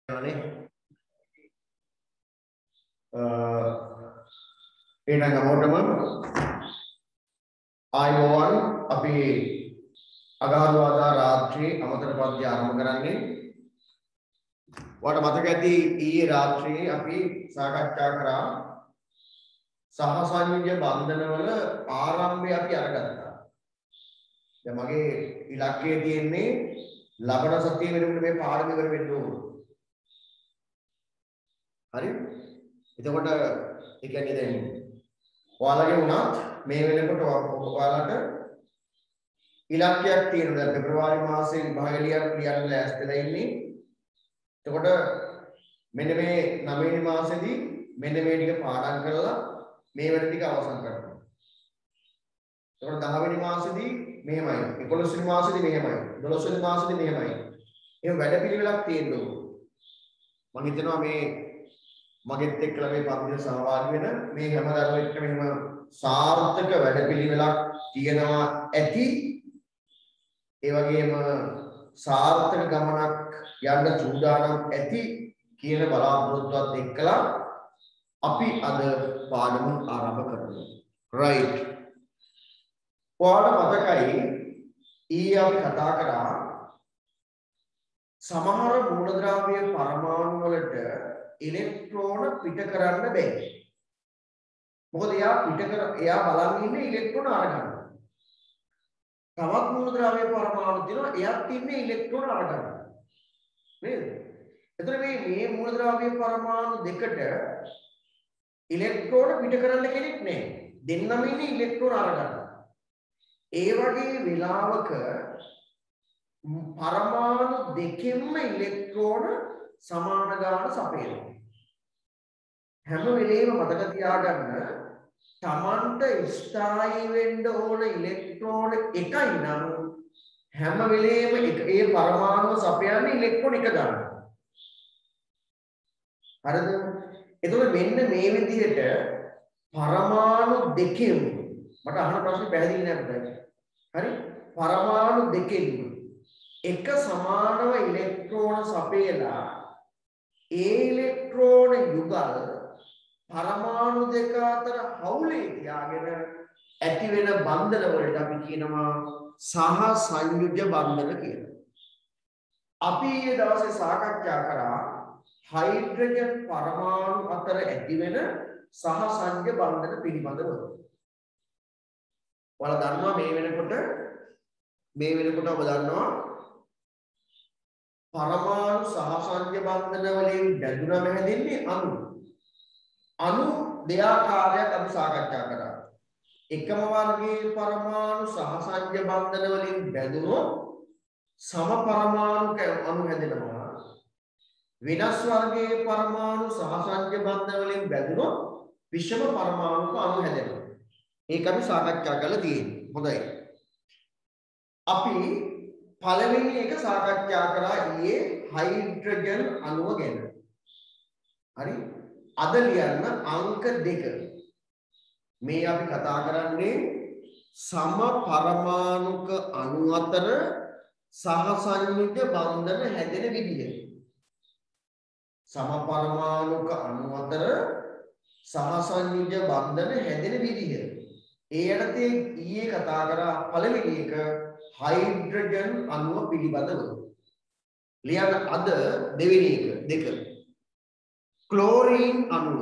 එහෙනම් ගමෝටම ආයෝවන් අපි අගහරුවාදා රාත්‍රියේ අමතර පන්ති ආරම්භ කරන්නේ. ඔයාලට මතක ඇති ඊයේ රාත්‍රියේ අපි සාකච්ඡා කරා සහසංයුජ බන්ධනවල ආරම්භය අපි අරගත්තා. දැන් මගේ ඉලක්කය තියෙන්නේ ලබන සතියේ වෙනකොට මේ පාඩම ඉවර වෙන්න ඕන. හරි? එතකොට ඒ කියන්නේ දැන් ඔයාලගේ උනත් මේ වෙනකොට ඔයාලට ඉලක්කයක් තියෙනවා. දැන් පෙබරවාරි මාසයේ විභාග ලියන්න ලෑස්තිලා ඉන්නේ. එතකොට මෙන්න මේ 9 වෙනි මාසෙදී මෙන්න මේ ටික පාඩම් කරලා මේ වැඩ ටික අවසන් කරනවා. එතකොට 10 වෙනි මාසෙදී මෙහෙමයි. 11 වෙනි මාසෙදී මෙහෙමයි. 12 වෙනි මාසෙදී මෙහෙමයි. එහෙනම් වැඩ පිළිවෙලක් තියෙනවා. මම හිතනවා මේ මගෙත් එක්කලා මේ පන්තියේ සහභාගී වෙන මේ හැම දරුවෙක්ට මෙහෙම සාර්ථක වැඩපිළිවෙලක් තියෙනවා ඇති. ඒ වගේම සාර්ථක ගමනක් යන්න සූදානම් ඇති කියන බලාපොරොත්තුවත් එක්කලා අපි අද පාඩම ආරම්භ කරනවා. right. ඔයාලට මතකයි ඊයේ අපි කතා කරා සමහර මූලද්‍රව්‍ය පරමාණු වලට ඉලෙක්ට්‍රෝන පිට කරන්න බැහැ. මොකද එයා බලන් ඉන්නේ ඉලෙක්ට්‍රෝන අරගන්න. තවත් මූලද්‍රව්‍ය පරමාණු තියෙනවා එයාත් ඉන්නේ ඉලෙක්ට්‍රෝන අරගන්න. නේද? එතකොට මේ මූලද්‍රව්‍ය පරමාණු දෙකට ඉලෙක්ට්‍රෝන පිට කරන්න කෙනෙක් නැහැ. දෙන්නම ඉන්නේ ඉලෙක්ට්‍රෝන අරගන්න. ඒ වගේ වෙලාවක පරමාණු දෙකෙන්ම ඉලෙක්ට්‍රෝන සමාන ගාන සපයනවා. හැම වෙලේම මතක තියාගන්න තමන්ට ස්ථායී වෙන්න ඕන ඉලෙක්ට්‍රෝන එකයි නම් හැම වෙලේම ඒ පරමාණුව සපයන්නේ ඉලෙක්ට්‍රෝන එක ගන්න. හරිද? එතකොට මෙන්න මේ විදිහට පරමාණු දෙකෙන් මට අහන ප්‍රශ්නේ පැහැදිලි නැද්ද? හරි? පරමාණු දෙකෙන් එක සමානව ඉලෙක්ට්‍රෝන සපයලා ඒ ඉලෙක්ට්‍රෝන යුගල් පරමාණු දෙක අතර හවුලේ තියාගෙන ඇති වෙන බන්ධන වලට අපි කියනවා සහ සංයුජ බන්ධන කියලා. අපි ඊයේ දවසේ සාකච්ඡා කරා හයිඩ්‍රජන් පරමාණු අතර ඇති වෙන සහ සංයුජ බන්ධන පිළිබඳව. ඔයාලා දන්නවා මේ වෙනකොට ඔබ දන්නවා පරමාණු සහසංජ බන්ධන වලින් බැඳුනම හැදෙන්නේ අණු. අණු දෙආකාරයක් අපි සාකච්ඡා කරා. එකම වර්ගයේ පරමාණු සහසංජ බන්ධන වලින් බැඳුනොත් සම පරමාණුක අණු හැදෙනවා. වෙනස් වර්ගයේ පරමාණු සහසංජ බන්ධන වලින් බැඳුනොත් විෂම පරමාණුක අණු හැදෙනවා. ඒක අපි සාකච්ඡා කරලා තියෙනවා. හොඳයි. අපි පළවෙනි එක සාකච්ඡා කරා ඊයේ හයිඩ්‍රජන් අණුව ගැන. හරි? අද ලියන්න අංක 2. මේ අපි කතා කරන්නේ සම පරමාණුක අණු අතර සහසංයුජ බන්ධන හැදෙන විදිය. සම පරමාණුක අණු අතර සහසංයුජ බන්ධන හැදෙන විදිය. ඒ යටතේ ඊයේ කතා කරා පළවෙනි එක හයිඩ්‍රජන් අණුව පිළිබඳව. ලියන්න අද දෙවෙනි එක 2. ක්ලෝරීන් අණුව.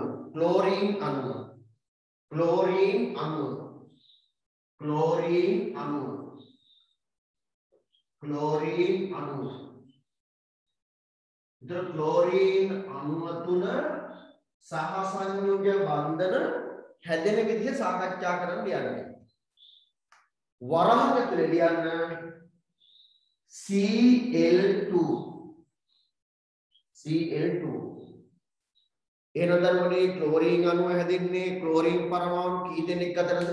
ඉතින් ක්ලෝරීන් අණුව තුන සහසංයුජ බන්ධන හැදෙන විදිහ සාකච්ඡා කරන්න යන්නේ. වරහන් ඇතුලේ ලියන්න Cl2. එහෙනම් දන්නවනේ ක්ලෝරීන් අණුව හැදෙන්නේ ක්ලෝරීන් පරමාණු කී දෙනෙක් අතරද?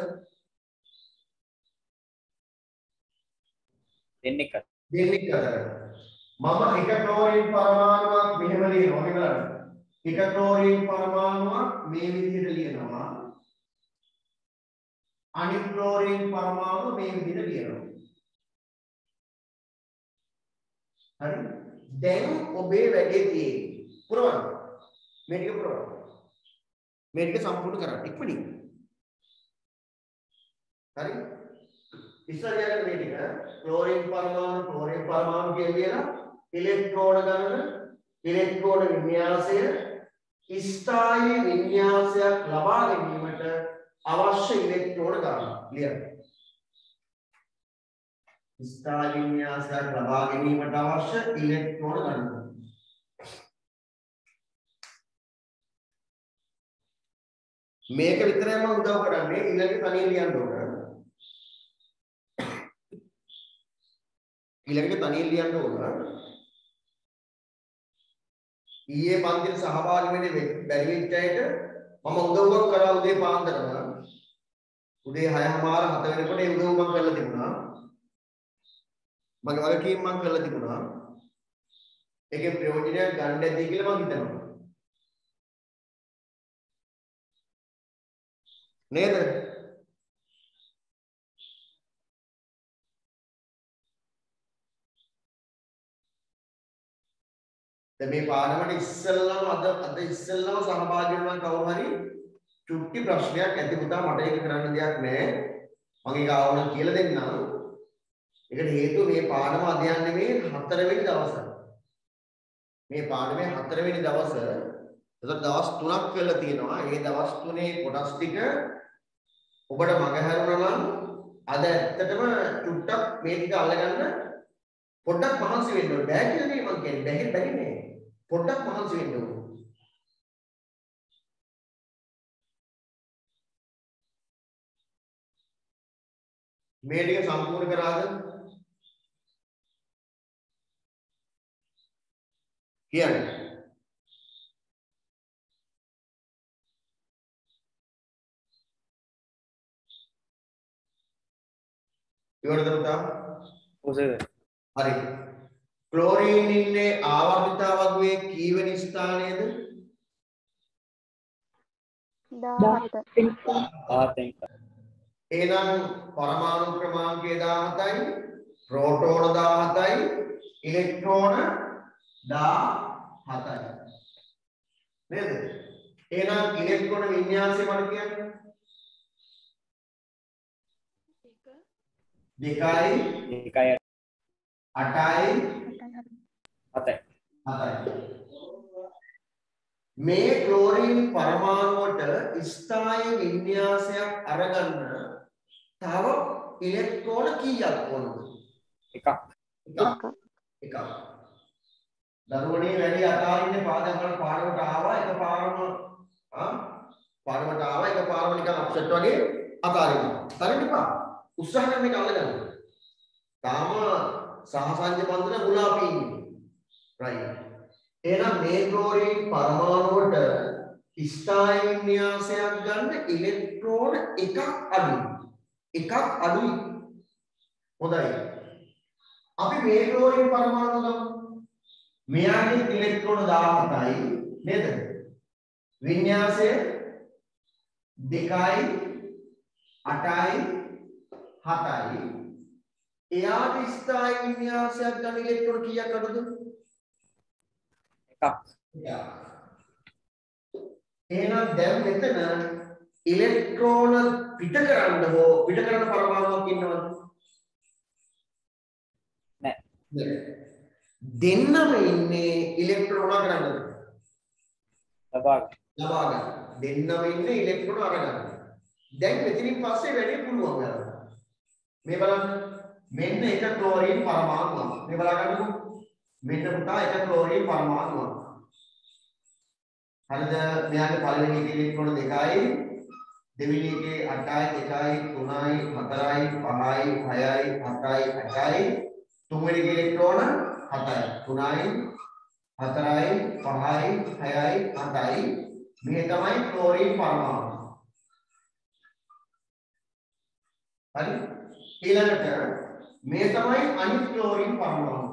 දෙන්නෙක් අතර. මම එක ක්ලෝරීන් පරමාණුවක් මෙහෙම ලියනවා කියලා. එක ක්ලෝරීන් පරමාණුවක් මේ විදිහට ලියනවා. අනිත් ක්ලෝරීන් පරමාණු මේ විදිහට ලියනවා. හරි? දැන් ඔබේ වැඩේ තියෙන්නේ මේ ටික පුරවන්න. මේ ටික සම්පූර්ණ කරන්න ඉක්මනින්. හරි? ඉස්සරහට මේ ටික ක්ලෝරින් පරමාණු කියලා ඉලෙක්ට්‍රෝන ගණන ඉලෙක්ට්‍රෝන වින්‍යාසය ස්ථායී වින්‍යාසයක් ලබා ගැනීමට අවශ්‍ය ඉලෙක්ට්‍රෝන ගණන ලියන්න. ස්ථායී වින්‍යාසයක් ලබා ගැනීමට අවශ්‍ය ඉලෙක්ට්‍රෝන ගණන. මේක විතරයි මම උදව් කරන්නේ ඊළඟ තනිය ලියන්න ඕන. ඊළඟට තනිය ලියන්න ඕන. ඊයේ පන්තිට සහභාගී වෙන්න බැරි වෙච්ච අයට මම උදව්වක් කරා උදේ පාන්දරම. උදේ 6:00 7 වෙනකොට ඒ උදව් මම කරලා තිබුණා. මගේ වගකීම් මම කරලා තිබුණා. ඒකේ ප්‍රයෝජනයක් ගන්න ඇති කියලා මම හිතනවා. නේද? දැන් මේ පාඩමට ඉස්සෙල්ලාම අද ඉස්සෙල්ලාම සහභාගී වෙනවා කවුරු හරි චුට්ටි ප්‍රශ්නයක් ඇති පුතා මට ඒක කරන්න දෙයක් නැහැ. මම ඒක ආවම කියලා දෙන්නම්. ඒකට හේතුව මේ පාඩම අද යන්නේ මේ 4 වෙනි දවසේ. මේ පාඩමේ 4 වෙනි දවසේ එතකොට දවස් 3ක් වෙලා තියෙනවා. ඒ දවස් 3 කොටස් ටික ඔබට මගහැරුණා නම් අද ඇත්තටම චුට්ටක් මේ ටික අල්ලගන්න පොඩ්ඩක් මහන්සි වෙන්න ඕනේ. බෑ කියලා නේ මම කියන්නේ. බැරි නේ. පොඩ්ඩක් මහන්සි වෙන්න ඕනේ. මේ ටික සම්පූර්ණ කරාද? කියන්නේ. ඉවරද පුතා? ඔව් සර්. හරි. ක්ලෝරින් ඉන්නේ ආවර්තිතාවකයේ කීවෙනි ස්ථානයේද? 17. එහෙනම් පරමාණු ක්‍රමාංකය 17යි, ප්‍රෝටෝන 17යි, ඉලෙක්ට්‍රෝන 17යි. නේද? එහෙනම් ඉලෙක්ට්‍රෝන වින්‍යාසය මම කියන්නේ 2යි 8යි 7යි. මේ ක්ලෝරින් පරමාණුවට ස්ථායී වින්‍යාසයක් අරගන්න තව ඉලෙක්ට්‍රෝන කීයක් ඕනද? එකක්. දරුවනේ වැඩි අතාරින්නේ පාඩම් වල පාඩමට ආවා එකපාරම පාඩමට ආවා එකපාරම නිකන් අප්සෙට් වගේ අතාරිනවා. අතාරින්න එපා. උත්සාහ කරන එක අල්ලගන්න. තාම සහසංජ බන්ධන මුලාපී ඉන්නේ. right. එහෙනම් මේ ක්ලෝරින් පරමාණුවට ස්ථායී වින්‍යාසයක් ගන්න ඉලෙක්ට්‍රෝන එකක් අඩුයි. එකක් අඩුයි. හොඳයි. අපි මේ ක්ලෝරින් පරමාණු ගමු. මෙයාගේ ඉලෙක්ට්‍රෝන 17යි නේද? වින්‍යාසය 2යි 8යි 7යි. එයාගේ ස්ථායී වින්‍යාසයක් ගන්න ඉලෙක්ට්‍රෝන කීයක් අඩුද? එකක්. එහෙනම් දැන් මෙතන ඉලෙක්ට්‍රෝන පිට කරන්න පරමාණුවක් ඉන්නවද? නැහැ. දෙන්නම ඉන්නේ ඉලෙක්ට්‍රෝන අරගන්නද? ලබා ගන්න. දෙන්නම ඉන්නේ ඉලෙක්ට්‍රෝන අරගන්න. දැන් මෙතනින් පස්සේ වැඩේ පුළුවන් කරන්න. මේ බලන්න. මෙන්න එක ක්ලෝරින් පරමාණුවක්. මේ බලගන්නකො. මෙන්න පුතා එක ක්ලෝරින් පරමාණුවක්. හරිද? මෙයාගේ පළවෙනි එකේ ඉලෙක්ට්‍රෝන 2යි, දෙවෙනි එකේ 8යි, 2යි, 3යි, 4යි, 5යි, 6යි, 7යි, 8යි, තුන්වෙනි එකේ ඉලෙක්ට්‍රෝන 7යි, 3යි, 4යි, 5යි, 6යි, 8යි. මේ තමයි ක්ලෝරින් පරමාණු. හරි? ඊළඟට මේ තමයි අනිත් ක්ලෝරින් පරමාණු.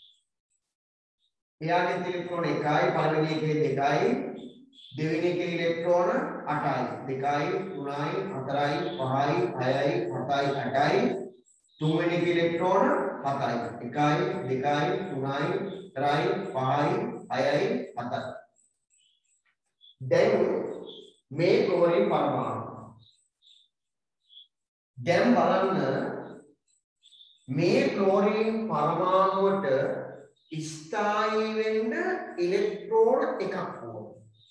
එයාගේ ඉලෙක්ට්‍රෝන 1යි, පළවෙනි එකේ 2යි, දෙවෙනි එකේ ඉලෙක්ට්‍රෝන 8යි, 2යි, 3යි, 4යි, 5යි, 6යි, 7යි, 8යි, තුන්වෙනි එකේ ඉලෙක්ට්‍රෝන 7යි, 1යි, 2යි, 3යි, 4යි, 5යි, 6යි, 7යි. දැන් මේ ක්ලෝරින් පරමාණු දැන් බලන්න මේ ක්ලෝරින් පරමාණුවට ස්ථායී වෙන්න ඉලෙක්ට්‍රෝන එකක් ඕන.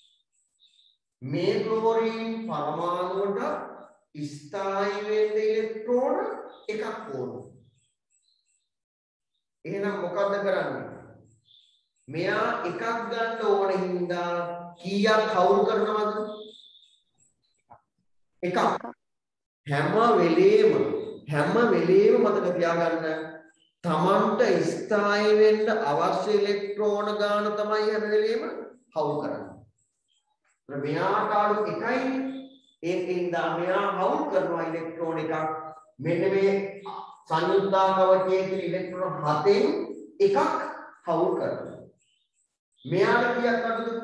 මේ ක්ලෝරින් පරමාණුවට ස්ථායී වෙන්න ඉලෙක්ට්‍රෝන එකක් ඕන. එහෙනම් මොකද්ද කරන්නේ? මෙයා එකක් ගන්න ඕන හින්දා කීයක් කවුරු කරනවද? එකක්. හැම වෙලේම මතක තියාගන්න තමන්ට ස්ථායී වෙන්න අවශ්‍ය ඉලෙක්ට්‍රෝන ගාන තමයි හැම වෙලේම හවුල් කරන්නේ. මෙයාට අඩු එකයි ඒකින්ද මෙයා හවුල් කරනවා ඉලෙක්ට්‍රෝන එකක්. මෙන්න මේ සංයුක්තා කවචයේ තියෙන ඉලෙක්ට්‍රෝන 7න් එකක් හවුල් කරනවා. මෙයාට කීයක් අඩුද?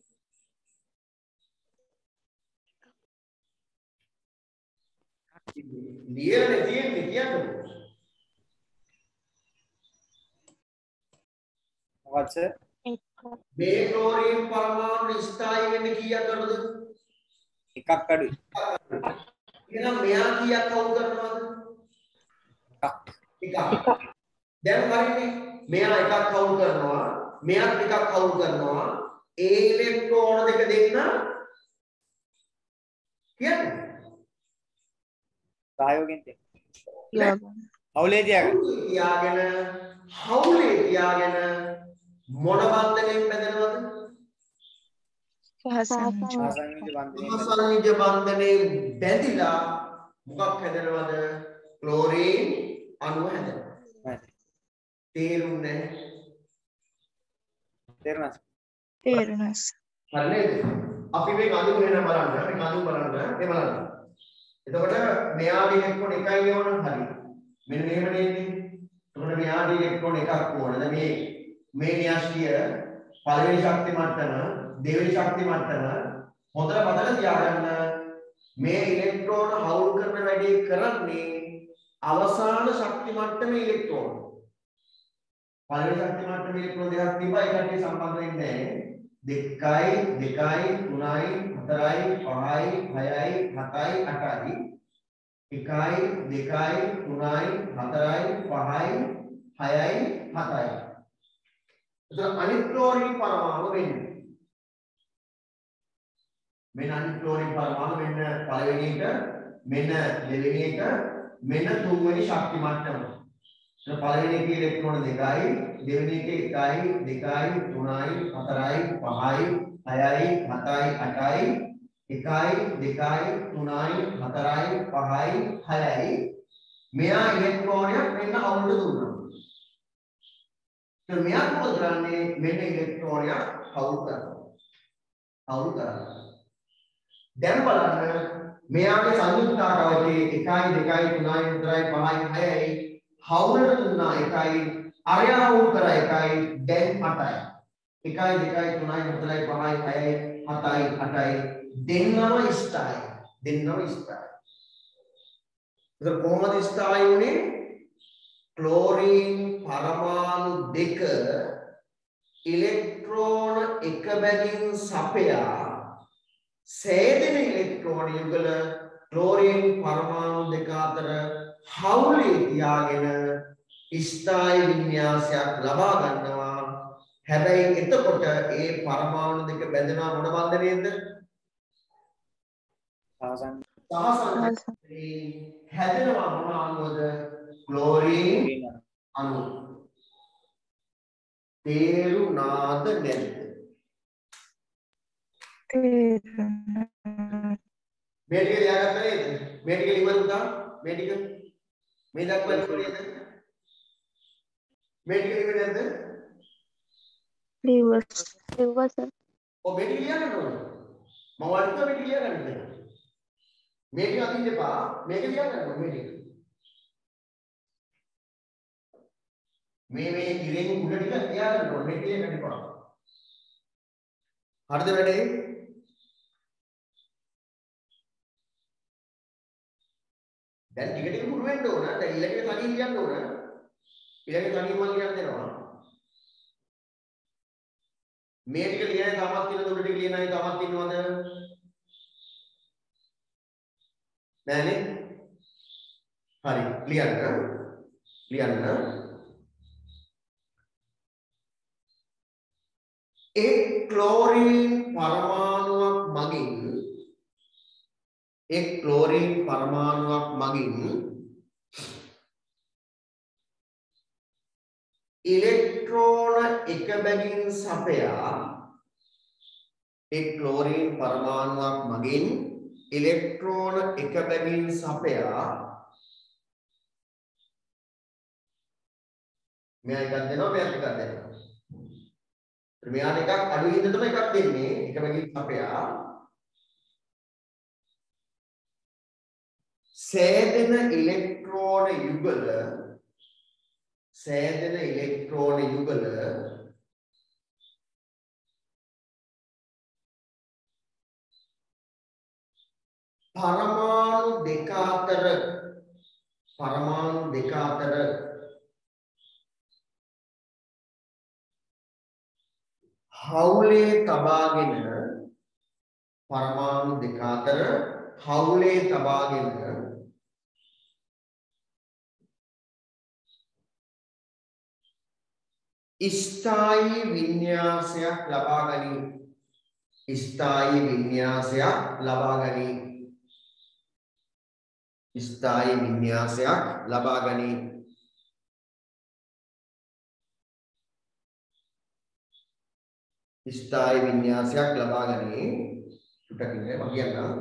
ලියන්නේ තියෙන්නේ කියන්නකො. මොකක්ද සර්? මේ ක්ලෝරින් පරමාණු ස්ථායී වෙන්න කීයක් අඩුද? එකක් අඩුයි. එහෙනම් මෙයා කීයක් කවුල් කරනවද? එකක්. දැන් හරිනේ. මෙයා එකක් කවුල් කරනවා. මෙයාත් එකක් කවුල් කරනවා. ඒ ඉලෙක්ට්‍රෝන දෙක දෙන්න කියන්නේ සහයෝගයෙන් හවුලේ තියාගෙන මොන බන්ධනයෙන් බැඳෙනවද? සහසංයුජ බන්ධනයෙන් බැඳිලා මොකක් හැදෙනවද? ක්ලෝරින් අණුව හැදෙනවා. තේරුණේ? තේරුණා. හරි නේද? අපි මේක අඳුර වෙන බලන්න. මේක අඳුර බලන්න. මේ බලන්න. එතකොට මෙයාගේ ඉලෙක්ට්‍රෝන එකයි ඕන හරි. මෙන්න මෙහෙම නේද? එතකොට මෙයාගේ ඉලෙක්ට්‍රෝන එකක් ඕන. දැන් මේ න්‍යාස්තිය පළවෙනි ශක්ති මට්ටම, දෙවෙනි ශක්ති මට්ටම හොඳට මතක තියාගන්න. මේ ඉලෙක්ට්‍රෝන හවුල් කරන වැඩේ කරන්නේ අවසාන ශක්ති මට්ටමේ ඉලෙක්ට්‍රෝන. පළවෙනි ශක්ති මට්ටමේ ඉලෙක්ට්‍රෝන දෙකක් තිබ්බා. ඒකට සම්බන්ධ වෙන්නේ නැහැ. 2යි 2යි 3යි 4යි 5යි 6යි 7යි 8යි 1යි 2යි 3යි 4යි 5යි 6යි 7යි. එතන අනිත් ක්ලෝරින් පරමාණු වෙන්නේ. මෙන්න අනිත් ක්ලෝරින් පරමාණු මෙන්න පළවෙනි එක, මෙන්න දෙවෙනි එක, මෙන්න තුන්වෙනි ශක්ති මට්ටම. එතන පළවෙනි එකේ ඉලෙක්ට්‍රෝන 2යි, දෙවෙනි එකේ 1යි 2යි 3යි 4යි 5යි 6යි 7යි 8යි 1යි 2යි 3යි 4යි 5යි 6යි මෙයා ඉලෙක්ට්‍රෝනයක් මෙන්න අවුලට දුන්නා. එතන මෙයා මොකද කරන්නේ? මෙන්න ඉලෙක්ට්‍රෝනයක් අවුල් කරනවා. දැන් බලන්න මෙයාගේ සංයුක්තා කවචයේ 1යි 2යි 3යි 4යි 5යි 6යි හවුලට දුන්නා 1යි අරයා හවුල් කරා 1යි දැන් 8යි 1යි 2යි 3යි 4යි 5යි 6යි 7යි 8යි දෙන්නම ස්ථායි. එතන කොහොමද ස්ථායි වුනේ? ක්ලෝරින් පරමාණු දෙක ඉලෙක්ට්‍රෝන එක බැගින් සපයා සෑදෙන ඉලෙක්ට්‍රෝන යුගල ක්ලෝරින් පරමාණු දෙක අතර හවුලේ තියාගෙන ස්ථායි වින්‍යාසයක් ලබා ගන්නවා. හැබැයි එතකොට ඒ පරමාණු දෙක බැඳෙනවා මොන බන්ධනයෙන්ද? සහසංයුජයෙන් හැදෙනවා මොන අණුවද? ක්ලෝරින් අණුව. තේරුණාද නැද්ද? මේ ටික ලියාගත්ත නේද? මේ ටික ඉවරුණා? මේ ටික මේ දක්වා ඉවරද? මේ ටික ඉවරද නැද්ද? Liwas. ඔව් මේ ටික ලියන්න ඕනේ. මම වර්ග මේ ටික ලියගන්න කියලා. මේ ටික අදින්න එපා. මේක ලියගන්න ඕනේ මේ ටික. මේ ඉරෙන් උඩ ටික ලියගන්න ඕනේ. මේ ටික ලියගන්න එපා. හරිද වැඩේ? දැන් ටික ටික පුරු වෙන්න ඕන. දැන් ඊළඟට තනියෙන් ලියන්න ඕන. ඊළඟට තනියෙන් මම ලියන්න දෙනවා. මේ ටික ලියන්නේ තාමත් තියෙන දුර ටික ලියන්නේ තාමත් ඉන්නවද? නෑනේ. හරි ලියන්න. එක් ක්ලෝරින් පරමාණුවක් මගින් ඉලෙක්ට්‍රෝන එක බැගින් සපයා එක් ක්ලෝරින් පරමාණුවක් මගින් ඉලෙක්ට්‍රෝන එක බැගින් සපයා මෙයා එකක් දෙනවා මෙයා එකක් දෙනවා. මෙයාට එකක් අඩුයි ඉඳ තමයි එකක් දෙන්නේ එක බැගින් සපයා සෑදෙන ඉලෙක්ට්‍රෝන යුගල පරමාණු දෙක අතර හවුලේ තබාගෙන ස්ථායී වින්‍යාසයක් ලබා ගනී. සුටකින්නේ මම කියන්නම්.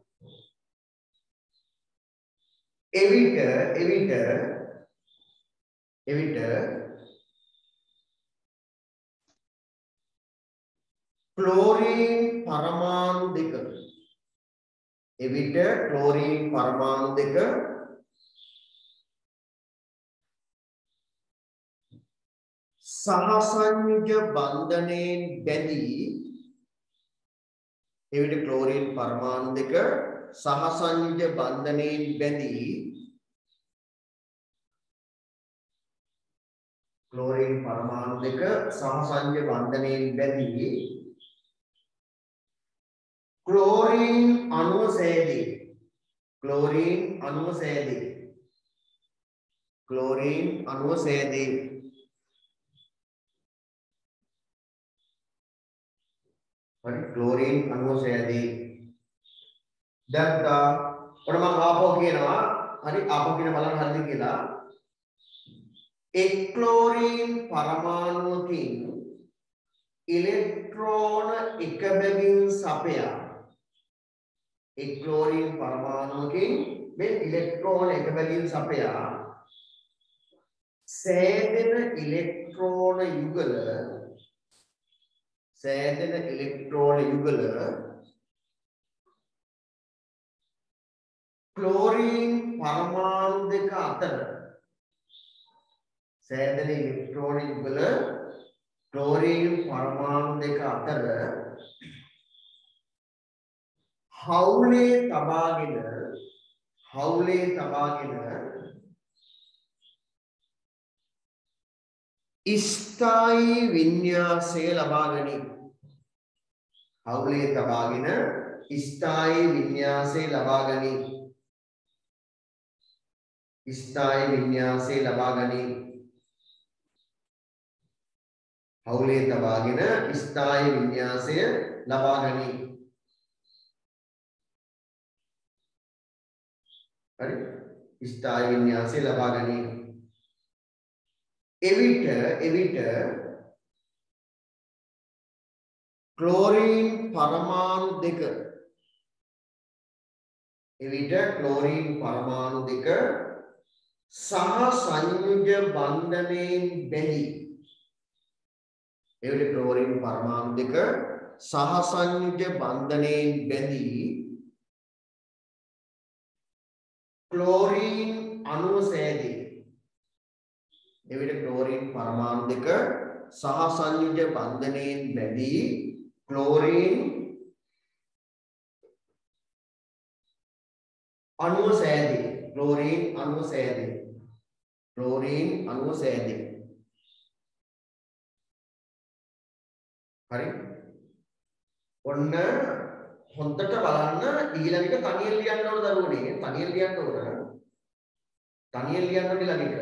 එවිට ක්ලෝරින් පරමාණු දෙක සහසංයුජ බන්ධනයෙන් බැඳී ක්ලෝරින් අණුව සෑදේ. දැන් ඔන්න මම ආපහු කියනවා. හරි ආපහු කියන බලන්න හරිද කියලා. එක් ක්ලෝරින් පරමාණුවකින් ඉලෙක්ට්‍රෝන එක බැගින් සපයා සෑදෙන ඉලෙක්ට්‍රෝන යුගල ක්ලෝරින් පරමාණු දෙක අතර හවුලේ තබාගෙන ස්ථායී වින්‍යාසය ලබා ගනී. එවිට ක්ලෝරින් පරමාණු දෙක සහ සංයුජ බන්ධනයෙන් බැඳී ක්ලෝරින් අණුව සෑදේ. ක්ලෝරින් අණුව සෑදේ. හරි ඔන්න හොඳට බලන්න ඊළඟට තනියෙන් ලියන්න ඕන දරුවනේ. තනියෙන් ලියන්න ඕන. තනියෙන් ලියන්න ඕන ඊළඟට.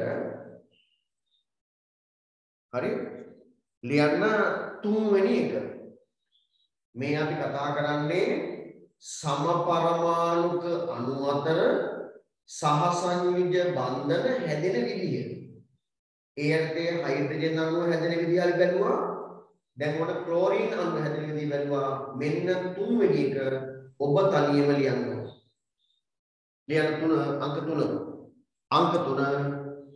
හරි? ලියන්න තුන්වෙනි එක. මේ අපි කතා කරන්නේ සමපරමාණුක අණු අතර සහසංයුජ බන්ධන හැදෙන විදිය. ඒ අර්ථයේ හයිඩ්‍රජන් අණුව හැදෙන විදිය අපි බැලුවා. දැන් උඩ ක්ලෝරින් අණු හැදෙන විදිය බැලුවා. මෙන්න තුන්වෙනි එක ඔබ තනියම ලියන්න ඕන. ලියන්න අංක 3. අංක 3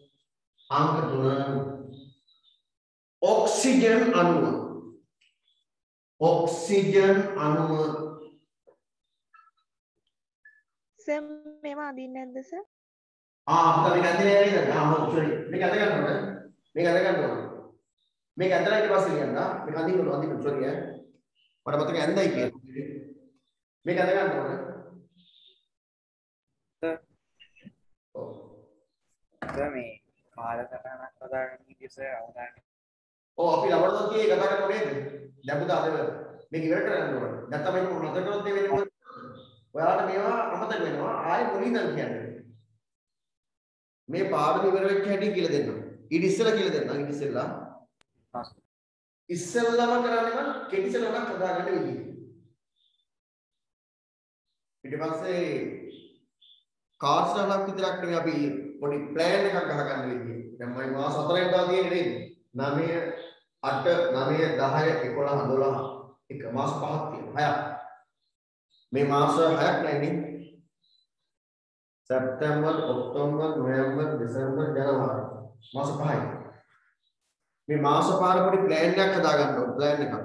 ඔක්සිජන් අණුව. ඔක්සිජන් අණුව සර් මේව අඳින්නේ නැද්ද සර්? අපිට මේක අඳින්නේ නේද? sorry. මේක අඳ ගන්න ඕනේ. මේක අඳ ගන්න ඕනේ. මේක අඳලා ඊට පස්සේ ලියන්න. මේක අඳින්න sorry ඈ. මට මතක ඇඳයි කියලා. මේක අඳ ගන්න ඕනේ. සර් මේ කාලසටහනක් හදාගන්න ඉතින් අවදානයි. අපි ලබන දවසේ කතා කරමු නේද? දැන් පුතා අද මේක ඉවර කරන්න ඕනේ. නැත්නම් මේක නතර කරොත් වෙන්නේ මොකද? ඔයාලට මේවා අමතක වෙනවා. ආයෙ මුලින්ම කියන්නේ. මේ පාඩම ඉවර වෙච්ච හැටි කියලා දෙන්න. ඊට ඉස්සෙල්ලා කියලා දෙන්න. ඊට ඉස්සෙල්ලා. ඉස්සෙල්ලාම කරන්නේ මම කෙටි සටහනක් හදාගන්න විදිය. ඊට පස්සේ කාඩ් සටහනක් විතරක් නෙවෙයි අපි පොඩි ප්ලෑන් එකක් ගහගන්න විදිය. දැන් මම මාස 4ක් දාලා තියෙන්නේ නේද? 9 8 9 10 11 12 එක මාස 5ක් තියෙනවා 6ක් මේ මාස 6ක් නැන්නේ සැප්තැම්බර් ඔක්තෝබර් නොවැම්බර් දෙසැම්බර් ජනවාරි මාස 5යි මේ මාස 5 පොඩි ප්ලෑන් එකක් හදාගන්න ඕන ප්ලෑන් එකක්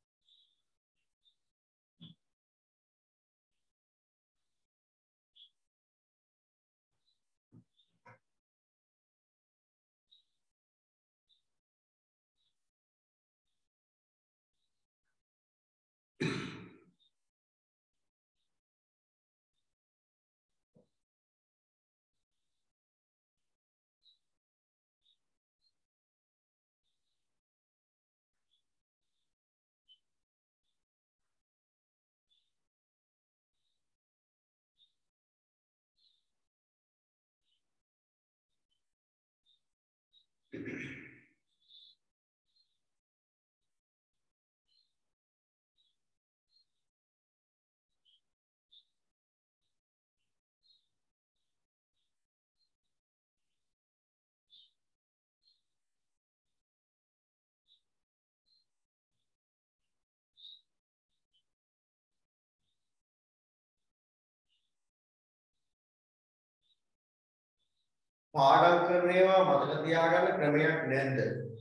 පාඩම් කරන ඒවා මතක තියාගන්න ක්‍රමයක් නැද්ද?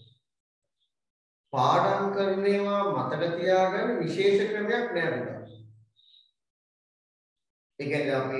පාඩම් කරන ඒවා මතක තියාගන්න විශේෂ ක්‍රමයක් නැහැ පුතා. ඒ කියන්නේ අපි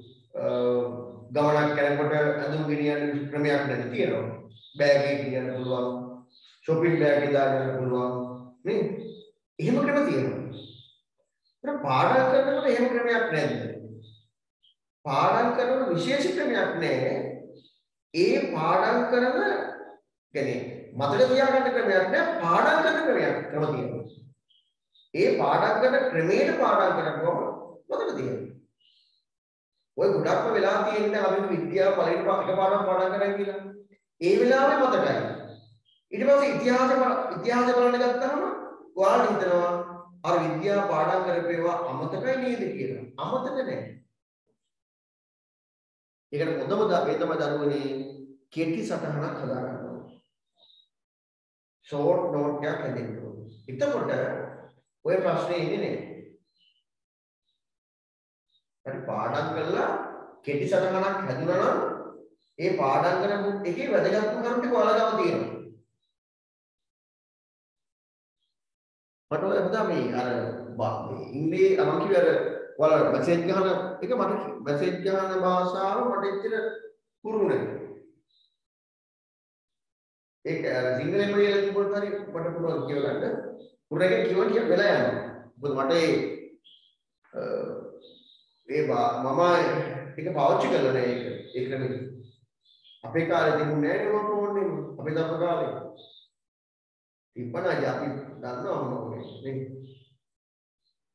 ගමනක් යනකොට අඳුම් ගෙනියන්න ක්‍රමයක් නැති තියෙනවා. බෑග් එක ගෙනියන්න පුළුවන්. shopping bag එක දාගන්න පුළුවන්. නේ? එහෙම ක්‍රම තියෙනවා. ඒක පාඩම් කරනකොට එහෙම ක්‍රමයක් නැද්ද? පාඩම් කරනකොට විශේෂ ක්‍රමයක් නැහැ. ඒ පාඩම් කරන කියන්නේ මතක තියාගන්න ක්‍රමයක් නෑ පාඩම් කරන ක්‍රමයක් තියෙනවා. ඒ පාඩම් කරන ක්‍රමයට පාඩම් කරනකොම මතක තියෙනවා. ඔය ගොඩක්ම වෙලා තියෙන්නේ අපි විද්‍යාව පළවෙනි එක පාඩම් කරා කියලා. ඒ වෙලාවේ මතකයි. ඊට පස්සේ ඉතිහාසය බලන්න ගත්තාම ඔයාලා හිතනවා අර විද්‍යාව පාඩම් කරපේවා අමතකයි නේද කියලා. අමතක නෑ. ඒකට හොඳම දේ තමයි දරුවනේ කෙටි සටහනක් හදාගන්න ඕනේ. ෂෝට් නෝට් එකක් හදන්න ඕනේ. එතකොට ඔය ප්‍රශ්නේ ඉන්නේ නෑ. හරි පාඩම් කරලා කෙටි සටහනක් හදුනා නම් ඒ පාඩම් කරපු එකේ වැදගත්කම කරුණු ටික ඔයාලා ගාව තියෙනවා. මට ඔය හදා මේ අර ඉංග්‍රීසි මම කිව්වේ අර ඔයාලා මැසේජ් ගහන එක මට මැසේජ් ගහන භාෂාව මට එච්චර පුරුදු නැහැ. ඒක සිංහලෙන් ලියලා තිබුණත් හරි මට පුළුවන් කියව ගන්න. පුරුදු එක කියවන්න කිය වෙලා යනවා. මොකද මට ඒ මම ඒක පාවිච්චි කරලා නැහැ ඒක නෙමෙයි. අපේ කාලේ තිබුණේ නැහැ නේද ෆෝන් එක. අපේ දවස් කාලේ. තිබ්බනා අපි දන්නවා මොකද නේ.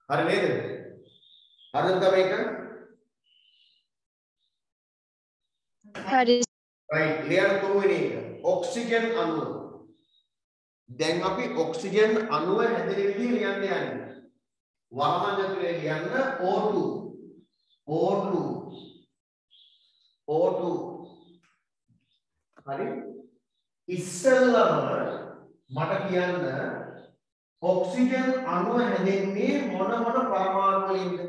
හරි නේද? හරිද මේක? හරි. right ලියන්න තුන්වෙනි එක. ඔක්සිජන් අණුව. දැන් අපි ඔක්සිජන් අණුව හැදෙන විදිහ ලියන්න යන්නේ. වරහන් ඇතුලේ ලියන්න O2. O2. O2. හරි? ඉස්සෙල්ලම මට කියන්න ඔක්සිජන් අණුව හැදෙන්නේ මොන පරමාණු වලින්ද?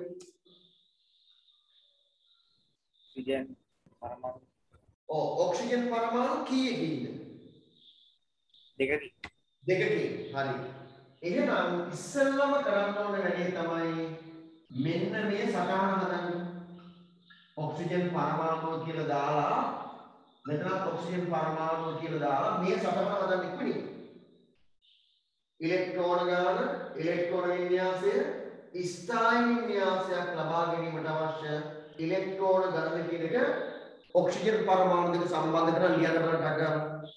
Oxygen පරමාණු oxygen පරමාණු කීයකින්ද? දෙකකින්. දෙකකින්. හරි. එහෙනම් ඉස්සෙල්ලම කරන්න ඕන වැඩේ තමයි මෙන්න මේ සටහන හදන්න. ඔක්සිජන් පරමාණු කියලා දාලා මෙතන ඔක්සිජන් පරමාණු කියලා දාලා මේ සටහන හදන්න ඉක්මනින්. ඉලෙක්ට්‍රෝන ගාන, ඉලෙක්ට්‍රෝන වින්‍යාසය, ස්ථායී වින්‍යාසයක් ලබා ගැනීමට අවශ්‍ය ඉලෙක්ට්‍රෝන ගණන කියන එක ඔක්සිජන් පරමාණු දෙක සම්බන්ධ කරලා ලියන්න බලන්න ගන්න.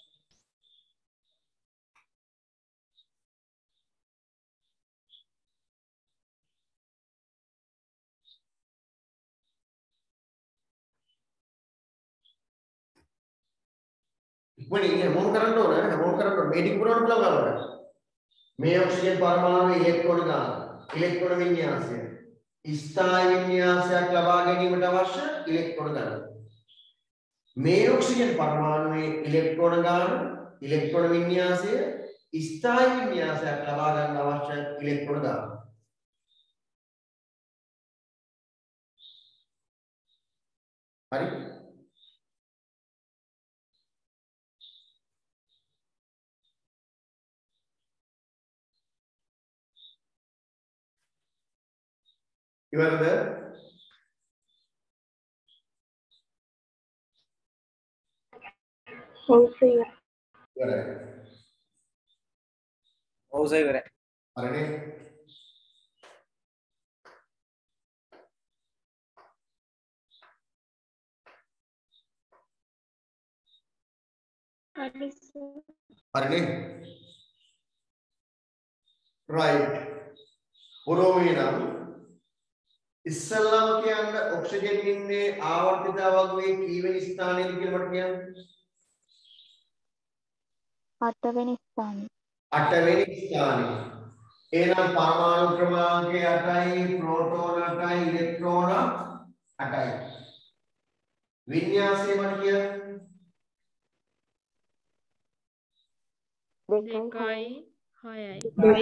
ඉක්මනින් හැමෝම කරන්න ඕන මේ ටික පුරවන්න බලන්න. මේ ඔක්සිජන් පරමාණුවේ ඉලෙක්ට්‍රෝන ගාන, ඉලෙක්ට්‍රෝන වින්‍යාසය, ස්ථායී වින්‍යාසයක් ලබා ගැනීමට අවශ්‍ය ඉලෙක්ට්‍රෝන ගණන. මේ ඔක්සිජන් පරමාණුවේ ඉලෙක්ට්‍රෝන ගාන, ඉලෙක්ට්‍රෝන වින්‍යාසය, ස්ථායී වින්‍යාසයක් ලබා ගන්න අවශ්‍ය ඉලෙක්ට්‍රෝන ගාන. හරි? ඉවරද? ඔව් සර්. ඉවරයි. ඔව් සර් ඉවරයි. හරිනේ? හරි සර්. හරිනේ? right. පුරෝමේ නම් ඉස්සල්ලාම කියන්න ඔක්සිජන් ඉන්නේ ආවර්තිත වගුවේ කීවෙනි ස්ථානයේද කියලා මට කියන්න. 8 වෙනි ස්ථානයේ. 8 වෙනි ස්ථානයේ. එහෙනම් පරමාණු ක්‍රමාංකය 8යි, ප්‍රෝටෝන 8යි, ඉලෙක්ට්‍රෝන 8යි. වින්‍යාසය මට කියන්න. 2යි 6යි.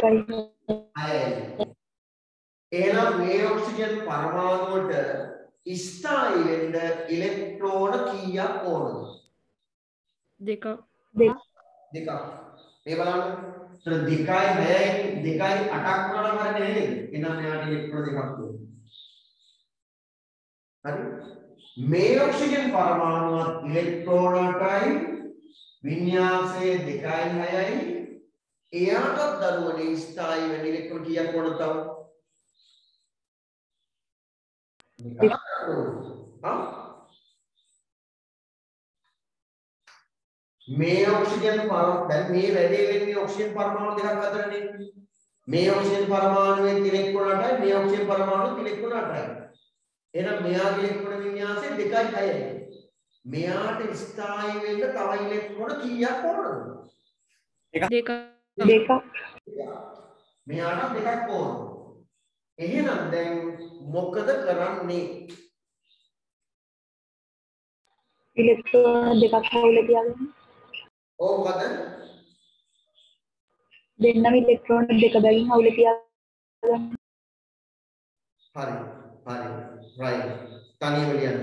6යි. එහෙනම් මේ ඔක්සිජන් පරමාණුවට ස්ථායී වෙන්න ඉලෙක්ට්‍රෝන කීයක් ඕනද? 2ක්. දෙකක්. මේ බලන්න. ඒතර 2යි 6යි 2යි 8ක් වුණාම හරිනේ නේද? එහෙනම් මෙයාට ඉලෙක්ට්‍රෝන දෙකක් ඕන. හරි? මේ ඔක්සිජන් පරමාණුවත් ඉලෙක්ට්‍රෝන 8යි වින්‍යාසය 2යි 6යි එයාටත් දරුවනේ ස්ථායී වෙන්න ඉලෙක්ට්‍රෝන කීයක් ඕනද තව? මේ ඔක්සිජන් දැන් මේ වැඩේ වෙන්නේ ඔක්සිජන් පරමාණු දෙකක් අතරනේ. මේ ඔක්සිජන් පරමාණුවේ ඉලෙක්ට්‍රෝන 8යි මේ ඔක්සිජන් පරමාණුවේ ඉලෙක්ට්‍රෝන 8යි. එහෙනම් මෙයාගේ ඉලෙක්ට්‍රෝන වින්‍යාසය 2යි 6යි. මෙයාට ස්ථායී වෙන්න තව ඉලෙක්ට්‍රෝන කීයක් ඕනද? දෙකක්. මෙයාට දෙකක් ඕන. එහෙනම් දැන් මොකද කරන්නේ? ඉලෙක්ට්‍රෝන දෙකක් හවුල තියාගන්න. ඔව් මොකද? දෙන්නම ඉලෙක්ට්‍රෝන දෙක බැගින් හවුල තියාගන්න. හරි. right. තනියම ලියන්න.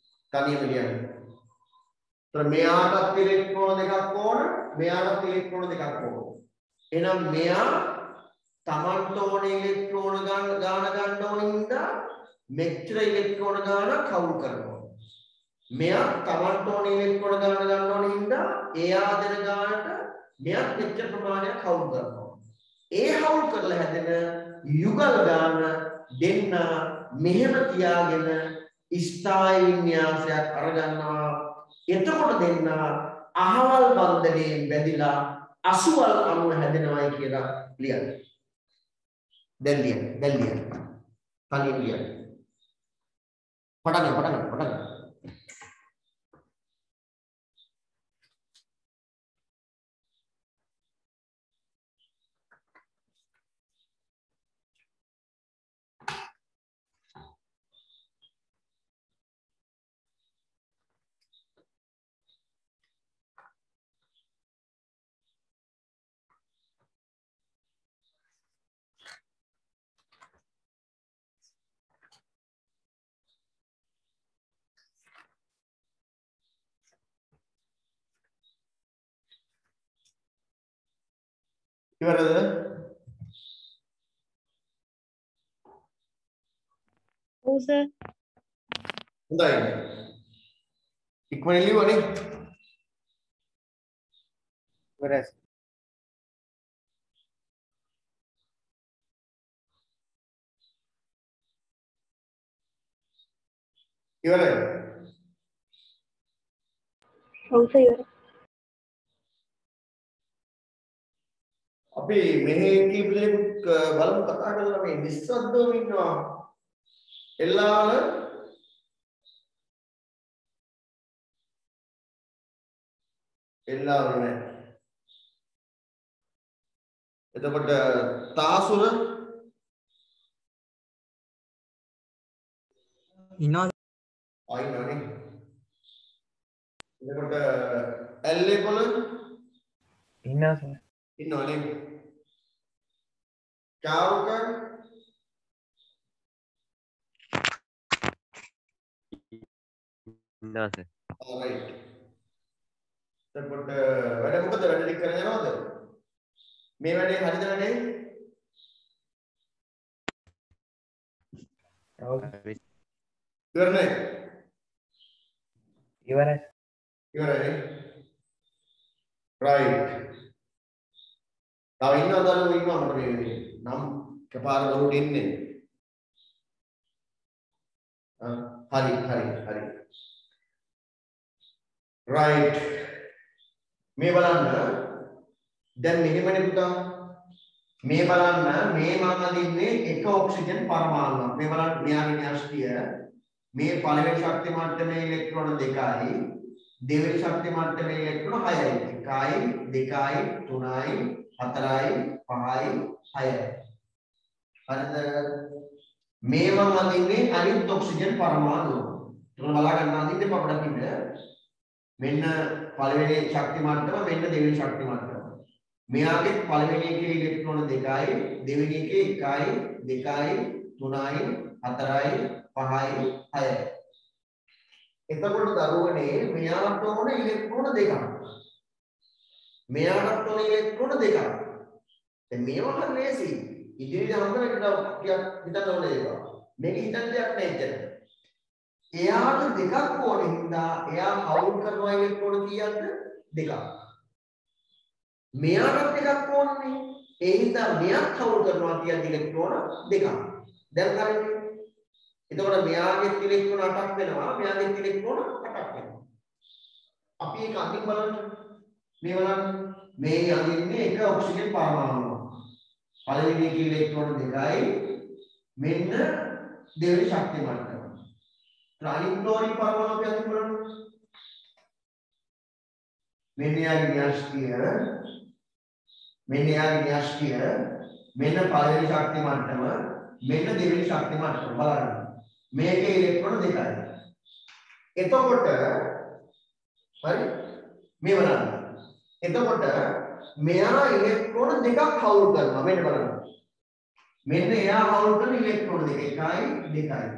මෙයාටත් ඉලෙක්ට්‍රෝන දෙකක් ඕන, මෙයාටත් ඉලෙක්ට්‍රෝන දෙකක් ඕන. එහෙනම් මෙයා තමන්ට ඕන ඉලෙක්ට්‍රෝන ගාන ගන්න ඕන හින්දා මෙච්චර ඉලෙක්ට්‍රෝන ගානක් හවුල් කරනවා. මෙයා තමන්ට ඕන ඉලෙක්ට්‍රෝන ගාන ගන්න ඕන හින්දා එයා දෙන ගානට මෙයා මෙච්චර ප්‍රමාණයක් හවුල් කරනවා. ඒ හවුල් කරලා හැදෙන යුගල ගාන දෙන්න මෙහෙම තියාගෙන ස්ථායී වින්‍යාසයක් අරගන්නවා. එතකොට දෙන්න අහවල් බන්ධනයෙන් බැඳිලා අසුවල් අණුව හැදෙනවායි කියලා ලියන්න. දැන් ලියන්න. තනියෙන් ලියන්න. පටන් ගන්න. ඉවරද? ඔව් සර්. හොඳයි. ඉක්මනින් ලියවනේ. ඉවරයි. ඉවරයි. ඔව් සර් ඉවරයි. අපි මෙහි කීප දෙනෙක් බලමු කතා කරලා මේ නිස්සද්දව ඉන්නවා. එල්ලාවල නෑ. එතකොට තාසුර ඉන්නවා. ආයිනවනේ. එතකොට ඇල්ලේ කොළ ඉන්නවා සර්. ඉන්නවනේ. චාරුක ඉන්නවා සර්. alright. එතකොට වැඩ මොකද වැඩ ටික කරගෙන යනවද? මේ වැඩේ හරිද වැඩේ? ඔව්. ඉවරනේ. ඉවරයි. ඉවරයි. right. තව ඉන්නවද ඉන්නවා මට මේ නම් කපාර වලට එන්නේ. හරි. right. මේ බලන්න දැන් මෙහෙමනේ පුතා. මේ බලන්න මේ මම අදින්නේ එක ඔක්සිජන් පරමාණුවක්. මේ බලන්න මෙයාගේ න්‍යෂ්ටිය මේ පළවෙනි ශක්ති මට්ටමේ ඉලෙක්ට්‍රෝන 2යි දෙවෙනි ශක්ති මට්ටමේ ඉලෙක්ට්‍රෝන 6යි. 1යි 2යි 3යි 4යි 5යි 6යි. හරිද? මේ මම අදින්නේ අනිත් ඔක්සිජන් පරමාණුව. ඒක බලා ගන්න අදින්නේ අපිට කිව්ව මෙන්න පළවෙනි ශක්ති මට්ටම මෙන්න දෙවෙනි ශක්ති මට්ටම. මෙයාගේ පළවෙනි එකේ ඉලෙක්ට්‍රෝන 2යි දෙවෙනි එකේ 1යි 2යි 3යි 4යි 5යි 6යි. එතකොට දරුවනේ මෙයාට ඕන ඉලෙක්ට්‍රෝන 2ක්. මෙයාට ඕන ඉලෙක්ට්‍රෝන 2ක්. දැන් මේවා හරි ලේසි. ඉදිරියට හම්බෙන්න ටිකක් හිතන්න ඕනේ ඒවා. මේක හිතන්න දෙයක් නෑ එච්චර. එයාට 2ක් ඕනේ හින්දා එයා කවුන්ට් කරනවා ඉලෙක්ට්‍රෝන කීයක්ද? 2ක්. මෙයාට 2ක් ඕනේ. ඒ හින්දා මෙයා කවුන්ට් කරනවා කීයද ඉලෙක්ට්‍රෝන 2ක්. දැන් හරිනේ. එතකොට මෙයාගේ ඉලෙක්ට්‍රෝන 8ක් වෙනවා. මෙයාගේ ඉලෙක්ට්‍රෝන 8ක් වෙනවා. අපි ඒක අඳින් බලන්න. මේ බලන්න. මේ අඳින්නේ එක ඔක්සිජන් පරමාණුවක්. පළවෙනි එකේ ඉලෙක්ට්‍රෝන 2යි මෙන්න දෙවෙනි ශක්ති මට්ටම. අනිත් පරමාණු අපි අඳින් බලන්න. මෙන්න යාගේ න්‍යෂ්ටිය මෙන්න පළවෙනි ශක්ති මට්ටම මෙන්න දෙවෙනි ශක්ති මට්ටම බලන්න. මේකේ ඉලෙක්ට්‍රෝන 2යි. එතකොට හරි මේ බලන්න. එතකොට මෙයා ඉලෙක්ට්‍රෝන 2ක් හවුල් කරනවා. මෙන්න බලන්න. මෙන්න එයා හවුල් කරන ඉලෙක්ට්‍රෝන 2 1යි 2යි.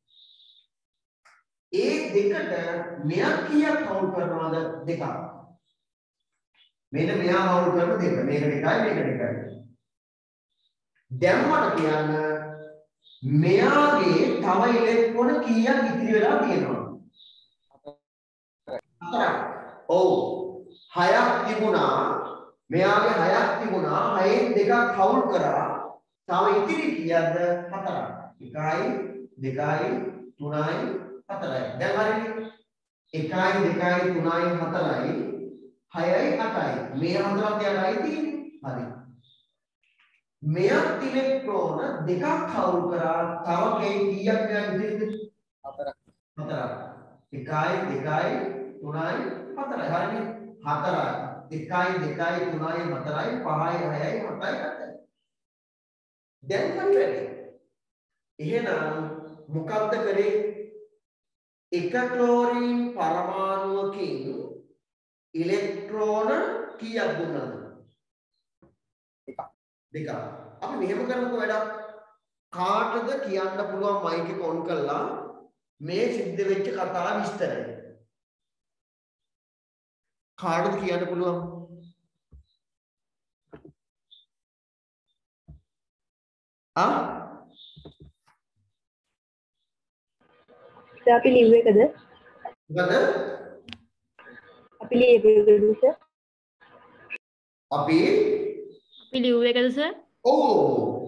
ඒ දෙකට මෙයා කීයක් හවුල් කරනවද? 2ක්. මෙන්න මෙයා හවුල් කරන 2. මේක 2යි මේක 2යි. දැන් මට කියන්න මෙයාගේ තව ඉලෙක්ට්‍රෝන කීයක් ඉතිරි වෙලා තියෙනවද? 4ක්. ඔව්. 6ක් තිබුණා. මෙයාගේ 6ක් තිබුණා. 6න් 2ක් හවුල් කරා. තව ඉතිරි කීයක්ද? 4ක්. 1යි 2යි 3යි 4යි. දැන් හරිනේ. 1යි 2යි 3යි 4යි 6යි 8යි. මේ හතරක් යනයි තියෙන්නේ. හරි. මෙයත් ඉලෙක්ට්‍රෝන දෙකක් හවුල් කරා තව කීයක් මෙයා ඉතිරිද? 4ක්. 4ක්. 1යි 2යි 3යි 4යි. හරිනේ. 4යි 1යි 2යි 3යි 4යි 5යි 6යි 7යි 8යි. දැන් හරි වැඩි. එහෙනම් මොකක්ද කරේ? එක ක්ලෝරින් පරමාණුවකින් ඉලෙක්ට්‍රෝන කීයක් දුන්නද? දෙකක්. අපි මෙහෙම කරමුකෝ වැඩක්. කාටද කියන්න පුළුවන් මයික් එක ඔන් කරලා මේ සිද්ධ වෙච්ච කතාව විස්තරය? කාටද කියන්න පුළුවන්? අපි ලිව් එකද? මොකද? අපි ලිව් එකද සර්? අපි ලිව් එකද සර්? ඔව්.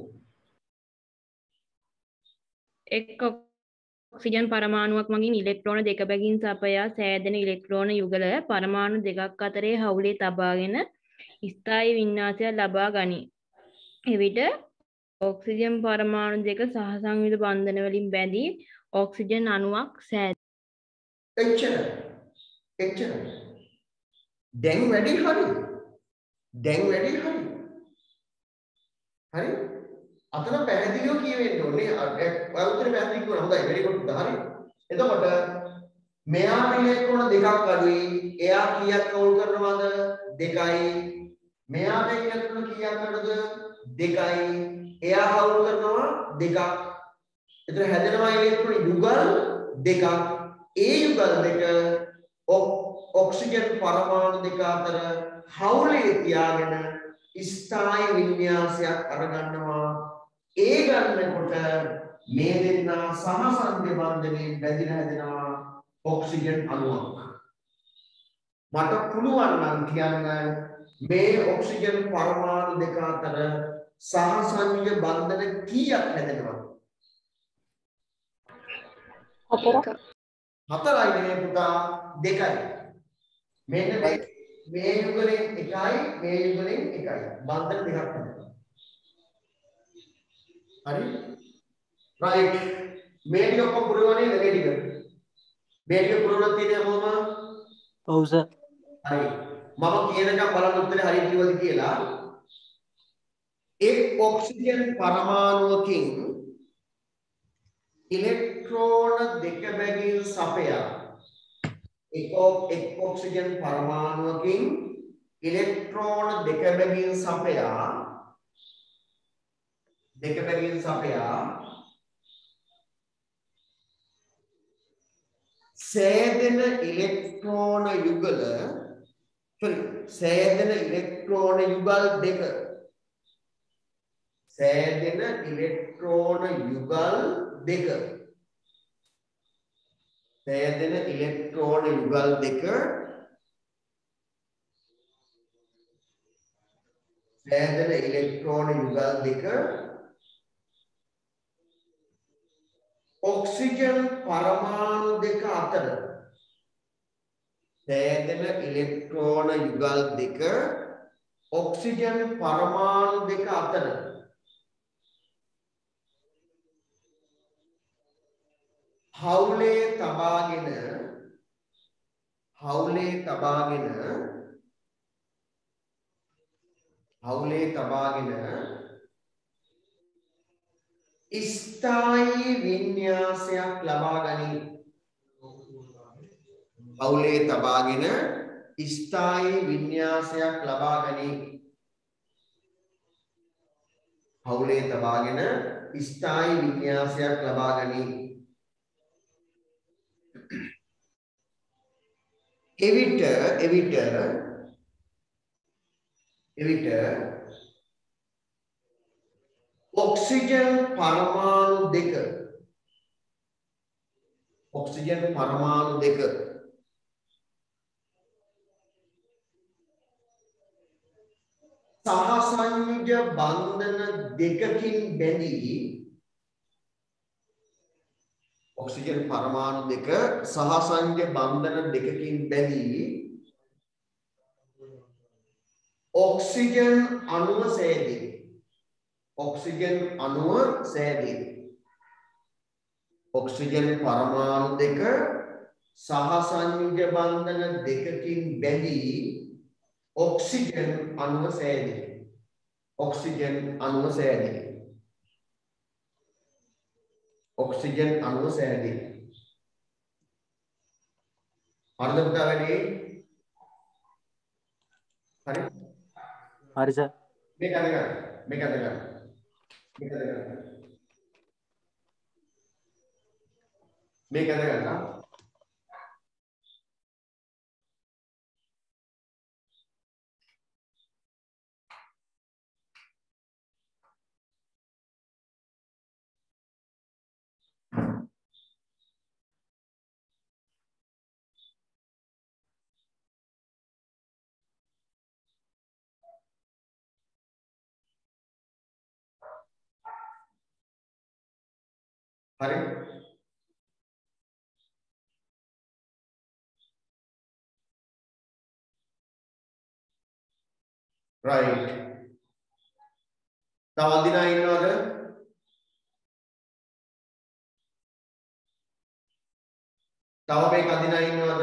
එක් ඔක්සිජන් පරමාණුවක් මගින් ඉලෙක්ට්‍රෝන දෙක බැගින් සපයා සෑදෙන ඉලෙක්ට්‍රෝන යුගල පරමාණු දෙකක් අතරේ හවුලේ තබාගෙන ස්ථායී වින්‍යාසයක් ලබා ගනී. එවිට ඔක්සිජන් පරමාණු දෙක සහසංයුත බන්ධන වලින් බැඳී ඔක්සිජන් අණුවක් සෑද. එච්චර. දැන් වැඩි හරි. හරි? අතන පැහැදිලිව කියවෙන්න ඕනේ. උත්තර පැහැදිලි කරනවා. හොඳයි. very good. හරි. එතකොට මෙයාට ඉලෙක්ට්‍රෝන දෙකක් අඩුයි. එයා කීයක් කවුල් කරනවද? 2යි. මෙයාට ඉලෙක්ට්‍රෝන කීයක් අඩුද? 2යි. එයා කවුල් කරනවා 2ක්. එතන හැදෙනවා ඉලෙක්ට්‍රෝන යුගල් දෙකක්. ඒ යුගල් දෙක ඔක්සිජන් පරමාණු දෙක අතර හවුලේ තියාගෙන ස්ථායී වින්‍යාසයක් අරගන්නවා. ඒ ගන්නකොට මේ දෙන්නා සහසන්ධ්‍ය බන්ධනයෙන් බැඳිලා හැදෙනවා ඔක්සිජන් අණුවක්. මට පුළුවන් නම් කියන්න මේ ඔක්සිජන් පරමාණු දෙක අතර සහසන්ධ්‍ය බන්ධන කීයක් හැදෙනවද? 4ක්. 4යි නේ පුතා 2යි. මෙන්න මේ යුගලෙන් 1යි මේ යුගලෙන් 1යි. බන්ධන දෙකක් හැදෙනවා. හරි? right. මේ ටික ඔක්කොම පුරවන්නේ මේ ටික. මේ ටික පුරවලා තියෙන්නේ මොනවද? ඔව් සර්. හරි. මම කියනකම් බලන්න උත්තරේ හරියට කිව්වද කියලා. එක් ඔක්සිජන් පරමාණුවකින් ඉලෙක්ට්‍රෝන දෙක බැගින් සපයා එක් ඔක්සිජන් පරමාණුවකින් ඉලෙක්ට්‍රෝන දෙක බැගින් සපයා සෑදෙන ඉලෙක්ට්‍රෝන යුගල් දෙක ඔක්සිජන් පරමාණු දෙක අතර හවුලේ තබාගෙන ස්ථායී වින්‍යාසයක් ලබා ගනී. එවිට ඔක්සිජන් පරමාණු දෙක සහසංයුජ බන්ධන දෙකකින් බැඳී ඔක්සිජන් පරමාණු දෙක සහසංයුජ බන්ධන දෙකකින් බැඳී ඔක්සිජන් අණුව සෑදේ. ඔක්සිජන් අණුව සෑදී. ඔක්සිජන් පරමාණු දෙක සහ සංයුජ බන්ධන දෙකකින් බැඳී ඔක්සිජන් අණුව සෑදී. ඔක්සිජන් අණුව සෑදී. ඔක්සිජන් අණුව සෑදී. හරිද පුතා වැඩි? හරි? හරි සර්. මේක අදගන්න. මේක අදගන්න. මේක අදගන්න. මේක අදගන්න. හරි? right. තව අදිනා ඉන්නවද? තව මේක අදිනා ඉන්නවද?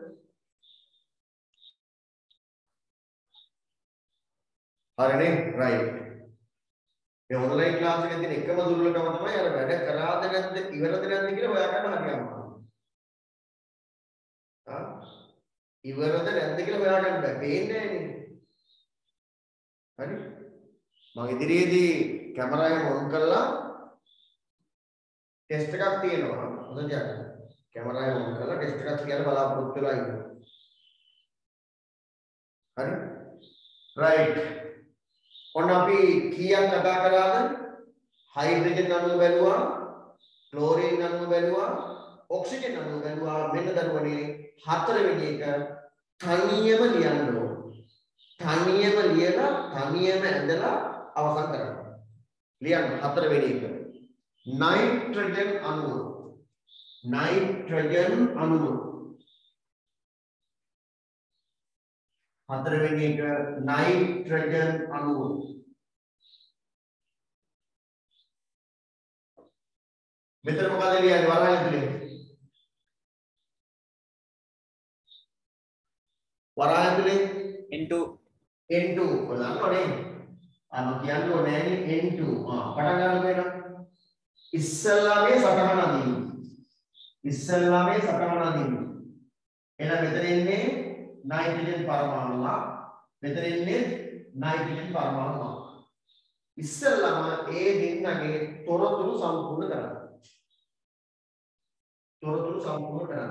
හරිනේ? right. මේ ඔන්ලයින් ක්ලාස් එකේ තියෙන එකම දුර්වලකම තමයි අර වැඩ කරාද නැද්ද ඉවරද නැද්ද කියලා හොයාගන්න හරි අමාරුයි. ඉවරද නැද්ද කියලා හොයාගන්න බෑ. පේන්නේ නෑනේ. හරි? මම ඉදිරියේදී කැමරා එක ඔන් කරලා ටෙස්ට් එකක් තියෙනවා. හොඳට යන්න. කැමරා එක ඔන් කරලා ටෙස්ට් එකක් කියලා බලාපොරොත්තු වෙලා ඉන්න. හරි? right. ඔන්න අපි කීයක් කතා කළාද? හයිඩ්‍රජන් අණුව බැලුවා, ක්ලෝරින් අණුව බැලුවා, ඔක්සිජන් අණුව බැලුවා. මෙන්න දරුවනේ හතරවෙනි එක තනියම ලියන්න ඕන. තනියම ලියලා තනියම ඇඳලා අවසන් කරන්න. ලියන්න හතරවෙනි එක. නයිට්‍රජන් අණුව. නයිට්‍රජන් අණුව. හතරවෙනි එක නයිට්‍රජන් අණුව. මෙතන මොකද ලියන්නේ වරහන් ඇතුලේ? වරහන් ඇතුලේ N2 N2 බලන්නනේ. අන්න කියන්න ඕනේ නෑනේ N2. පටන් ගන්න බෑන. ඉස්සල්ලාමේ සටහන අදින්න. ඉස්සල්ලාමේ සටහන අදින්න. එහෙනම් මෙතන ඉන්නේ नाइट्रोजन परमाणु මෙතන ඉන්නේ नाइट्रोजन परमाणु ඉස්සෙල්ලාම ඒ දෙන්නගේ තොරතුරු සම්පූර්ණ කරන්න. තොරතුරු සම්පූර්ණ කරන්න.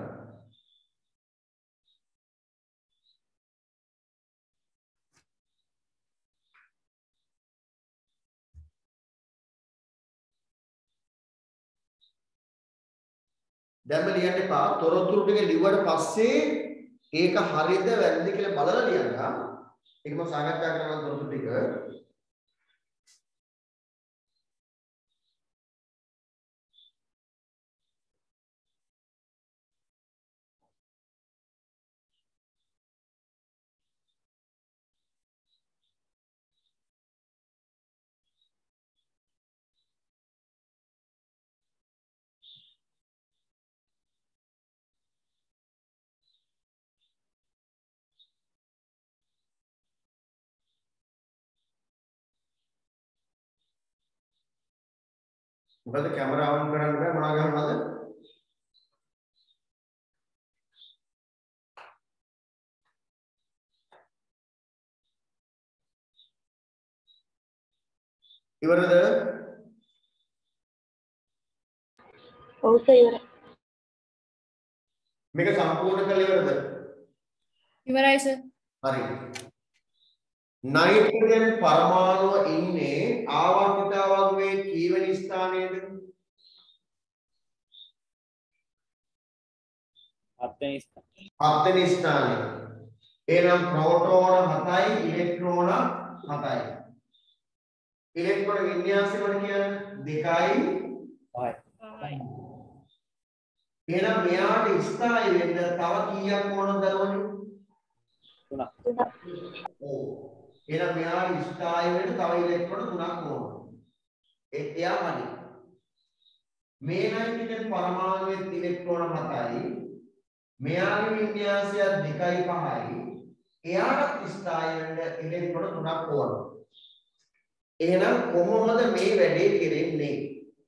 දැන් ලියන්න එපා. තොරතුරු ටික ලිව්වට පස්සේ ඒක හරියද වැරදිද කියලා බලලා ලියන්න. ඒක මම සාකච්ඡා කරන තොරතුරු ටික. මොකද කැමරා ඔන් කරන්න බෑ මොනවා ගන්නවද? ඉවරද? ඔව් සර් ඉවරයි. මේක සම්පූර්ණ කරලා ඉවරද? ඉවරයි සර්. හරි. නයිට්‍රජන් පරමාණුව ඉන්නේ ආවර්තිතාවකයේ කීවෙනි ස්ථානයේද? 7 වෙනි ස්ථානයේ. එහෙනම් ප්‍රෝටෝන 7යි ඉලෙක්ට්‍රෝන 7යි. ඉලෙක්ට්‍රෝන වින්‍යාසය මොකද කියන්නේ? 2යි 5යි. එහෙනම් මෙයාට ස්ථායි වෙන්න තව කීයක් ඕනද දරුවනේ? 3ක්. ඔව්. එහෙනම් මෙයාට ස්ථායි වෙන්න තව ඉලෙක්ට්‍රෝන 3ක් ඕන. එයා හරි. මේ නයිට්‍රජන් පරමාණුවේ ඉලෙක්ට්‍රෝන 7යි. මෙයාගේ වින්‍යාසය 2.5යි. එයාට ස්ථායී වෙන්න ඉලෙක්ට්‍රෝන 3ක් ඕන. එහෙනම් කොහොමද මේ වැඩේ කෙරෙන්නේ?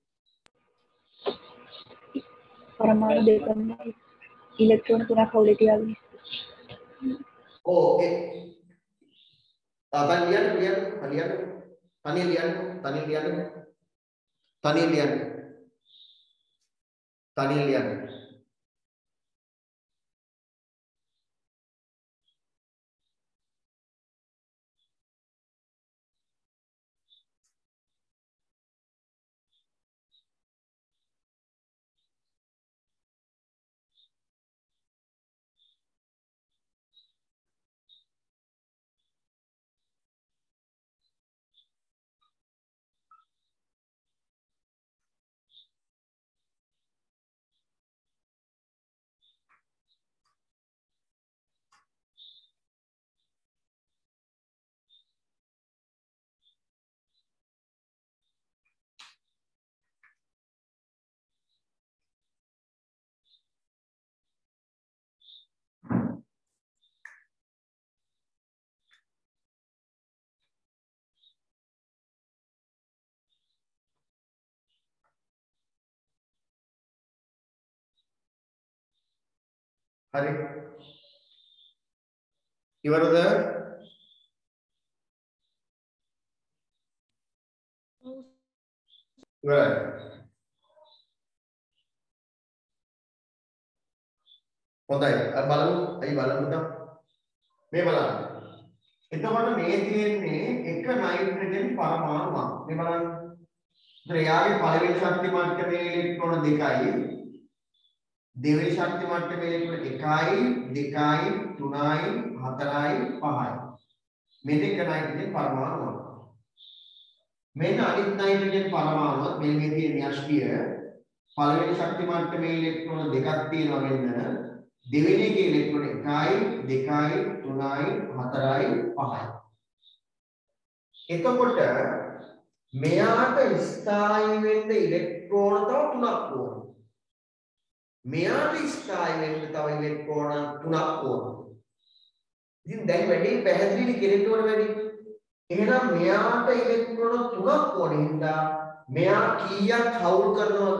පරමාණු දෙකම ඉලෙක්ට්‍රෝන 3ක් හවුලේ තියාගෙන. ඔව් ඒ තනිය ලියන්න. හරි. ඉවරද? ඉවරයි. හොඳයි. බලමු. අයි බලමුද? මේ බලන්න. එතකොට මේ තියෙන්නේ එක නයිට්‍රජන් පරමාණුවක්. මේ බලන්න. එයාගේ පළවෙනි ශක්ති මට්ටමේ ඉලෙක්ට්‍රෝන 2යි. දෙවෙනි ශක්ති මට්ටමේ ඉලෙක්ට්‍රෝන 1යි 2යි 3යි 4යි 5යි. මේ දෙක නයිට්‍රජන් පරමාණුවක්. මෙන්න අනිත් නයිට්‍රජන් පරමාණුවත් මේ තියෙන න්‍යෂ්ටිය පළවෙනි ශක්ති මට්ටමේ ඉලෙක්ට්‍රෝන 2ක් තියෙනවා මෙන්න. දෙවෙනි එකේ ඉලෙක්ට්‍රෝන 1යි 2යි 3යි 4යි 5යි. එතකොට මෙයාට ස්ථායී වෙන්න ඉලෙක්ට්‍රෝන තව 3ක් ඕන. මෙයාට ස්ථායී වෙන්න තව ඉලෙක්ට්‍රෝන 3ක් ඕන. ඉතින් දැන් වැඩි පැහැදිලි කෙරෙන්න ඕන වැඩි. එහෙනම් මෙයාට ඉලෙක්ට්‍රෝන 3ක් ඕන හින්දා මෙයා කීයක් හවුල් කරනවද?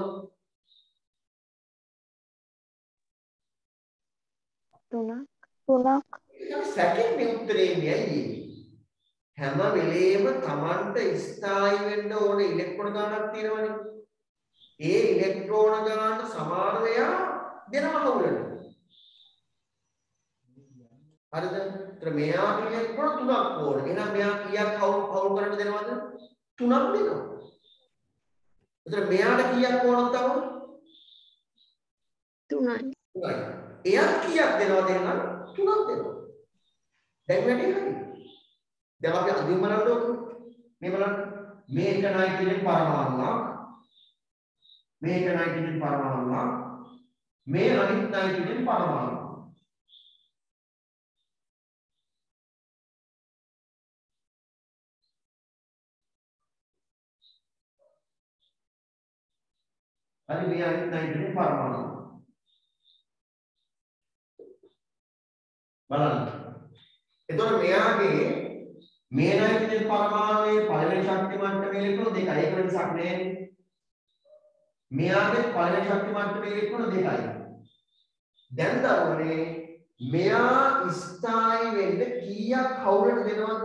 3ක්. සැකෙන්නේ උත්තරේ නෑයි. හැම වෙලේම Tamanට ස්ථායී වෙන්න ඕන ඉලෙක්ට්‍රෝන ගානක් තියෙනවනේ. ඒ ඉලෙක්ට්‍රෝන ගාන සමාන වෙලා දෙනවා හවුලට. හරිද? ඒතර මෙයාට ඉලෙක්ට්‍රෝන 3ක් ඕන. එහෙනම් මෙයා කීයක් හවුල් කරන්න දෙනවද? 3ක් දෙනවා. ඒතර මෙයාට කීයක් ඕනද තව? 3යි. එයා කීයක් දෙනවද එහෙනම්? 3ක් දෙනවා. දැන් වැඩි හරි. දැන් අපි අදින් බලන්න ඕනේ. මේ බලන්න. මේ එක නයිට්‍රජන් පරමාණුවක්. මේක නයිට්‍රජන් පරමාණුවක්. මේ අනිත් නයිට්‍රජන් පරමාණුවක්. හරි මේ අනිත් නයිට්‍රජන් පරමාණුවක්. බලන්න. එතකොට මෙයාගේ මේ නයිට්‍රජන් පරමාණුවේ පළවෙනි ශක්ති මට්ටමේ ඉලෙක්ට්‍රෝන 2යි. ඒක වෙනසක් නෑ. මෙයාගේ පළවෙනි ශක්ති මට්ටමේ ඉලෙක්ට්‍රෝන 2යි. දැන් දරුවනේ මෙයා ස්ථායී වෙන්න කීයක් හවුලට දෙනවද?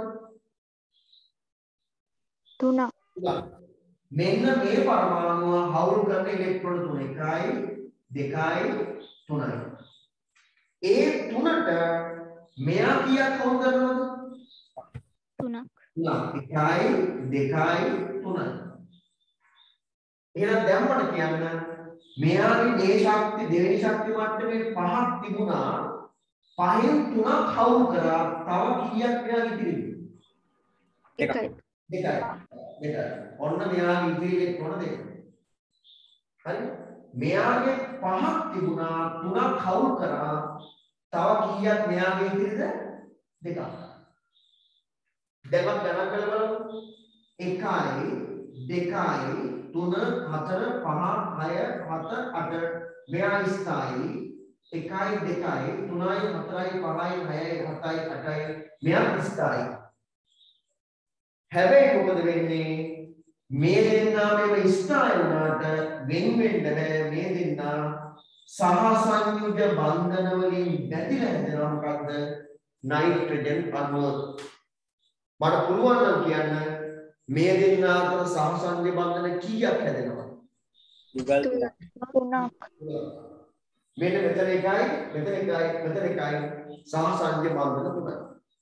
3ක්. මෙන්න මේ පරමාණුව හවුල් කරන ඉලෙක්ට්‍රෝන 1යි 2යි 3යි. ඒ 3ට මෙයා කීයක් හවුල් කරනවද? 3ක්. 1යි 2යි 3යි. එහෙනම් දැන් මට කියන්න මෙයාගේ මේ ශක්ති දෙවෙනි ශක්ති මට්ටමේ 5ක් තිබුණා. 5න් 3ක් හවුල් කරා. තව කීයක් මෙයා ඉතිරිද? 1යි. 2යි. ඔන්න මෙයාගේ ඉතිරි ඉලෙක්ට්‍රෝන 2. හරි? මෙයාගේ 5ක් තිබුණා. 3ක් හවුල් කරා. තව කීයක් මෙයාගේ ඉතිරිද? 2ක්. දැන් අපි ගණන් කරලා බලමු. 1යි 2යි 3 4 5 6 7 8 මෙයා ස්ථායි 1යි 2යි 3යි 4යි 5යි 6යි 7යි 8යි මෙයා ස්ථායි. හැබැයි මොකද වෙන්නේ මේ දෙන්නා මේව ස්ථායි වුණාට වෙන වෙන්න බෑ මේ දෙන්නා සහසංයුජ බන්ධන වලින් බැඳිලා ඉඳලා මොකද්ද නයිට්‍රජන් අණුව. මට පුළුවන් නම් කියන්න මේ දෙන්නා අතර සහසංයුජ බන්ධන කීයක් හැදෙනවද? යුගල් 3ක්. මෙන්න මෙතන එකයි මෙතන එකයි සහසංයුජ බන්ධන 3යි.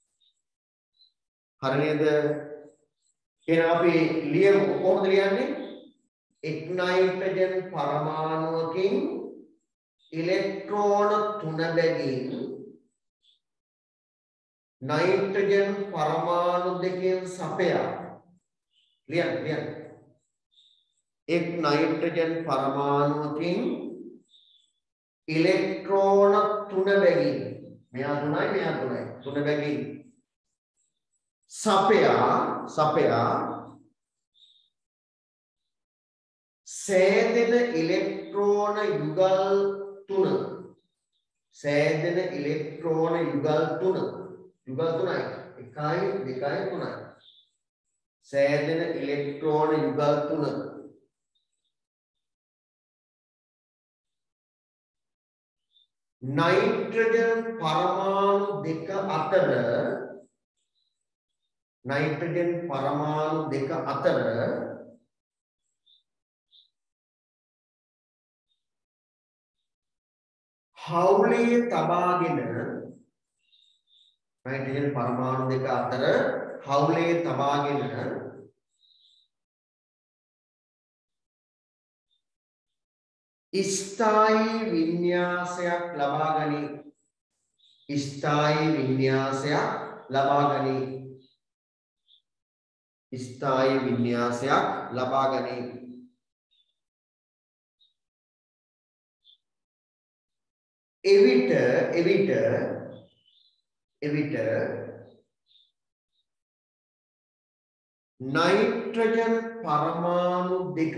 හරි නේද? එහෙනම් අපි ලියමු කොහොමද ලියන්නේ? එක් නයිට්‍රජන් පරමාණුවකින් ඉලෙක්ට්‍රෝන 3 බැගින් නයිට්‍රජන් පරමාණු දෙකෙන් සපයා ලියන්න එක් නයිට්‍රජන් පරමාණුවකින් ඉලෙක්ට්‍රෝන 3 බැගින් මෙයා 3 බැගින් සපයා සෑදෙන ඉලෙක්ට්‍රෝන යුගල් 3 සෑදෙන ඉලෙක්ට්‍රෝන යුගල් 3 1යි 2යි 3යි සෑදෙන ඉලෙක්ට්‍රෝන යුගල් 3 නයිට්‍රජන් පරමාණු දෙක අතර හවුලේ තබාගෙන නයිට්‍රජන් පරමාණු දෙක අතර හවුලේ තබාගෙන ස්ථායි වින්‍යාසයක් ලබා ගනී. ස්ථායි වින්‍යාසයක් ලබා ගනී. එවිට නයිට්‍රජන් පරමාණු දෙක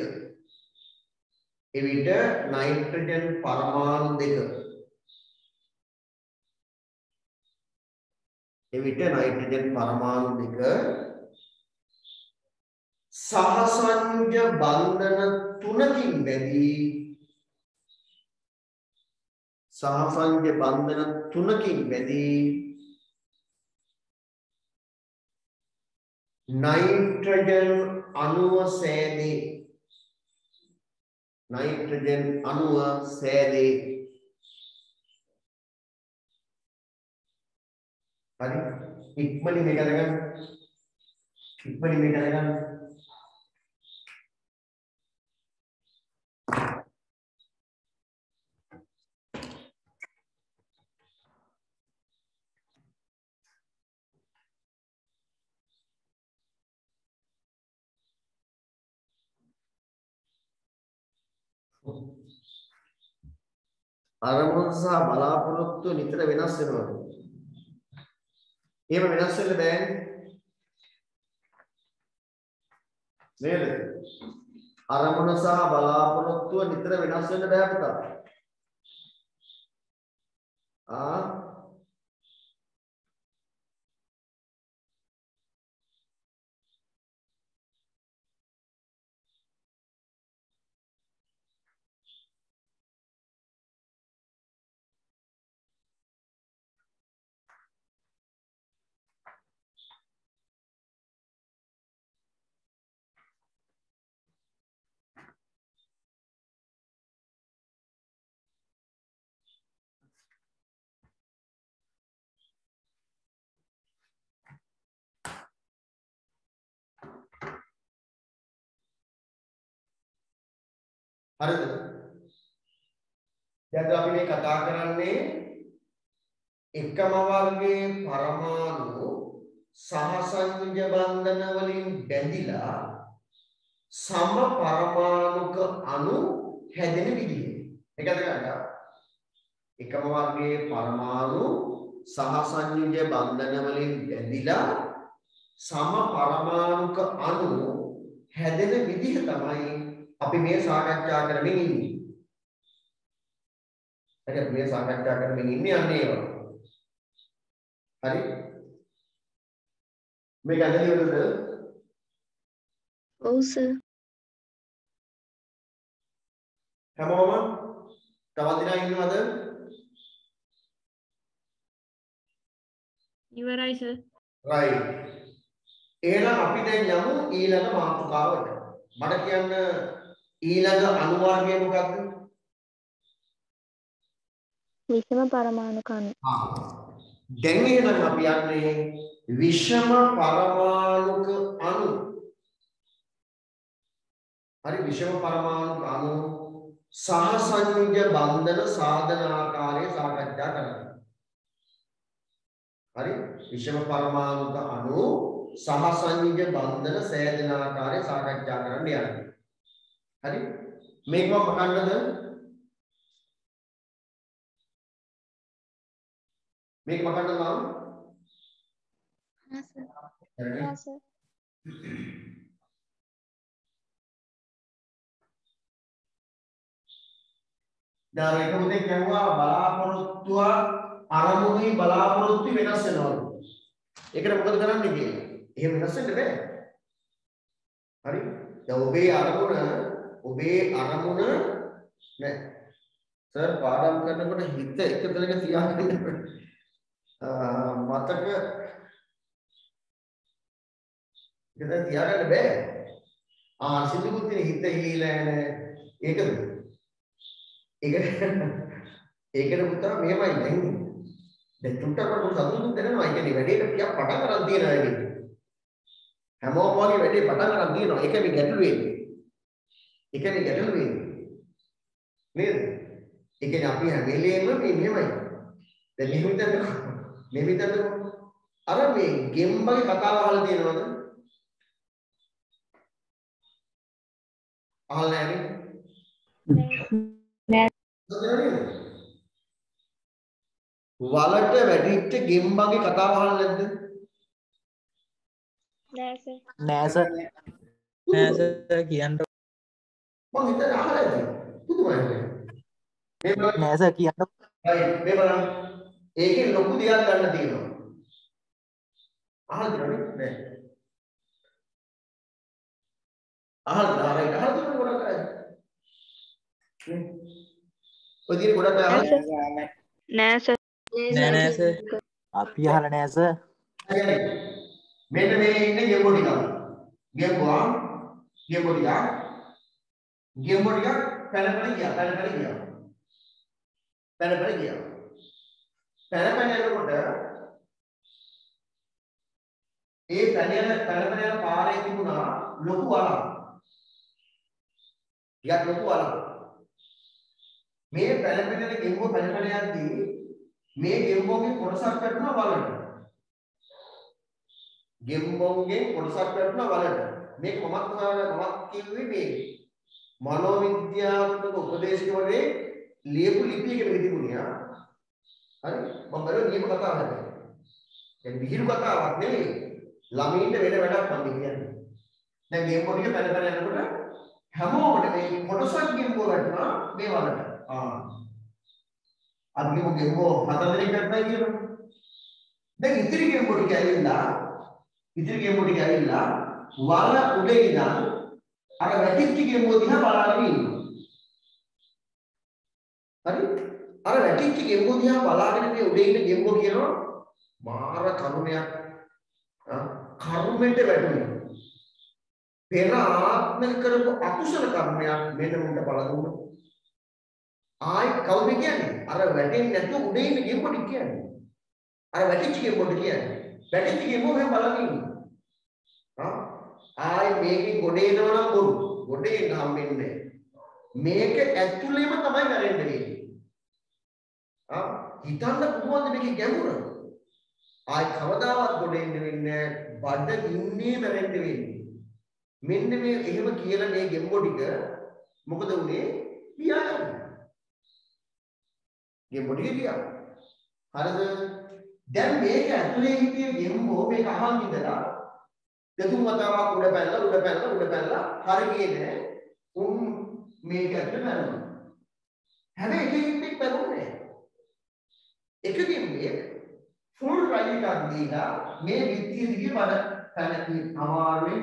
සහසංයුජ බන්ධන 3කින් බැඳී නයිට්‍රජන් අණුව සෑදේ. හරි ඉක්මනින් මේක අරගන්න. අරමුණ සහ බලාපොරොත්තු නිතර වෙනස් වෙනවා. එහෙම වෙනස් වෙන්න බෑනේ. නේද? අරමුණ සහ බලාපොරොත්තු නිතර වෙනස් වෙන්න බෑ පුතා. හරිද? දැන් අපි මේ කතා කරන්නේ එකම වර්ගයේ පරමාණු සහසංයුජ බන්ධන වලින් බැඳිලා සම පරමාණුක අණු හැදෙන විදිහ. ඒකද ගන්න. එකම වර්ගයේ පරමාණු සහසංයුජ බන්ධන වලින් බැඳිලා සම පරමාණුක අණු හැදෙන විදිහ තමයි අපි මේ සාකච්ඡා කරමින් ඉන්නේ. හරි අපි මේ සාකච්ඡා කරමින් ඉන්නේ අන්න ඒවා. හරි මේක ඇදලිවලද? ඔව් සර්. හැමෝම තවත් දිනා ඉන්නවද? ඉවරයි සර්. right. එහෙනම් අපි දැන් යමු ඊළඟ මාතෘකාවට. මට කියන්න ඊළඟ අණුවර්ගය මොකක්ද? විෂම පරමාණු කණු. දැන් එහෙනම් අපි යන්නේ විෂම පරමාණුක අණු. හරි විෂම පරමාණුක අණු සහසංයුජ බන්ධන සාධන ආකාරය සාකච්ඡා කරනවා. හරි විෂම පරමාණුක අණු සහසංයුජ බන්ධන සෑදන ආකාරය සාකච්ඡා කරන්න යනවා. හරි මේක මම පටන්ගන්නද? මේක පටන්ගන්න මම? හා සර්. හරි හා සර්. දැන් එක මුදේ කියනවා බලාපොරොත්තුව අරමුණුයි බලාපොරොත්තු වෙනස් වෙනවලු. ඒකට මොකද කරන්නේ කියලා. එහෙම වෙනස් වෙන්න බෑ. හරි? දැන් ඔබේ අරමුණ නෑ. සර් පාඩම් කරනකොට හිත එක තැනක තියාගන්න මතක ඒක තියාගන්න බෑ. සිද්ධුකුත් තියෙන හිත හිලීලා යන ඒකද? ඒකට පුතා මෙහෙමයි දැන් චුට්ටක් කොට සතුටුත් වෙනවා. ඒ කියන්නේ වැඩේට ටිකක් පටන් ගන්න තියෙනවා ඒක. හැමෝම වගේ වැඩේ පටන් ගන්න තියෙනවා. ඒක මේ ගැටලු වෙන්නේ. නේද? ඒ කියන්නේ අපි හැම වෙලේම මේ මෙහෙමයි. දැන් මෙහෙම හිතන්නකො. අර මේ ගෙම්බගේ කතාව අහලා තියෙනවද? අහලා නැහැ නෑ. වලට වැඩිච්ච ගෙම්බගේ කතාව අහලා නැද්ද? නෑ සර්. නෑ සර්. නෑ සර් කියන්න. මම හිතන්නේ අහලා ඇති. පුදුමයි. නෑ සර් කියන්න. මේ බලන්න. ඒකේ ලොකු දෙයක් ගන්න තියෙනවා. අහලා තියෙනවද? නෑ. අහලා තියෙන ගොඩක් අය. ඔය දින ගොඩක් අය අහලා නෑ සර්. නෑ සර්. අපි අහලා නෑ සර්. මෙන්න මේ ඉන්නේ ගෙම්බෝ ටික. ගෙම්බෝ ටික පැන ගියා. යනකොට ඒ පැන යන පාරේ තිබුණා ලොකු වලක්. මේ පැන ගෙම්බෝ පැන යද්දී මේ ගෙම්බෝගේ කොටසක් වැටුණා වලට. මේක මමත් කිව්වේ මේ මනෝවිද්‍යාත්මක උපදේශකවරේ ලියපු ලිපියක තිබුණා. හරි මම බලුවා නියම කතාවක් හැබැයි. දැන් විහිළු කතාවක් නෙවෙයි. ළමයින්ට වෙන වැඩක් මම කියන්නේ. දැන් ගෙම්බෝ ටික පැන යනකොට හැමෝම මේ කොටසක් ගෙම්බෝ වැටුණා මේ වලට. අපි ගෙම්බෝ 4 දෙනෙක් වැටුණා කියනවා. දැන් ඉතිරි ගෙම්බෝ ටික ඇවිල්ලා වල උඩේ ඉඳන් අර වැටිච්ච ගෙම්බෝ දිහා බලාගෙන ඉන්නවා. හරි? අර වැටිච්ච ගෙම්බෝ දිහා බලාගෙන මේ උඩේ ඉන්න ගෙම්බෝ කියනවා මාර කරුණයක්. කර්මෙට වැටුණා. පෙර ආත්ම කරපු අකුසල කර්මයක් මෙන්න උන්ට බල දුන්නා. ආයි කවුද කියන්නේ? අර වැටෙන්නේ නැතුව උඩේ ඉන්න ගෙම්බෝ ටික කියන්නේ. අර වැටිච්ච ගෙම්බෝ ටික කියන්නේ. වැටිච්ච ගෙම්බෝ මෙහෙම බලන් ඉන්නවා. ආයි මේකේ ගොඩේ එනවා නම් බොරු. ගොඩේ එන්න හම්බෙන්නේ. මේක ඇතුළේම තමයි වැරෙන්න වෙන්නේ. හිතන්න පුළුවන්ද මේකේ ගැඹුර? ආයි කවදාවත් ගොඩේ එන්න වෙන්නේ නැහැ. බඩ ඉන්නේ වැරෙන්න වෙන්නේ. මෙන්න මේ එහෙම කියලා මේ ගෙම්බෝ ටික මොකද උනේ? පියාගන්න. ගෙම්බෝ ටික ගියා. හරිද? දැන් මේක ඇතුලේ හිටිය ගෙම්බෝ මේක අහන් ඉඳලා දෙතුන් වතාවක් උඩ පැනලා හරි ගියේ නෑ. උන් මේක ඇතුලේ මැරුණා. හැබැයි එකකින් මැරුණේ නෑ. එකකින් මේ ෆුල් රයිඩ් එකක් දීලා මේ විත්තිය දිගේ බඩ පැනකි අමාරුවෙන්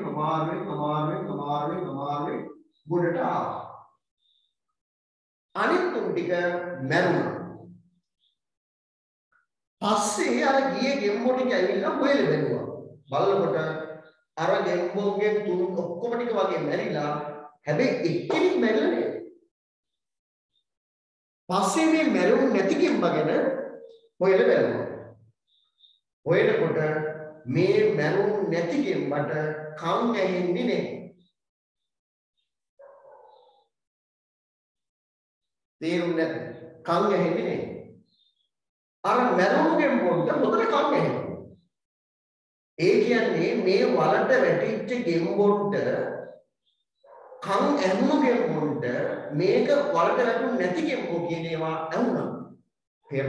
ගොඩට ආවා. අනිත් තුන් ටික මැරුණා. පස්සේ අර ගියේ ගෙම්බෝ ටික ඇවිල්ලා හොයලා බැලුවා. බලනකොට අර ගෙම්බෝගේ තුන් ඔක්කොම ටික වගේ මැරිලා හැබැයි එක්කෙනෙක් මැරිලා නෑ. පස්සේ මේ මැරුණු නැති ගෙම්බගෙන හොයලා බැලුවා. හොයනකොට මේ මැරුණු නැති ගෙම්බට කන් ඇහෙන්නේ නෑ. තේරුන්නේ නැද්ද? කන් ඇහෙන්නේ නෑ. අර මැරුණු ගෙම්බොන්ට හොඳට කන් ඇහෙනවා. ඒ කියන්නේ මේ වලට වැටිච්ච ගෙම්බොන්ට කන් ඇහුණු ගෙම්බොන්ට මේක වලට වැටුනේ නැති ගෙම්බෝ කියන ඒවා ඇහුණා. පෙර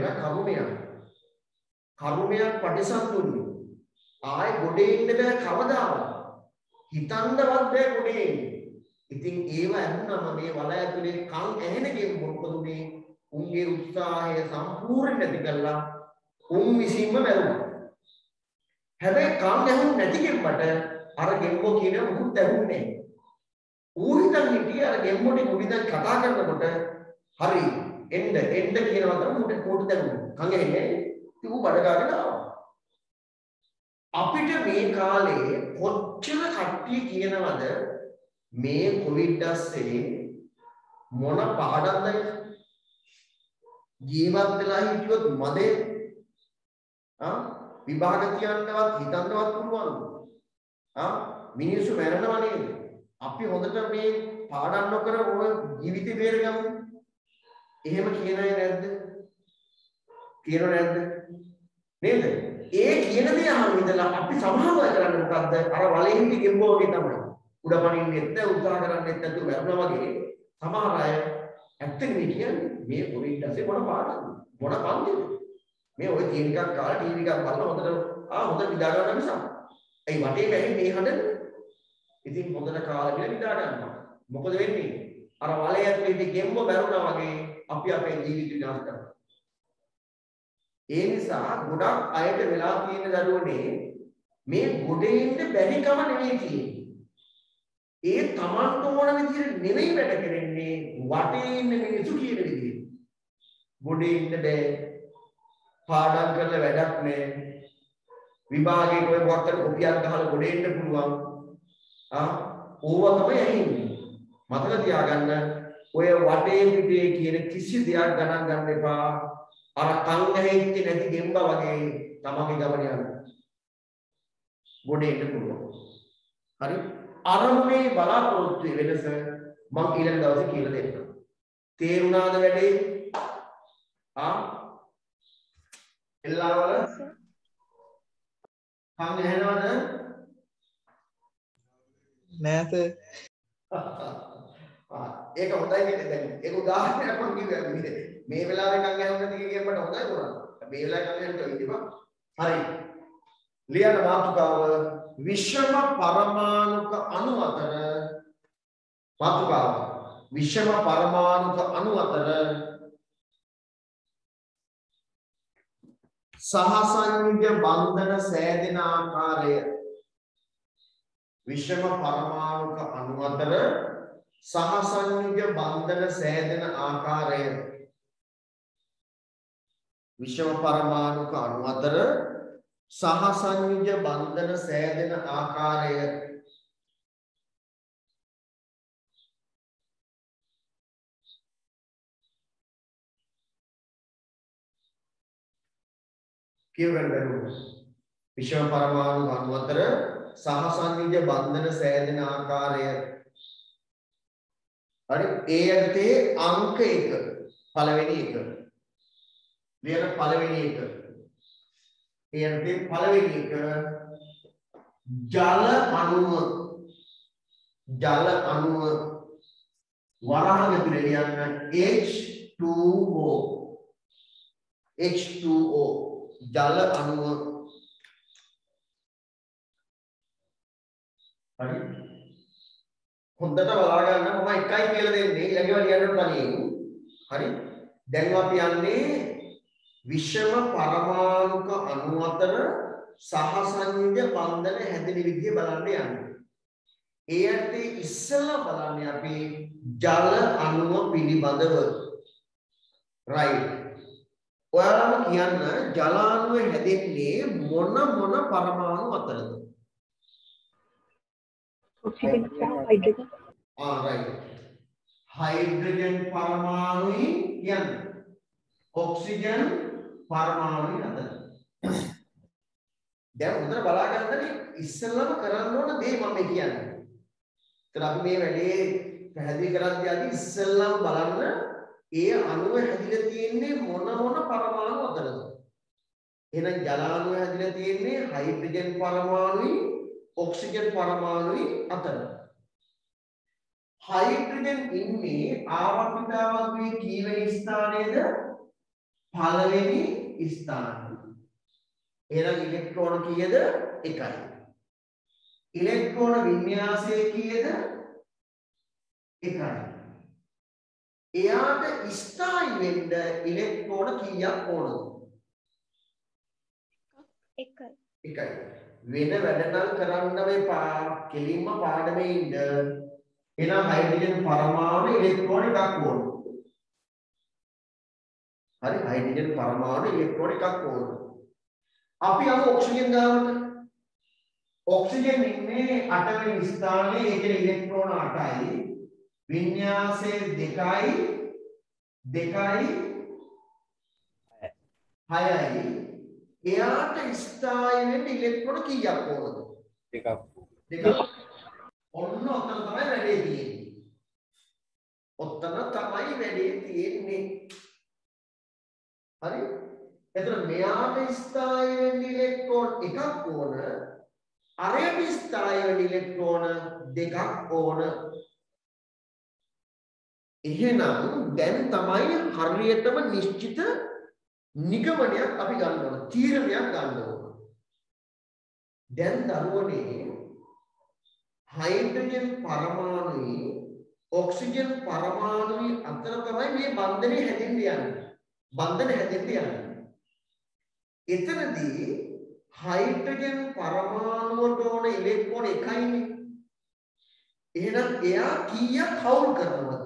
කර්මයක් පටිසන්තුන්නේ. ආයේ ගොඩේ ඉන්න බෑ කවදාවත්. හිතන්නවත් බෑ ගොඩේ ඉන්න. ඉතින් ඒව ඇහුනම මේ වල ඇතුලේ කන් ඇහෙන ගෙම්බොන් පොදුනේ උන්ගේ උත්සාහය සම්පූර්ණ නැති කළා. උන් විසින්ම මැරුණා. හැබැයි කන් ඇහුන්නේ නැති ගෙම්බට අර ගෙම්බෝ කියන මුකුත් ඇහුන්නේ නැහැ. ඌ හිතන් හිටියේ අර ගෙම්බොටි මුලින්ම කතා කරනකොට හරි එන්න කියනවා තමයි උට දැනුනේ. කන් ඇහෙන්නේ ඌ බඩ ගාගෙන ආවා. අපිට මේ කාලේ කොච්චර කට්ටිය කියනවද මේ කොවිඩ් ඇස්සේ මොන පාඩම්ද ජීවත් වෙලා හිටියොත් මදේ විභාග කියන්නවත් හිතන්නවත් පුළුවන් මිනිස්සු මැරෙනවා නේද අපි හොඳට මේ පාඩම් නොකර ඔය ජීවිතේ බේරගමු එහෙම කියන අය නැද්ද කියනව නැද්ද නේද ඒ කියන දේ අහන ඉඳලා අපි සමාව කරන්නේ මොකද්ද අර වලේ හිටි ගෙම්බෝ වගේ තමයි උඩ පනින්නෙත් නැ උත්සාහ කරන්නෙත් නැතුව වැරදුනා වගේ සමහර අය ඇත්තටම කියන්නේ මේ කොවිඩ් ඇස්සේ මොන පාඩම්ද මොන පන්තිද මේ ඔය ටීවී එකක් කාලා ටීවී එකක් බලලා හොඳට විදා ගන්න නිසා ඒ වටේ වැහි මේ හදන ඉතින් හොඳට කාලා කියලා විදා ගන්නවා මොකද වෙන්නේ අර වලේ ඇතුලේ ඉති ගෙම්බෝ බැරුණා වගේ අපි අපේ ජීවිත විනාශ කරනවා ඒ නිසා ගොඩක් අයට වෙලා තියෙන දරුවනේ මේ ගොඩේ ඉන්න බැරිකම නෙවෙයි තියෙන්නේ ඒ තමන්ට ඕන විදිහට නෙවෙයි වැඩ කරන්නේ වටේ ඉන්න මිනිස්සු කියන විදිහට ගොඩේ ඉන්න බෑ පාඩම් කරලා වැඩක් නෑ විභාගයේ කොයි මොකක්ද කොපියක් ගහලා ගොඩේ ඉන්න පුළුවන් ඕවා තමයි ඇහින්නේ මතක තියාගන්න ඔය වටේ පිටේ කියන කිසි දෙයක් ගණන් ගන්න එපා අර කන් ඇහෙච්ච නැති ගෙම්බා වගේ තමන්ගේ ගමන යන්න ගොඩේ ඉන්න පුළුවන් හරි අරමුණේ බලාපොරොත්තු වෙනස මම ඊළඟ දවසේ කියලා දෙන්නම්. තේරුණාද වැඩේ? එල්ලාවල කන් ඇහෙනවද? නෑ සර්. ඒක හොඳයි නේද දැන්. ඒක උදාහරණයක් මම කිව්වා මේ වෙලාවේ කන් ඇහෙන්නේ නැති කියනකොට හොඳයි පුරා. මේ වෙලාවේ කන් ඇහෙන්න ඉතිපා. හරි. ලියන මාතෘකාව විෂම පරමාණුක අණු අතර මාතෘකාව විෂම පරමාණුක අණු අතර සහසංයුජ බන්ධන සෑදෙන ආකාරය විෂම පරමාණුක අණු අතර සහසංයුජ බන්ධන සෑදෙන ආකාරය විෂම පරමාණුක අණු අතර සහසංයුජ බන්ධන සෑදෙන ආකාරය කියවන්න බැරුව විෂම පරමාණු අණු අතර සහසංයුජ බන්ධන සෑදෙන ආකාරය හරි ඒ යටතේ අංක 1 පළවෙනි එක ලියන පළවෙනි එක පළවෙනි එක ජල අණුව වරහන් ඇතුලේ ලියන්න H2O ජල අණුව හරි හොඳට බලා ගන්න මම එකයි කියලා දෙන්නේ ඊළඟව ලියන්න කලින් හරි දැන් අපි යන්නේ විෂම පරමාණුක අණු අතර සහසංයෝජ බන්ධන හැදෙන විදිය බලන්න යන්නේ. ඒ ඇත්තේ ඉස්සෙල්ලා බලන්නේ අපි ජල අණුව පිළිබඳව. right. ඔයාලම කියන්න ජල අණුව හැදෙන්නේ මොන පරමාණු අතරද? Oxygen සහ hydrogen. right. හයිඩ්‍රජන් පරමාණුයි කියන්නේ ඔක්සිජන් පරමාණුයි අතර. දැන් හොඳට බලා ගන්නනේ ඉස්සෙල්ලාම කරන්න ඕන දේ මම කියන්නේ. ඒතර අපි මේ වැඩේ පැහැදිලි කරද්දී ආදී ඉස්සෙල්ලාම බලන්න ඒ අණුව හැදිලා තියෙන්නේ මොන පරමාණු අතරද? එහෙනම් ජල අණුව හැදිලා තියෙන්නේ හයිඩ්‍රජන් පරමාණුයි ඔක්සිජන් පරමාණුයි අතර. හයිඩ්‍රජන් ඉන්නේ ආවර්තිතාවකයේ කීවෙනි ස්ථානයේද? පළවෙනි ස්ථානයේ. එහෙනම් ඉලෙක්ට්‍රෝන කීයද? 1යි. ඉලෙක්ට්‍රෝන වින්‍යාසය කීයද? 1යි. එයාට ස්ථායි වෙන්න ඉලෙක්ට්‍රෝන කීයක් ඕනද? 1යි. වෙන වැඩ නම් කරන්න එපා. කෙලින්ම පාඩමේ ඉන්න. එහෙනම් හයිඩ්‍රජන් පරමාණු ඉලෙක්ට්‍රෝන එකක් ඕන. හරි හයිඩ්‍රජන් පරමාණු ඉලෙක්ට්‍රෝන එකක් ඕන. අපි යමු ඔක්සිජන් ගාවට. ඔක්සිජන් ඉන්නේ 8 වෙනි ස්ථානයේ. ඒකේ ඉලෙක්ට්‍රෝන 8යි. වින්‍යාසය 2යි 6යි. එයාට ස්ථායි වෙන්න ඉලෙක්ට්‍රෝන කීයක් ඕනද? දෙකක්. ඔන්න ඔතන තමයි වැඩේ තියෙන්නේ. ඔතන තමයි වැඩේ තියෙන්නේ. හරි? එතකොට මෙයාට ස්ථායි වෙන්න ඉලෙක්ට්‍රෝන එකක් ඕන. අරයට ස්ථායි වෙන්න ඉලෙක්ට්‍රෝන දෙකක් ඕන. එහෙනම් දැන් තමයි හරියටම නිශ්චිත නිගමනයක් අපි ගන්න ඕන. තීරණයක් ගන්න ඕන. දැන් දරුවනේ හයිඩ්‍රජන් පරමාණුයි ඔක්සිජන් පරමාණුයි අතර තමයි මේ බන්ධනේ හැදෙන්න යන්නේ. බන්ධන හැදෙන්න යන්නේ. එතනදී හයිඩ්‍රජන් පරමාණුවට ඕන ඉලෙක්ට්‍රෝන එකයිනේ. එහෙනම් එයා කීයක් හවුල් කරනවද?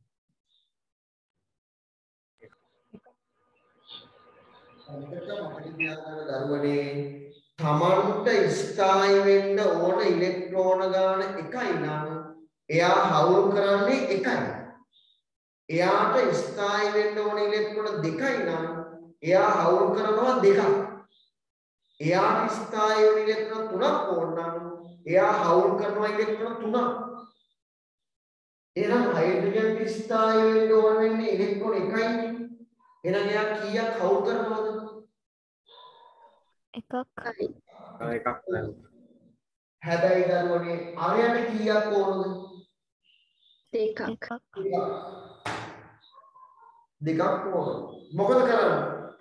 දරුවනේ තමන්ට ස්ථායි වෙන්න ඕන ඉලෙක්ට්‍රෝන ගාන එකයි නම් එයා හවුල් කරන්නේ එකයි. එයාට ස්ථායි වෙන්න ඕන ඉලෙක්ට්‍රෝන දෙකයි නම් එයා හවුල් කරනවා දෙකක්. එයාට ස්ථායි වෙන ඉලෙක්ට්‍රෝන තුනක් ඕන නම් එයා හවුල් කරනවා ඉලෙක්ට්‍රෝන තුනක්. එහෙනම් හයිඩ්‍රජන් ස්ථායි වෙන්න ඕන වෙන්නේ ඉලෙක්ට්‍රෝන එකයිනේ. එහෙනම් එයා කීයක් හවුල් කරනවද? එකක්. එකක්. හැබැයි දරුවනේ අරයට කීයක් ඕනද? දෙකක්. දෙකක් ඕන. මොකද කරන්නේ?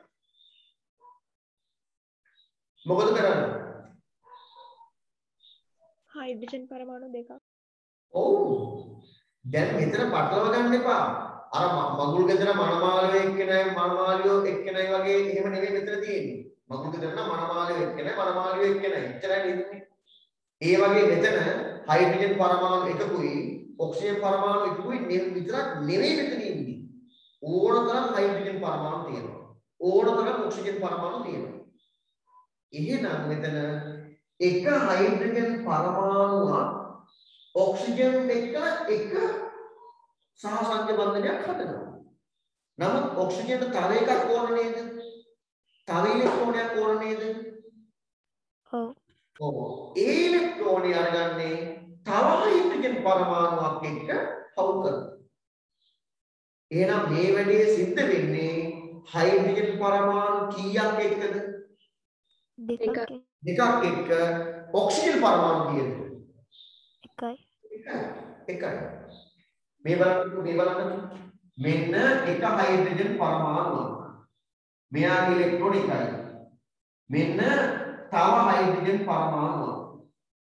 හයිඩ්‍රජන් පරමාණු දෙකක්. ඔව්. දැන් මෙතන පටලව ගන්න එපා. අර මඟුල් ගෙදර මනමාලියෝ එක්කෙනයි මනමාලියෝ එක්කෙනයි වගේ එහෙම නෙමෙයි මෙතන තියෙන්නේ. මඟුල් ගෙදර නම් මනමාලියෝ එක්කෙනයි මනමාලියෝ එක්කෙනයි. එච්චරයි නෙන්නේ. ඒ වගේ මෙතන හයිඩ්‍රජන් පරමාණු එකකුයි ඔක්සිජන් පරමාණු එකකුයි විතරක් නෙමෙයි මෙතන ඉන්නේ. ඕන තරම් හයිඩ්‍රජන් පරමාණු තියෙනවා. ඕන තරම් ඔක්සිජන් පරමාණු තියෙනවා. එහෙනම් මෙතන එක හයිඩ්‍රජන් පරමාණුවක් ඔක්සිජන් එක්ක එක සහසංජ බන්ධනයක් හදනවා. නමුත් ඔක්සිජන්ට තව එකක් ඕන නේද? තව ඉලෙක්ට්‍රෝනයක් ඕන නේද? ඔව්. ඔව්. ඒ ඉලෙක්ට්‍රෝනය අරගන්නේ තව හයිඩ්‍රජන් පරමාණුවක් එක්ක හවුල් කරනවා. එහෙනම් මේ වැඩේ සිද්ධ වෙන්නේ හයිඩ්‍රජන් පරමාණු කීයක් එක්කද? දෙකක්. දෙකක් එක්ක ඔක්සිජන් පරමාණු කීයද? එකයි. එකයි. මේ බලන්න මෙන්න එක හයිඩ්‍රජන් පරමාණුවක්. මෙයාගේ ඉලෙක්ට්‍රෝන එකයි. මෙන්න තව හයිඩ්‍රජන් පරමාණුවක්.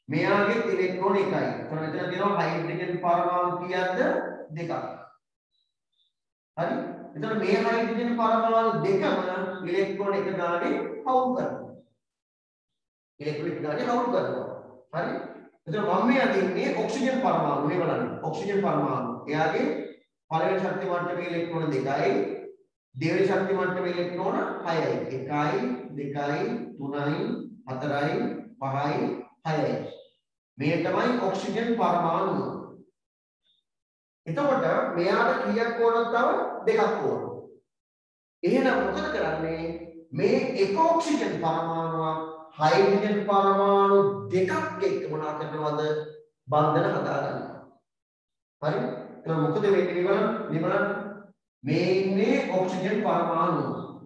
මෙයාගේ ඉලෙක්ට්‍රෝන එකයි. එතකොට මෙතන තියෙනවා හයිඩ්‍රජන් පරමාණු කීයක්ද? දෙකක්. හරි? එතකොට මේ හයිඩ්‍රජන් පරමාණු දෙකම ඉලෙක්ට්‍රෝන එක ගානේ හවුල් කරනවා. ඉලෙක්ට්‍රෝන එක ගානේ හවුල් කරනවා. හරි? එතකොට මම මේ අදින්නේ ඔක්සිජන් පරමාණු මේ බලන්න. ඔක්සිජන් පරමාණු. එයාගේ පළවෙනි ශක්ති මට්ටමේ ඉලෙක්ට්‍රෝන 2යි. දෙවෙනි ශක්ති මට්ටමේ ඉලෙක්ට්‍රෝන 6යි. 1යි 2යි 3යි 4යි 5යි 6යි. මේ තමයි ඔක්සිජන් පරමාණු. එතකොට මෙයාට කීයක් ඕනද තව? දෙකක් ඕන. එහෙනම් මොකද කරන්නේ? මේ එක ඔක්සිජන් පරමාණුවක් හයිඩ්‍රජන් පරමාණු දෙකක් එක්ක මොනවා කරනවද? බන්ධන හදා ගන්නවා. හරි? එහෙනම් මොකද වෙන්නේ? මේ ඉන්නේ ඔක්සිජන් පරමාණු.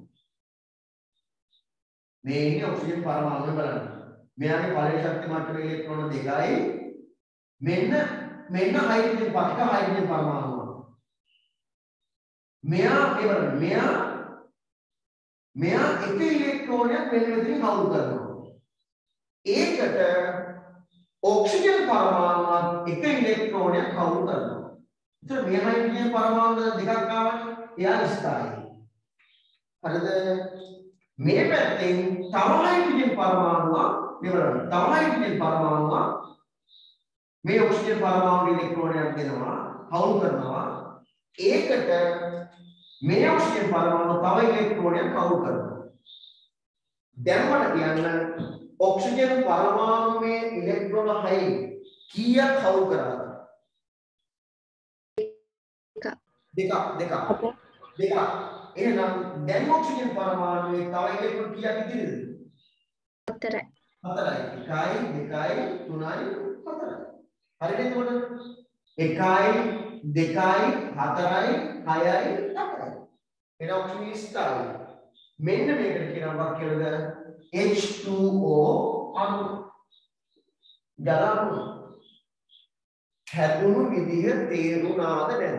මේ ඉන්නේ ඔක්සිජන් පරමාණු බලන්න. මෙයාගේ පළවෙනි ශක්ති මට්ටමේ ඉලෙක්ට්‍රෝන 2යි. මෙන්න හයිඩ්‍රජන් පරමාණුව. මෙයා එක ඉලෙක්ට්‍රෝනයක් මෙන්න මෙතනින් හවුල් කරනවා. ඒකට ඔක්සිජන් පරමාණුවක් එක ඉලෙක්ට්‍රෝනයක් හවුල් කරනවා. ඒතර මේ හයිඩ්‍රජන් පරමාණු දෙකක් ආවනේ. එයා ස්ථායී. හරිද? මේ පැත්තෙන් තව හයිඩ්‍රජන් පරමාණුවක් මේ ඔක්සිජන් පරමාණු ඉලෙක්ට්‍රෝනයක් දෙනවා හවුල් කරනවා. ඒකට මේ ඔක්සිජන් පරමාණු තව ඉලෙක්ට්‍රෝනයක් හවුල් කරනවා. දැන් මට කියන්න ඔක්සිජන් පරමාණුවේ ඉලෙක්ට්‍රෝන 6 කීයක් හවුල් කරාද? දෙකක්. එහෙනම් දැන් ඔක්සිජන් පරමාණුවේ තව ඉලෙක්ට්‍රෝන කීයක් ඉතිරිද? 4යි. 1යි 2යි 3යි 4යි. හරිද? එතකොට 1යි 2යි 4යි 6යි 8යි. එන ඔක්සිජන් ස්ථායී. මෙන්න මේකට කියනවා කියලාද H2O අණු. ජල අණු. හැදුණු විදිහ තේරුණාද නැද්ද?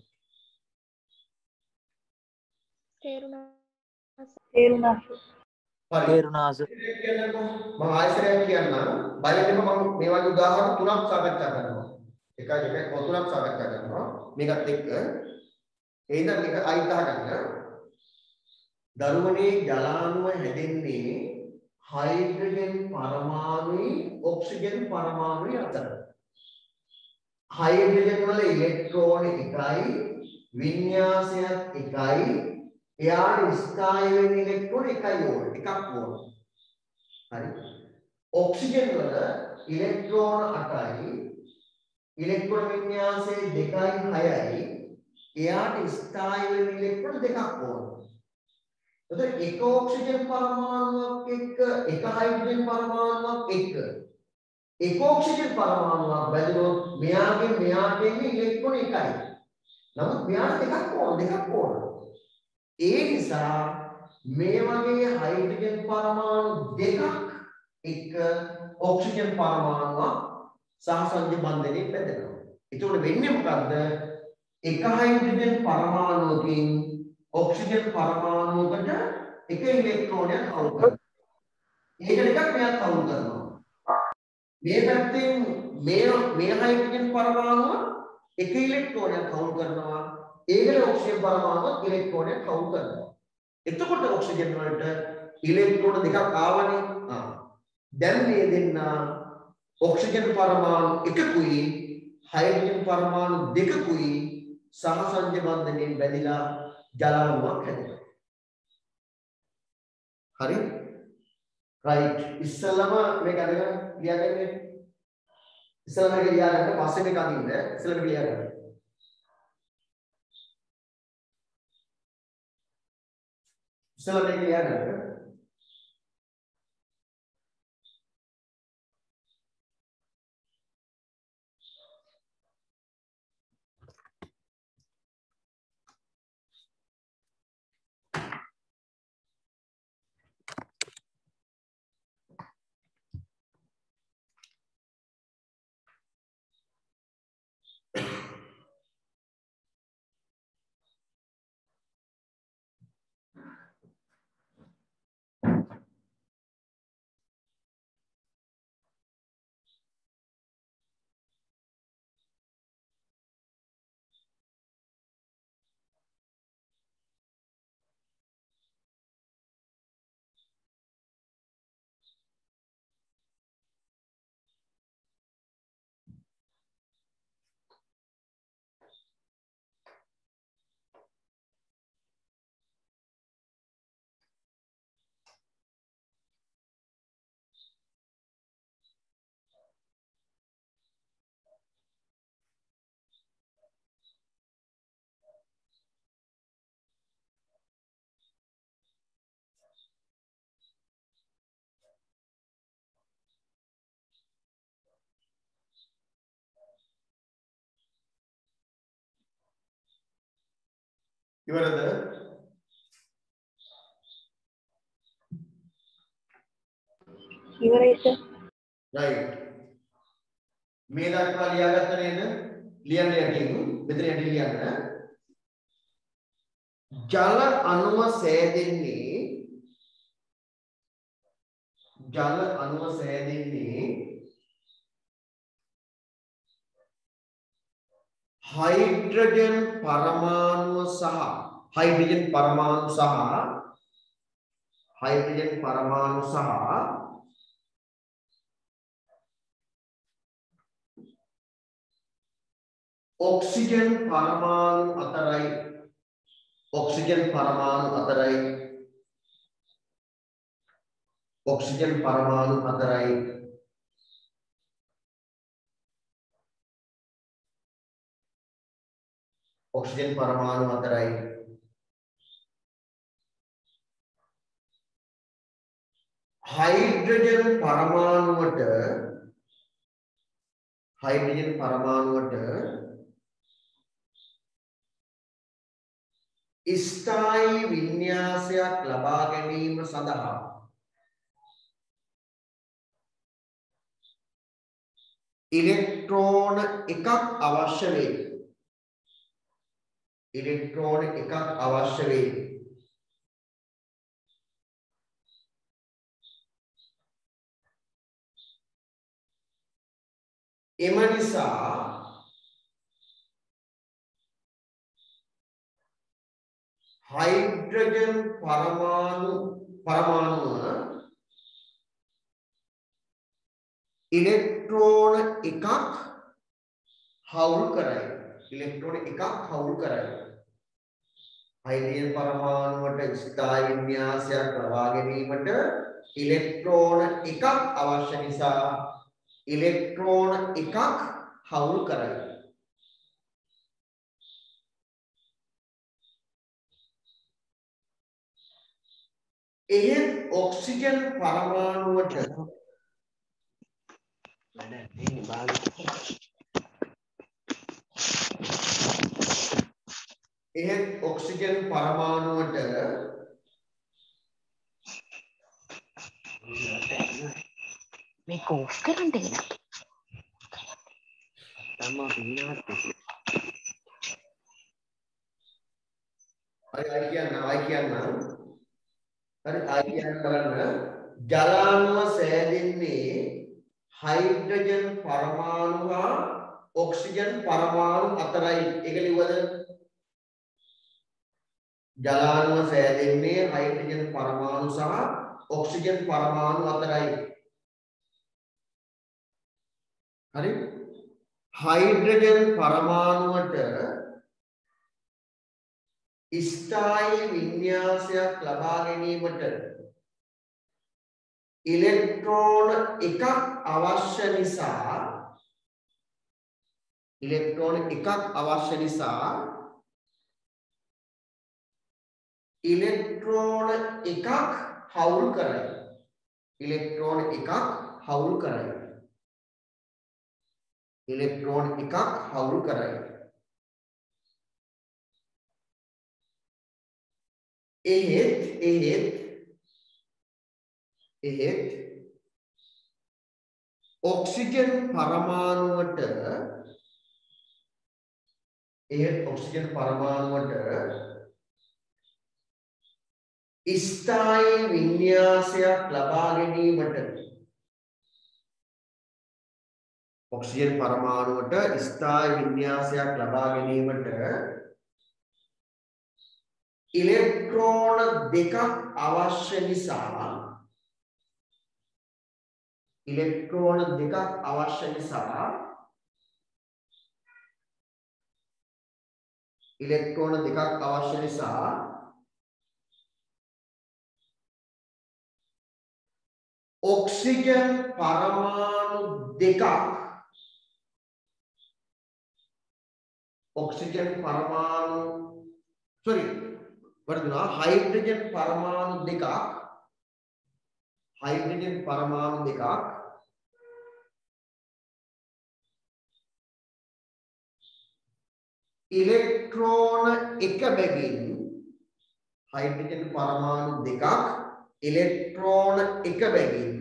තේරුණා. තේරුණාස. මම ආයතනයක් කියන්නම්. බලන්න මම මේ වගේ උදාහරණ තුනක් සාකච්ඡා කරනවා. එකයි තුනක් සාකච්ඡා කරනවා. මේකත් එක්ක එහෙනම් මේක අයිත ගන්න. දරුවනේ ජලාණුව හැදෙන්නේ හයිඩ්‍රජන් පරමාණුයි ඔක්සිජන් පරමාණුයි අතර. හයිඩ්‍රජන් වල ඉලෙක්ට්‍රෝන එකයි වින්‍යාසයත් එකයි. එයාට ස්ථායී වෙන ඉලෙක්ට්‍රෝන එකයි ඕන. එකක් ඕන. හරි. ඔක්සිජන් වල ඉලෙක්ට්‍රෝන 8යි. ඉලෙක්ට්‍රෝන වින්‍යාසය 2යි 6යි. එයාට ස්ථායී වෙන ඉලෙක්ට්‍රෝන දෙකක් ඕන. එතකොට එක ඔක්සිජන් පරමාණුවක් එක්ක එක හයිඩ්‍රජන් පරමාණුවක් එක්ක එක ඔක්සිජන් පරමාණුවක් බැඳුනොත් මෙයාට එන්නේ ඉලෙක්ට්‍රෝන එකයි. නමුත් මෙයාට දෙකක් ඕන. ඒ නිසා මේ වගේ හයිඩ්‍රජන් පරමාණු දෙකක් එක්ක ඔක්සිජන් පරමාණුවක් සහසංජ බන්ධනයෙන් බැඳෙනවා. ඒතකොට වෙන්නේ මොකද්ද? එක හයිඩ්‍රජන් පරමාණුවකින් ඔක්සිජන් පරමාණුවකට එක ඉලෙක්ට්‍රෝනයක් අවුල් කරනවා. ඒක දෙකක් මෙයාත් අවුල් කරනවා. මේ පැත්තෙන් මේ හයිඩ්‍රජන් පරමාණුව එක ඉලෙක්ට්‍රෝනයක් අවුල් කරනවා. ඒකට ඔක්සිජන් පරමාණුවක් ඉලෙක්ට්‍රෝනයක් අවුල් කරනවා. එතකොට ඔක්සිජන් වලට ඉලෙක්ට්‍රෝන දෙකක් ආවනේ. දැන් මේ දෙන්න ඔක්සිජන් පරමාණු එකකුයි හයිඩ්‍රජන් පරමාණු දෙකකුයි සහසංජ බන්ධනයෙන් බැඳිලා ජලාණුවක් හැදෙනවා. හරි? රයිට්. ඉස්සෙල්ලම මේක අදගෙන ලියාගන්න. ඉස්සෙල්ලම මේක ලියාගන්න පස්සේ මේක අදින්න. ඉස්සෙල්ලම මේක ලියාගන්න. ඉස්සෙල්ලම මේක ලියාගන්න. ඉවරද? ඉවරයි සර්. right. මේ දක්වා ලියාගත්ත නේද? ලියන්න යටින් මෙතන යටින් ලියන්න. ජල අණුව සෑදෙන්නේ හයිඩ්‍රජන් පරමාණු සහ ඔක්සිජන් පරමාණු අතරයි හයිඩ්‍රජන් පරමාණුවට ස්ථායී වින්‍යාසයක් ලබා ගැනීම සඳහා ඉලෙක්ට්‍රෝන එකක් අවශ්‍ය වේ. එම නිසා හයිඩ්‍රජන් පරමාණුව ඉලෙක්ට්‍රෝන එකක් හවුල් කරයි. හයිඩ්‍රජන් පරමාණුවට ස්ථායී වින්‍යාසයක් ලබා ගැනීමට ඉලෙක්ට්‍රෝන එකක් අවශ්‍ය නිසා ඉලෙක්ට්‍රෝන එකක් හවුල් කරයි. එහෙත් ඔක්සිජන් පරමාණුවට මේක ඔෆ් කරන්න කියලා. තමා පින්නවත්. හරි කියන්න බලන්න. ජලාණුව සෑදෙන්නේ හයිඩ්‍රජන් පරමාණු හා ඔක්සිජන් පරමාණු අතරයි. ඒක ලිව්වද? ජලාණුව සෑදෙන්නේ හයිඩ්‍රජන් පරමාණු සහ ඔක්සිජන් පරමාණු අතරයි. හරි? හයිඩ්‍රජන් පරමාණුවට ස්ථායී වින්‍යාසයක් ලබා ගැනීමට ඉලෙක්ට්‍රෝන එකක් අවශ්‍ය නිසා ඉලෙක්ට්‍රෝන එකක් හවුල් කරයි. එහෙත් ඔක්සිජන් පරමාණුවට ස්ථායී වින්‍යාසයක් ලබා ගැනීමට ඉලෙක්ට්‍රෝන දෙකක් අවශ්‍ය නිසා ඔක්සිජන් පරමාණු දෙකක් හයිඩ්‍රජන් පරමාණු දෙකක් ඉලෙක්ට්‍රෝන එක බැගින් හයිඩ්‍රජන් පරමාණු දෙකක් ඉලෙක්ට්‍රෝන එක බැගින්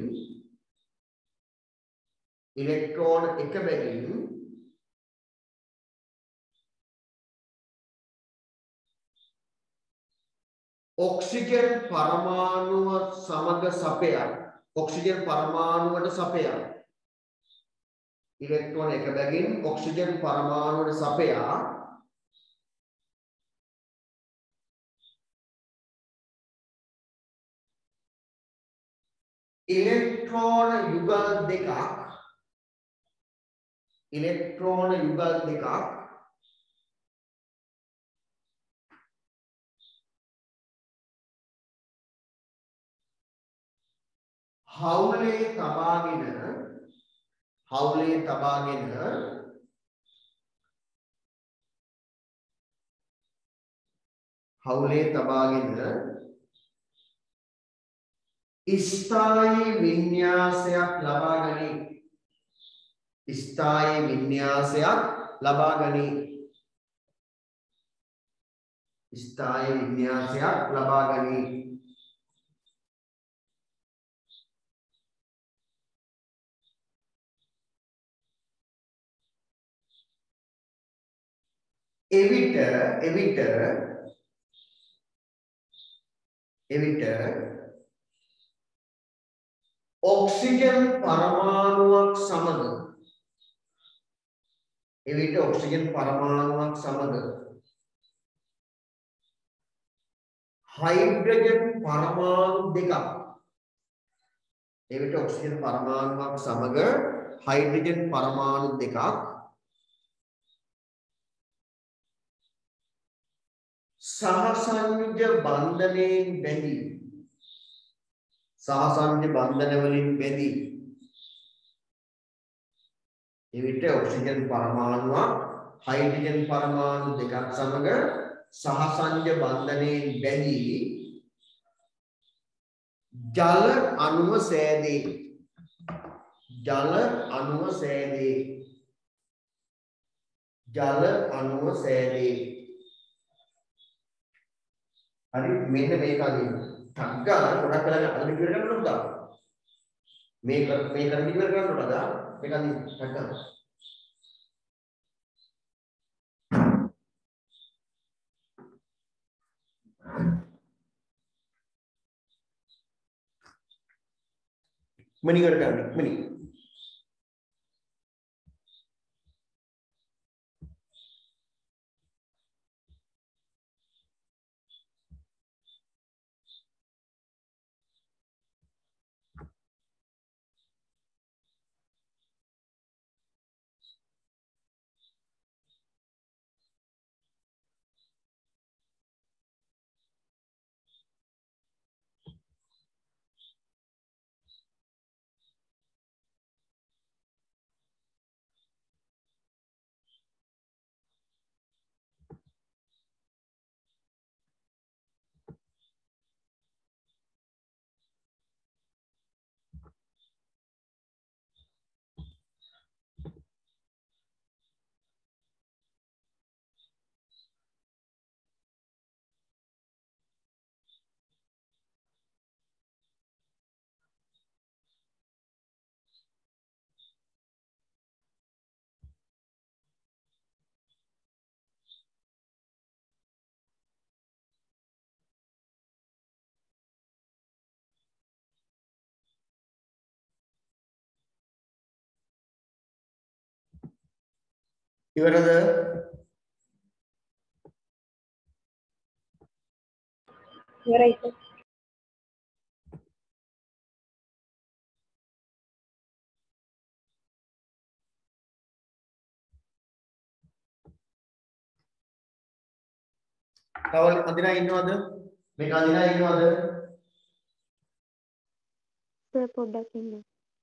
ඔක්සිජන් පරමාණුව සමග සපයා ඔක්සිජන් පරමාණුවට සපයා ඉලෙක්ට්‍රෝන එක බැගින් ඔක්සිජන් පරමාණුවට සපයා ඉලෙක්ට්‍රෝන යුගල් දෙකක් හවුලේ තබාගෙන ස්ථායී වින්‍යාසයක් ලබා ගනී. එවිට ඔක්සිජන් පරමාණුවක් සමග හයිඩ්‍රජන් පරමාණු දෙකක් සහසංජ බන්ධන වලින් බැඳී එවිට ඔක්සිජන් පරමාණුවක් හයිඩ්‍රජන් පරමාණු දෙකක් සමග සහසංජ බන්ධනයෙන් බැඳී ජල අණුව සෑදේ. හරි මෙන්න මේක අදින්න. ටක් ගාලා ගොඩක් වෙලා අදින්න ඉවර කරන්න උදා. මේක කරන්න ඉවර කරන්න උදා. මේක අදින්න ටක් ගාලා. මණි කරගන්න මණි. ඉවරද? ඉවරයි සර්. තව අඳිනා ඉන්නවද? මේක අඳිනා ඉන්නවද? සර් පොඩ්ඩක් ඉන්න.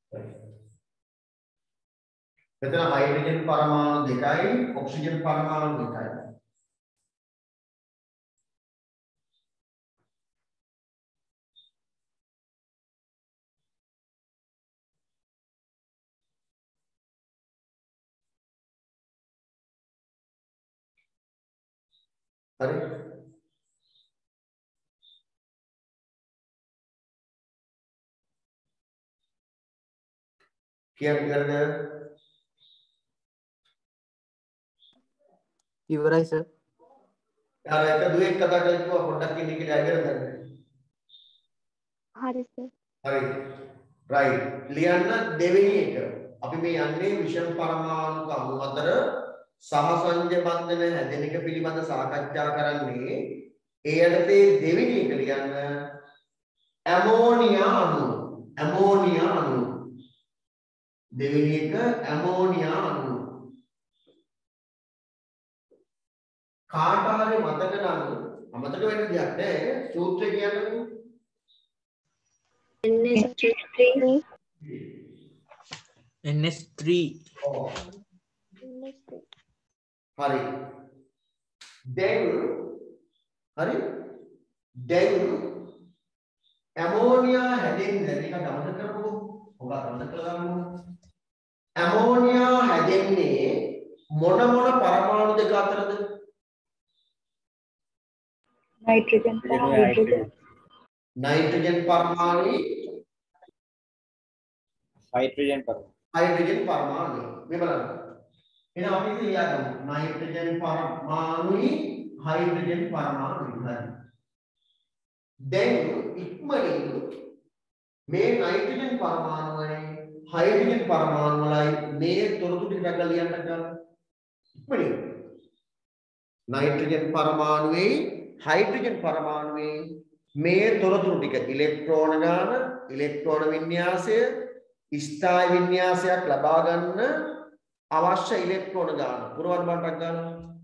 මෙතන හයිඩ්‍රජන් පරමාණු දෙකයි ඔක්සිජන් පරමාණු දෙකයි. හරි කියන්නද? ඉවරයි සර්. යාර එක දුවෙක් කතා කරලා කිව්වා පොඩ්ඩක් ඉන්න කියලා ඉගෙන ගන්න. හරි සර්. හරි. right. ලියන්න දෙවෙනි එක. අපි මේ යන්නේ විෂම පරමාණු අණු අතර සහසංජ බන්ධන හැදෙන එක පිළිබඳ සාකච්ඡා කරන්නේ. ඒ යටතේ දෙවෙනි එක ලියන්න ඇමෝනියා අණු. ඇමෝනියා අණු. දෙවෙනි එක ඇමෝනියා අණු. කාට හරි මතක නම් අමතක වෙන්න දෙයක් නැහැ. සූත්‍රය කියන්නේ NS3 ඔව්. හරි. දැන් ඇමෝනියා හැදෙන්නේ මේක ගමන කරපුවෝ. ඔබ ගමන කරගමු. ඇමෝනියා හැදෙන්නේ මොන පරමාණු දෙක අතරද? नाइट्रोजन का हाइड्रोजन नाइट्रोजन परमाणु हाइड्रोजन परमाणु මේ බලන්න. එහෙනම් අපි ඉතින් ලියාගමු. Nitrogen परमाणुයි hydrogen परमाणුයි. හරි. දැන් ඉක්මනින් මේ नाइट्रोजन परमाणුවයි हाइड्रोजन परमाणු වලයි මේ තොරතුරු ටික ගන්න ලියන්න ගන්න. ඉක්මනින් नाइट्रोजन परमाणुවේ हाइड्रोजन परमाणुවේ මේ තොරතුරු ටික ඉලෙක්ට්‍රෝන ගාන, ඉලෙක්ට්‍රෝන වින්‍යාසය, ස්ථායි වින්‍යාසයක් ලබා ගන්න අවශ්‍ය ඉලෙක්ට්‍රෝන ගාන පුරවන්න බණ්ඩක් ගන්න.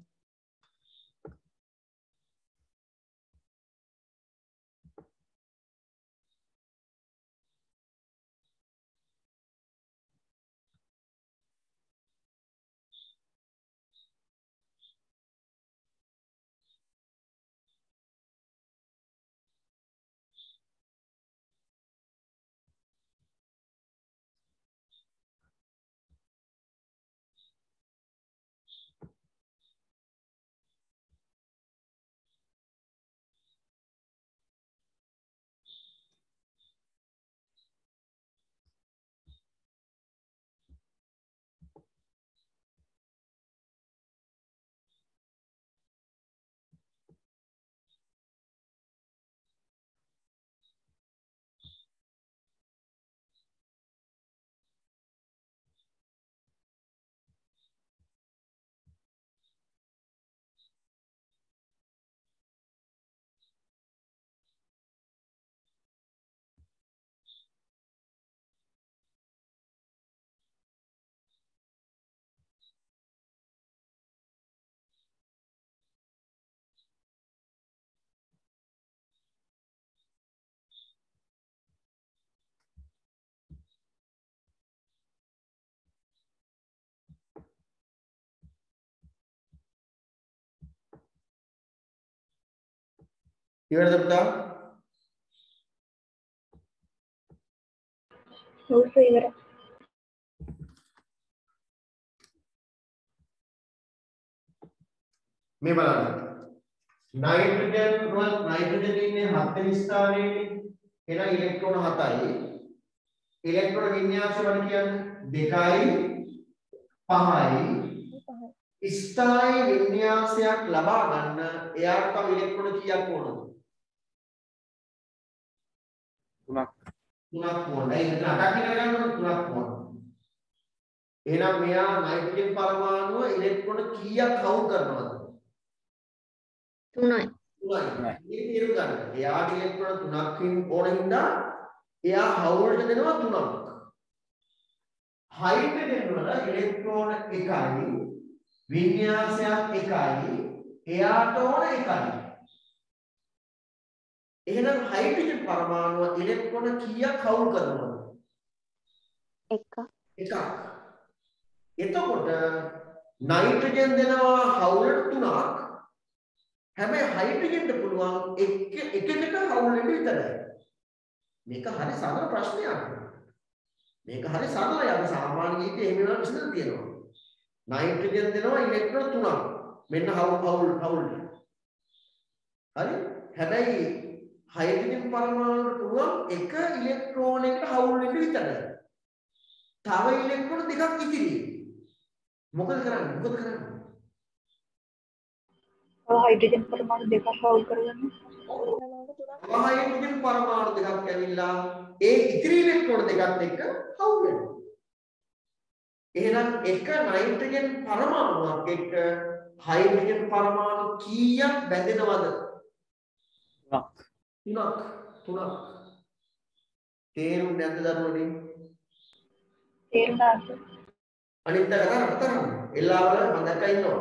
ඉවරද පුතා? also इवर මේ බලන්න. नाइट्रोजन ඉන්නේ 7 වෙනි ස්ථානයේනේ. එහෙනම් ඉලෙක්ට්‍රෝන 7යි. ඉලෙක්ට්‍රෝන වින්‍යාසය වල කියන්නේ 2යි 5යි. ස්ථායි වින්‍යාසයක් ලබා ගන්න එයාට තව ඉලෙක්ට්‍රෝන කීයක් ඕනද? 3ක්. 3ක් ඕනයි. ඒක අටක් කරගන්න ඕන 3ක් ඕන. එහෙනම් මෙයා නයිට්‍රජන් පරමාණුව ඉලෙක්ට්‍රෝන කීයක් කවුන්ට් කරනවද? 3යි 3යි. මේ තීරු ගන්න. එයාට ඉලෙක්ට්‍රෝන 3ක් ඕන හින්දා එයා හවුල්ට දෙනවා 3ක්. හයිඩ්‍රජන් වල ඉලෙක්ට්‍රෝන 1යි වින්‍යාසයක් 1යි එයාට ඕන 1යි. එහෙනම් හයිඩ්‍රජන් පරමාණුව ඉලෙක්ට්‍රෝන කීයක් කවුන්ට් කරනවද? 1. එතකොට නයිට්‍රජන් දෙනවා හවුලට 3ක්. හැබැයි හයිඩ්‍රජන්ට පුළුවන් එකකට හවුල් වෙන්න විතරයි. මේක හරි සරල ප්‍රශ්නයක්. මේක හරි සරලයි. අපි සාමාන්‍ය ජීවිතේ එහෙම වෙනවා විසඳලා තියෙනවා. නයිට්‍රජන් දෙනවා ඉලෙක්ට්‍රෝන 3ක්. මෙන්න හවුල්. හරි? හැබැයි හයිඩ්‍රජන් පරමාණුවට පුළුවන් එක ඉලෙක්ට්‍රෝනයකට හවුල් වෙන්න විතරයි. තව ඉලෙක්ට්‍රෝන දෙකක් ඉතිරි. මොකද කරන්නේ? हाइड्रोजन परमाणु देखा हाउल करगන්න हाइड्रोजन परमाणु දෙකක් ඇවිල්ලා ඒ ඉතිරි ඉලෙක්ට්‍රෝන දෙකත් එක්ක හවුල් වෙනවා. එහෙනම් එක නයිට්‍රජන් පරමාණුවක් එක්ක හයිඩ්‍රජන් පරමාණු කීයක් බැඳෙනවද? තුනක්. තේරුම් නැද්ද දරුවනේ? තේරුණාද? අනිත් තරම් එල්ලාවල මම දැක්කා ඉන්නවා.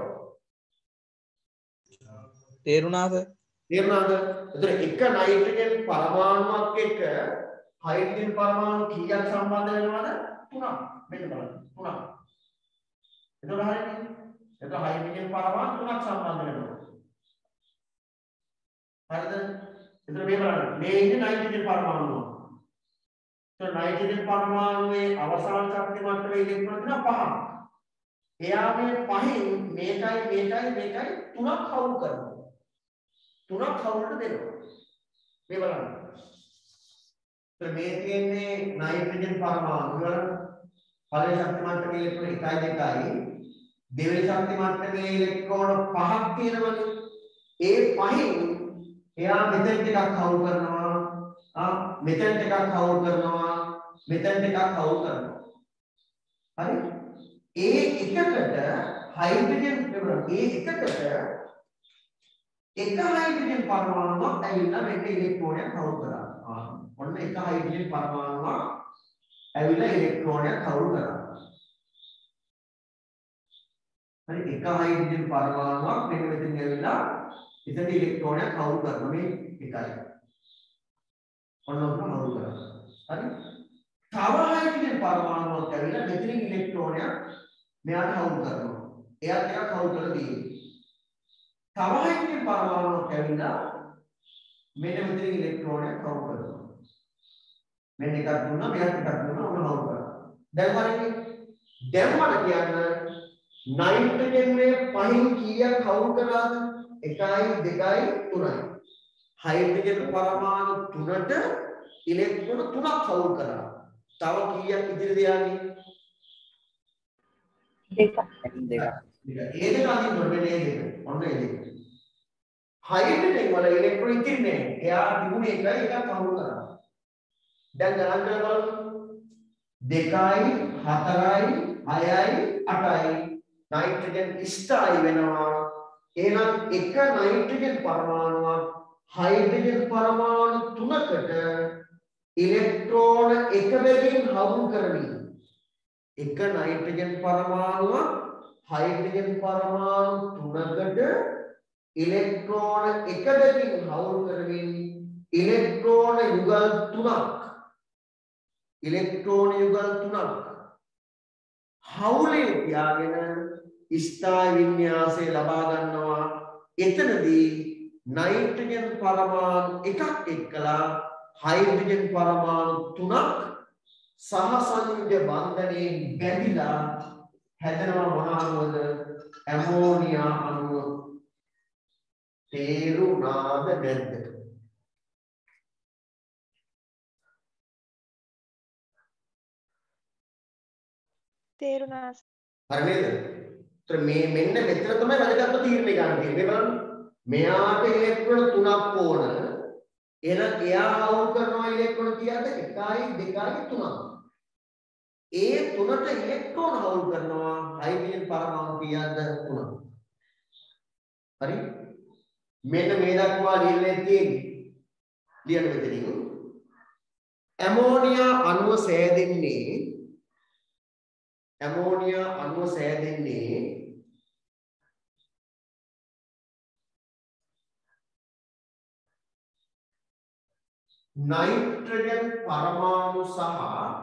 තේරුණාද? එතකොට එක නයිට්‍රජන් පරමාණුවක් එක්ක හයිඩ්‍රජන් පරමාණු කීයක් සම්බන්ධ වෙනවද? 3ක්. මෙන්න බලන්න. 3ක්. එතකොට හරියනේ. එතකොට හයිඩ්‍රජන් පරමාණු 3ක් සම්බන්ධ වෙනවා. හරිද? එතකොට මේ බලන්න. මේ ඉන්නේ නයිට්‍රජන් පරමාණුව. එතකොට නයිට්‍රජන් පරමාණුවේ අවසාන ශක්ති මට්ටමේ ඉලෙක්ට්‍රෝන දෙන 5ක්. එයා මේ පහෙන් මේකයි 3ක් හවුල් කරනවා. 3ක් හවුල්ට දෙනවා. මේ බලන්න. එතකොට මේ තියෙන්නේ නයිට්‍රජන් පරමාණු වල පළවෙනි ශක්ති මට්ටමේ ඉලෙක්ට්‍රෝන 1යි 2යි. දෙවෙනි ශක්ති මට්ටමේ ඉලෙක්ට්‍රෝන 5ක් තියෙනවනේ. ඒ පහෙන් එයා මෙතෙන් ටිකක් හවුල් කරනවා. මෙතෙන් ටිකක් හවුල් කරනවා. මෙතෙන් ටිකක් හවුල් කරනවා. හරි? ඒ එකකට හයිඩ්‍රජන් එක හයිඩ්‍රජන් පරමාණුවක් ඇවිල්ලා මේක ඉලෙක්ට්‍රෝනයක් හවුල් කරා. ඔන්න එක හයිඩ්‍රජන් පරමාණුවක් ඇවිල්ලා ඉලෙක්ට්‍රෝනයක් හවුල් කරා. හරි එක හයිඩ්‍රජන් පරමාණුවක් මෙන්න මෙතන ඇවිල්ලා එතන ඉලෙක්ට්‍රෝනයක් හවුල් කරනවා මේ එකයි. ඔන්න ඔන්න හවුල් කරා. හරි? තව හයිඩ්‍රජන් පරමාණුවක් ඇවිල්ලා මෙතන ඉලෙක්ට්‍රෝනයක් මෙයාට හවුල් කරනවා. එයාත් එකක් හවුල් කරලා තියෙනවා. තව හයිඩ්‍රජන් පරමාණුවක් ඇවිල්ලා මෙන්න මෙතන ඉලෙක්ට්‍රෝනයක් හවුල් කරනවා. මෙන්න එකක් දුන්නා මෙයාට එකක් දුන්නා ඔන්න හවුල් කරා. දැන් හරිනේ. දැන් මට කියන්න නයිට්‍රජන් මේ පහින් කීයක් හවුල් කරාද? 1යි 2යි 3යි. හයිඩ්‍රජන් පරමාණු 3ට ඉලෙක්ට්‍රෝන 3ක් හවුල් කරා. තව කීයක් ඉතිරිද යන්නේ? දෙකක්. ඒ දෙක අදින්න ඕනේ මේ දෙක. ඔන්න ඒ දෙක. හයිඩ්‍රජන් වල ඉලෙක්ට්‍රෝන ඉතිරිනේ. එයා තිබුණේ 1යි එකක් හවුල් කරා. දැන් ගණන් කරලා බලමු. 2යි 4යි 6යි 8යි නයිට්‍රජන් ස්ථායි වෙනවා. එහෙනම් එක නයිට්‍රජන් පරමාණුවක් හයිඩ්‍රජන් පරමාණු 3කට ඉලෙක්ට්‍රෝන එක බැගින් හවුල් කරමින් එක නයිට්‍රජන් පරමාණුවක් හයිඩ්‍රජන් පරමාණු 3කට ඉලෙක්ට්‍රෝන එක බැගින් හවුල් කරමින් ඉලෙක්ට්‍රෝන යුගල් 3ක් හවුලේ තියාගෙන ස්ථායි වින්‍යාසය ලබා ගන්නවා. එතනදී නයිට්‍රජන් පරමාණු එකක් එක්කලා හයිඩ්‍රජන් පරමාණු 3ක් සහසංයෝජ බන්ධනයෙන් බැඳිලා හැදෙනවා මොන අණුවද? ඇමෝනියා අණුව. තේරුණාද නැද්ද? තේරුණා. හරි නේද? ඒතර මේ මෙන්න මෙතන තමයි වැදගත්ම තීරණය ගන්න තියෙන්නේ. බලන්න. මෙයාට ඉලෙක්ට්‍රෝන 3ක් ඕන. එහෙනම් එයා හවුල් කරනවා ඉලෙක්ට්‍රෝන කීයද? 1යි 2යි 3යි. ඒ 3ට ඉලෙක්ට්‍රෝන හවුල් කරනවා හයිඩ්‍රජන් පරමාණු කීයද? 3ක්. හරි? මෙන්න මේ දක්වා ලියන්නේ තියෙන්නේ. ලියන්න මෙතනින්. ඇමෝනියා අණුව සෑදෙන්නේ नाइट्रोजन परमाणु सह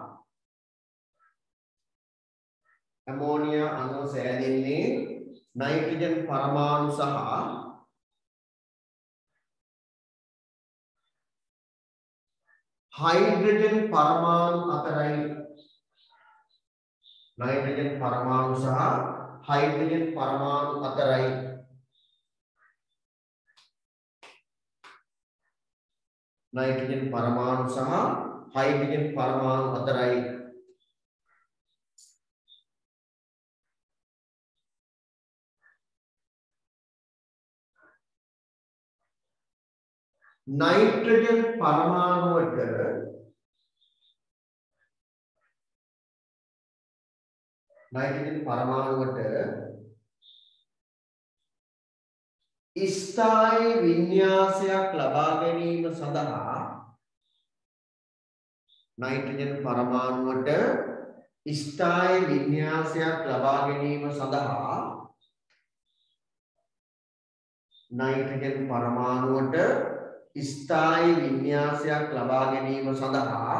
अमोनिया अणु सैदिन्ने नाइट्रोजन परमाणु सह हाइड्रोजन परमाणु अतरයි नाइट्रोजन परमाणु सह हाइड्रोजन परमाणु अतरයි नाइट्रोजन परमाणु सह हाइड्रोजन परमाणु अतरයි නයිට්‍රජන් පරමාණුවට ස්ථායී වින්‍යාසයක් ලබා ගැනීම සඳහා නයිට්‍රජන් පරමාණුවට ස්ථායී වින්‍යාසයක් ලබා ගැනීම සඳහා නයිට්‍රජන් පරමාණුවට ස්ථායී වින්‍යාසයක් ලබා ගැනීම සඳහා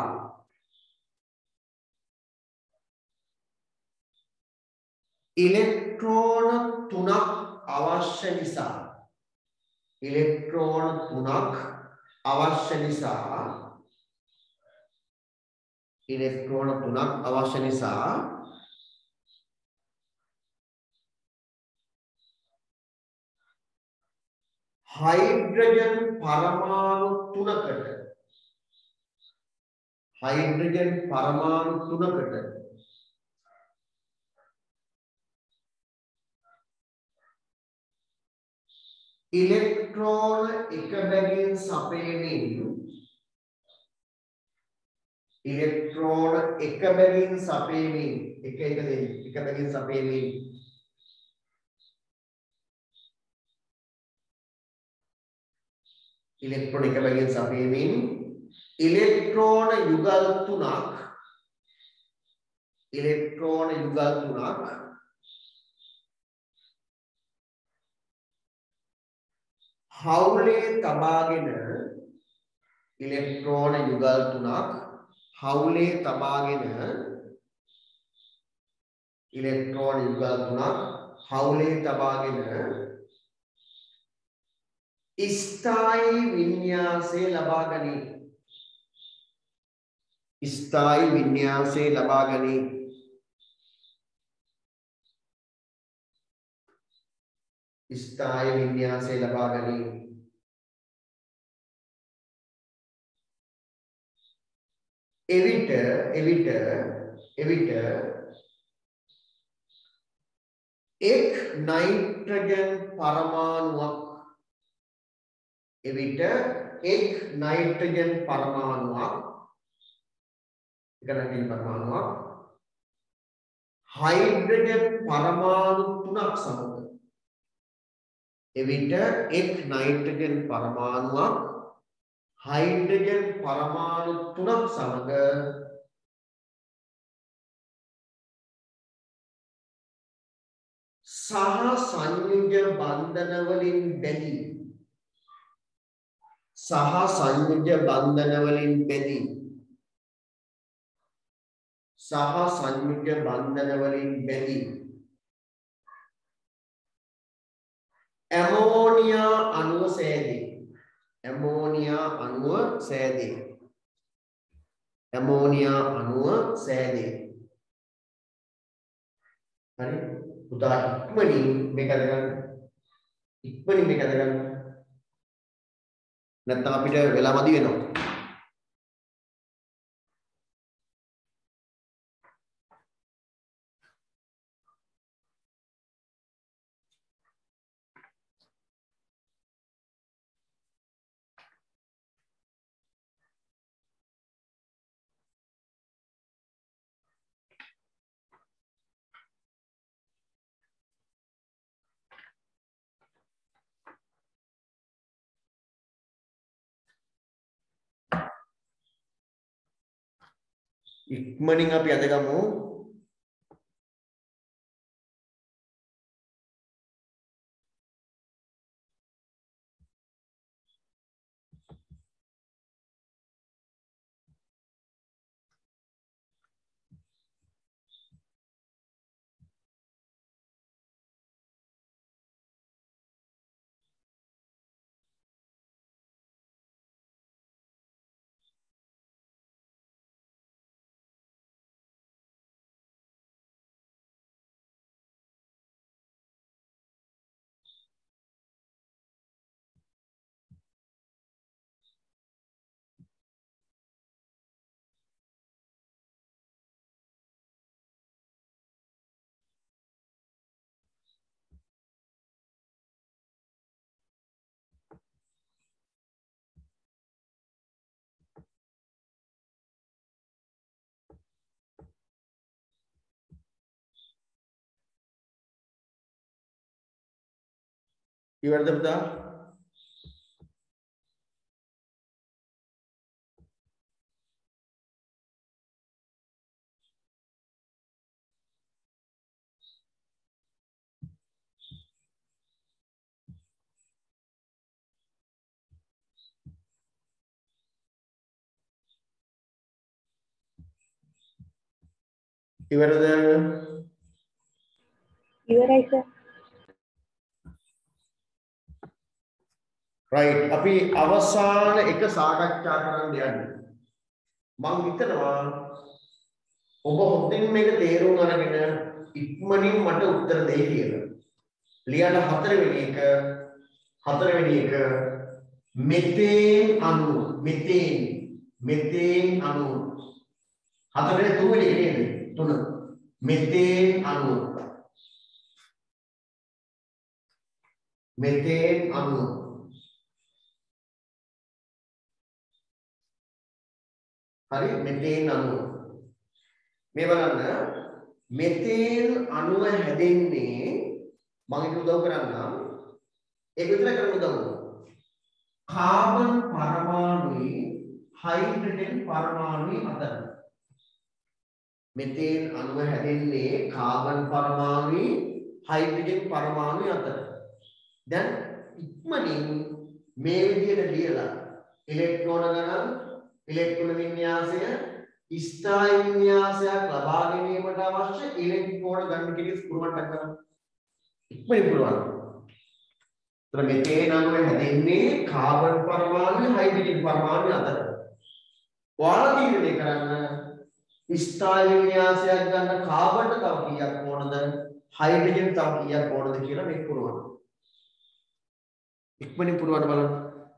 ඉලෙක්ට්‍රෝන 3ක් අවශ්‍ය නිසා ඉලෙක්ට්‍රෝන 3ක් අවශ්‍ය නිසා ඉලෙක්ට්‍රෝන 3ක් අවශ්‍ය නිසා හයිඩ්‍රජන් පරමාණු 3කට ඉලෙක්ට්‍රෝන එක බැගින් සපයමින් ඉලෙක්ට්‍රෝන එක බැගින් සපයමින් එක බැගින් සපයමින් ඉලෙක්ට්‍රෝන එක බැගින් සපයමින් ඉලෙක්ට්‍රෝන යුගල් 3ක් හවුලේ තබාගෙන ඉලෙක්ට්‍රෝන යුගල් 3ක් හවුලේ තබාගෙන ඉලෙක්ට්‍රෝන යුගල් 3ක් හවුලේ තබාගෙන ස්ථායී වින්‍යාසය ලබා ගනී. ස්ථායී වින්‍යාසය ලබා ගනී. ස්ථායී වින්‍යාසය ලබා ගනී. එවිට එක් නයිට්‍රජන් පරමාණුවක් හයිඩ්‍රජන් පරමාණු 3ක් සමග එවිට එක් නයිට්‍රජන් පරමාණුවක් හයිඩ්‍රජන් පරමාණු 3ක් සමග සහ සංයුජ බන්ධන වලින් බැඳී ඇමෝනියා අණුව සෑදේ. හරි පුතා ඉක්මනින් මේක අදගන්න. නැත්නම් අපිට වෙලා මදි වෙනවා. ඉක්මනින් අපි අදගමු. ඉවරද පුතා? ඉවරද? ඉවරයි සර්. right අපි අවසාන එක සාකච්ඡා කරන්න යන්නේ. මම හිතනවා ඔබ හොඳින් මේක තේරුම් අරගෙන ඉක්මනින් මට උත්තර දෙයි කියලා. ලියන්න හතරවෙනි එක මෙතේන් අණු මෙතේන් අණු හතරේ තුන්වෙනි එක නේද? තුන මෙතේන් අණු හරි මෙතේන් අණුව මේ බලන්න මෙතේන් අණුව හැදෙන්නේ මම ඒක උදව් කරන්නම් ඒක විතර කරන්න උදව් කාබන් පරමාණුයි හයිඩ්‍රජන් පරමාණුයි අතර මෙතේන් අණුව හැදෙන්නේ කාබන් පරමාණුයි හයිඩ්‍රජන් පරමාණුයි අතර දැන් ඉක්මනින් මේ විදිහට ලියලා ඉලෙක්ට්‍රෝන ගණන් ඉලෙක්ට්‍රෝන වින්‍යාසය ස්ථායි වින්‍යාසයක් ලබා ගැනීමට අවශ්‍ය ඉලෙක්ට්‍රෝන ගණන කිරීම පුරවට්ටම් කරන්න. ඉක්මනින් පුරවන්න. ඒතර මෙතේන් අණුව හැදෙන්නේ කාබන් පරමාණු හයිඩ්‍රජන් පරමාණු අතර. ඔයාලා තීරණය කරන්න ස්ථායි වින්‍යාසයක් ගන්න කාබන්ට තව කීයක් ඕනද හයිඩ්‍රජන් තව කීයක් ඕනද කියලා මේක පුරවන්න. ඉක්මනින් පුරවන්න බලන්න.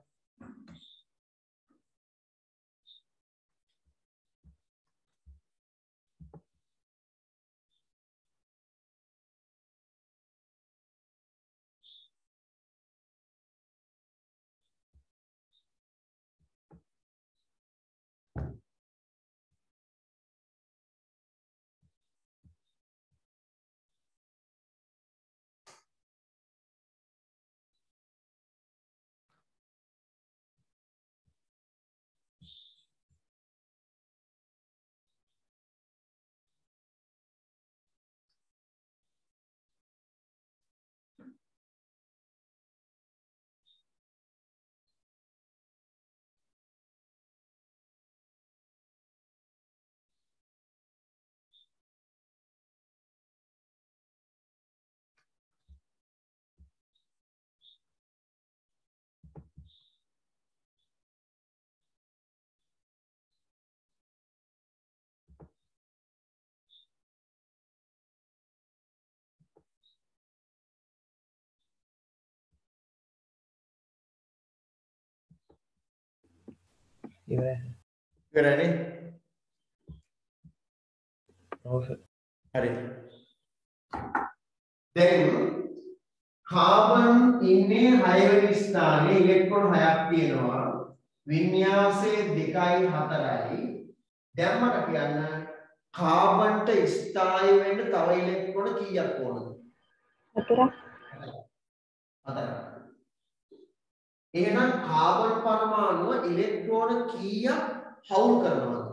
ඉවරයි. හරි. දැන් කාබන් ඉන්නේ 6 වෙනි ස්ථානයේ ඉලෙක්ට්‍රෝන 6ක් තියෙනවා. වින්‍යාසය 2යි 4යි. දැන් මට කියන්න කාබන්ට ස්ථායි වෙන්න තව ඉලෙක්ට්‍රෝන කීයක් ඕනද? 4ක්. 4ක්. එහෙනම් කාබන් පරමාණුව ඉලෙක්ට්‍රෝන කීයක් හවුල් කරනවද?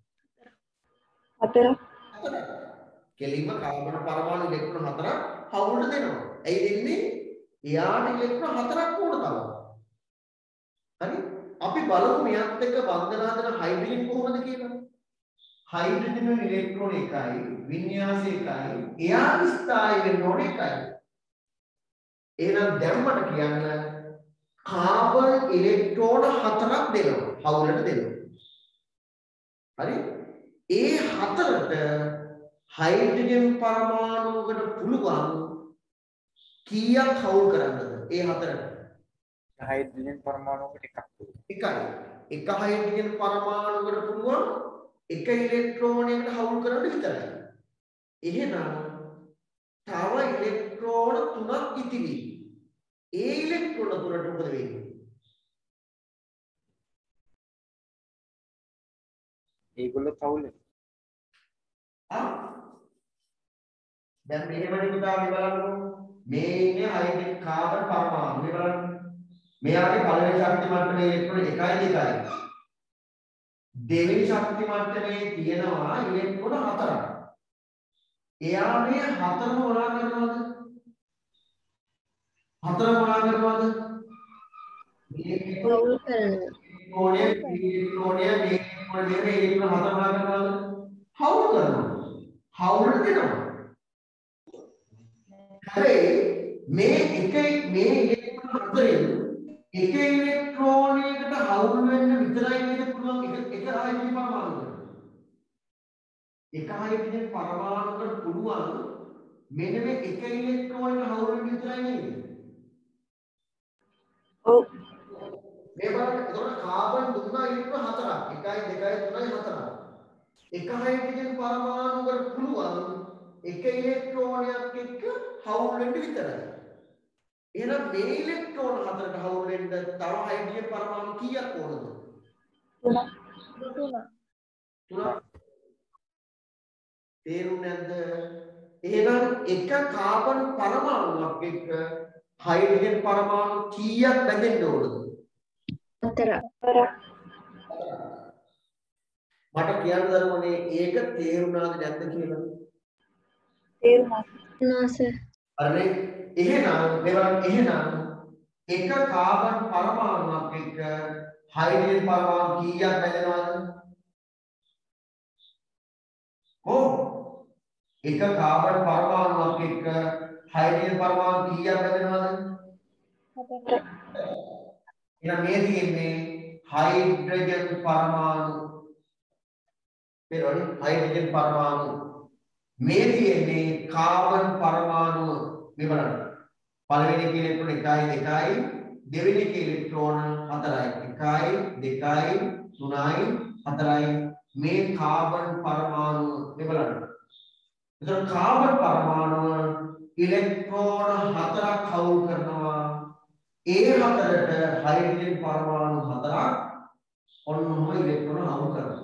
4ක්. කෙලින්ම කාබන් පරමාණු ඉලෙක්ට්‍රෝන 4ක් හවුල්ට දෙනවා. ඇයි දෙන්නේ? එයාට ඉලෙක්ට්‍රෝන 4ක් ඕන තමයි. හරි? අපි බලමු මෙයත් එක්ක බන්ධනා දෙන හයිඩ්‍රජන් කොහොමද කියලා. හයිඩ්‍රජන් වල ඉලෙක්ට්‍රෝන 1යි, වින්‍යාසය 1යි, එයාගේ ස්ථායි වෙන්න ඕන 1යි. එහෙනම් දැන් මට කියන්න කාබන් ඉලෙක්ට්‍රෝන 4ක් දෙනවා. හවුලට දෙනවා. හරි? ඒ 4ට හයිඩ්‍රජන් පරමාණුවකට පුළුවන් කීයක් හවුල් කරන්නද? ඒ 4ට හයිඩ්‍රජන් පරමාණුවකට එකක්. එකයි. එක හයිඩ්‍රජන් පරමාණුවකට පුළුවන් එක ඉලෙක්ට්‍රෝනයකට හවුල් කරන්න විතරයි. එහෙනම් තව ඉලෙක්ට්‍රෝන 3ක් ඉතිරි. ඒ ඉලෙක්ට්‍රෝන 3ට මොකද වෙන්නේ? ඒගොල්ලෝ තවුල. දැන් මෙහෙමනේ පුතා මේ බලන්නකො. මේ ඉන්නේ හයිඩ්‍රජන් කාබන් පරමාණු මෙයාගේ පළවෙනි ශක්ති මට්ටමේ ඉලෙක්ට්‍රෝන 1යි 2යි. දෙවෙනි ශක්ති මට්ටමේ තියෙනවා ඉලෙක්ට්‍රෝන 4ක්. එයා මේ හතරම මොනවා කරනවද? හතර මොනවා කරනවද? හවුල් කරනවා. ඉලෙක්ට්‍රෝනය මේ ඉලෙක්ට්‍රෝන හතර මොනවා කරනවද? හවුල් කරනවා. හවුල් දෙනවා. හැබැයි මේ ඉලෙක්ට්‍රෝන හතරෙන් එක ඉලෙක්ට්‍රෝනයකට හවුල් වෙන්න විතරයි නේද පුළුවන් එක හයිඩ්‍රජන් පරමාණුවකට. එක හයිඩ්‍රජන් පරමාණුවකට පුළුවන් මෙන්න මේ එක ඉලෙක්ට්‍රෝනයක හවුල් වෙන්න විතරයි නේද? ඔව්. මේ බලන්න එතකොට කාබන් දුන්නා ඉලෙක්ට්‍රෝන 4ක්. 1යි 2යි 3යි 4ක්. එක හයිඩ්‍රජන් පරමාණුවකට පුළුවන් එක ඉලෙක්ට්‍රෝනයක් එක්ක හවුල් වෙන්න විතරයි. එහෙනම් මේ ඉලෙක්ට්‍රෝන හතරට හවුල් වෙන්න තව හයිඩ්‍රජන් පරමාණු කීයක් ඕනද? 3. තේරුණේ නැද්ද? එහෙනම් එක කාබන් පරමාණුවක් එක්ක හයිඩ්‍රජන් පරමාණු කීයක් බැඳෙන්න ඕනද? 4. මට කියන්න දරුවනේ ඒක තේරුණාද නැද්ද කියලා? තේරුණා. හරිනේ. එහෙනම් එක කාබන් පරමාණුවක් එක්ක හයිඩ්‍රජන් පරමාණු කීයක් බැඳෙනවද? එක කාබන් පරමාණුවක් එක්ක හයිඩ්‍රජන් පරමාණු කීයක් බැඳෙනවද? 4. එහෙනම් මේ තියෙන්නේ හයිඩ්‍රජන් පරමාණු. පෙරවලි හයිඩ්‍රජන් පරමාණු. මේ තියෙන්නේ කාබන් පරමාණු. මේ බලන්න. පළවෙනි ඉලෙක්ට්‍රෝන 1යි 2යි, දෙවෙනි ඉලෙක්ට්‍රෝන 4යි. 1යි 2යි 3යි 4යි. මේ කාබන් පරමාණු මේ බලන්න. එතකොට කාබන් පරමාණුව ඉලෙක්ට්‍රෝන 4ක් හවුල් කරනවා. ඒ හතරට හයිඩ්‍රජන් පරමාණු 4ක් ඔන්නම ඉලෙක්ට්‍රෝන හවුල් කරනවා.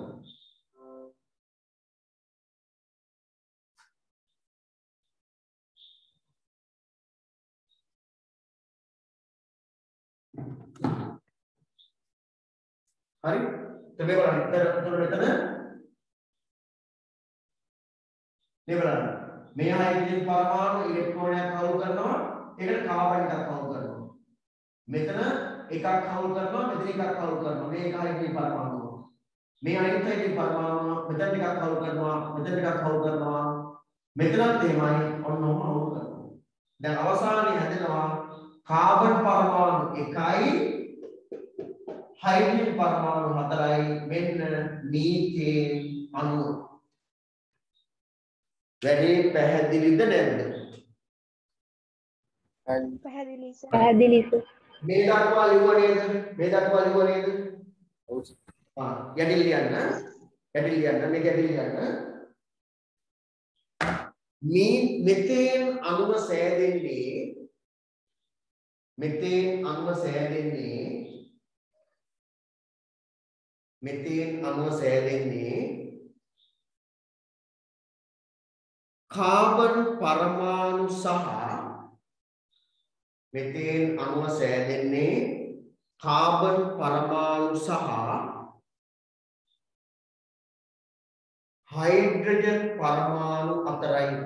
හරි? එතකොට මේ බලන්න. මෙතන මේ බලන්න. මේ හයිඩ්‍රජන් පරමාණු ඉලෙක්ට්‍රෝනයක් හවුල් කරනවා. ඒකට කාබන් එකක් හවුල් කරනවා. මෙතන එකක් හවුල් කරනවා, මෙතන එකක් හවුල් කරනවා. මේ එක හයිඩ්‍රජන් පරමාණුව. මේ අනිත් හයිඩ්‍රජන් පරමාණුව මෙතන එකක් හවුල් කරනවා, මෙතන එකක් හවුල් කරනවා. මෙතනත් එහෙමයි ඔන්නෝම හවුල් කරනවා. දැන් අවසානයේ හැදෙනවා කාබන් පරමාණු 1යි හයිඩ්‍රජන් පරමාණු 4යි මෙන්න මීථේන් අණුව. වැඩි පැහැදිලිද නැද්ද? පැහැදිලි සර්. පැහැදිලි සර්. මේ දක්වා ලියුව නේද? මේ දක්වා ලියුව නේද? ඔව් සර්. යටිල් ලියන්න. යටිල් ලියන්න. මේක යටිල් ලියන්න. මෙතේන් අණුව සෑදෙන්නේ කාබන් පරමාණු සහ හයිඩ්‍රජන් පරමාණු අතරයි.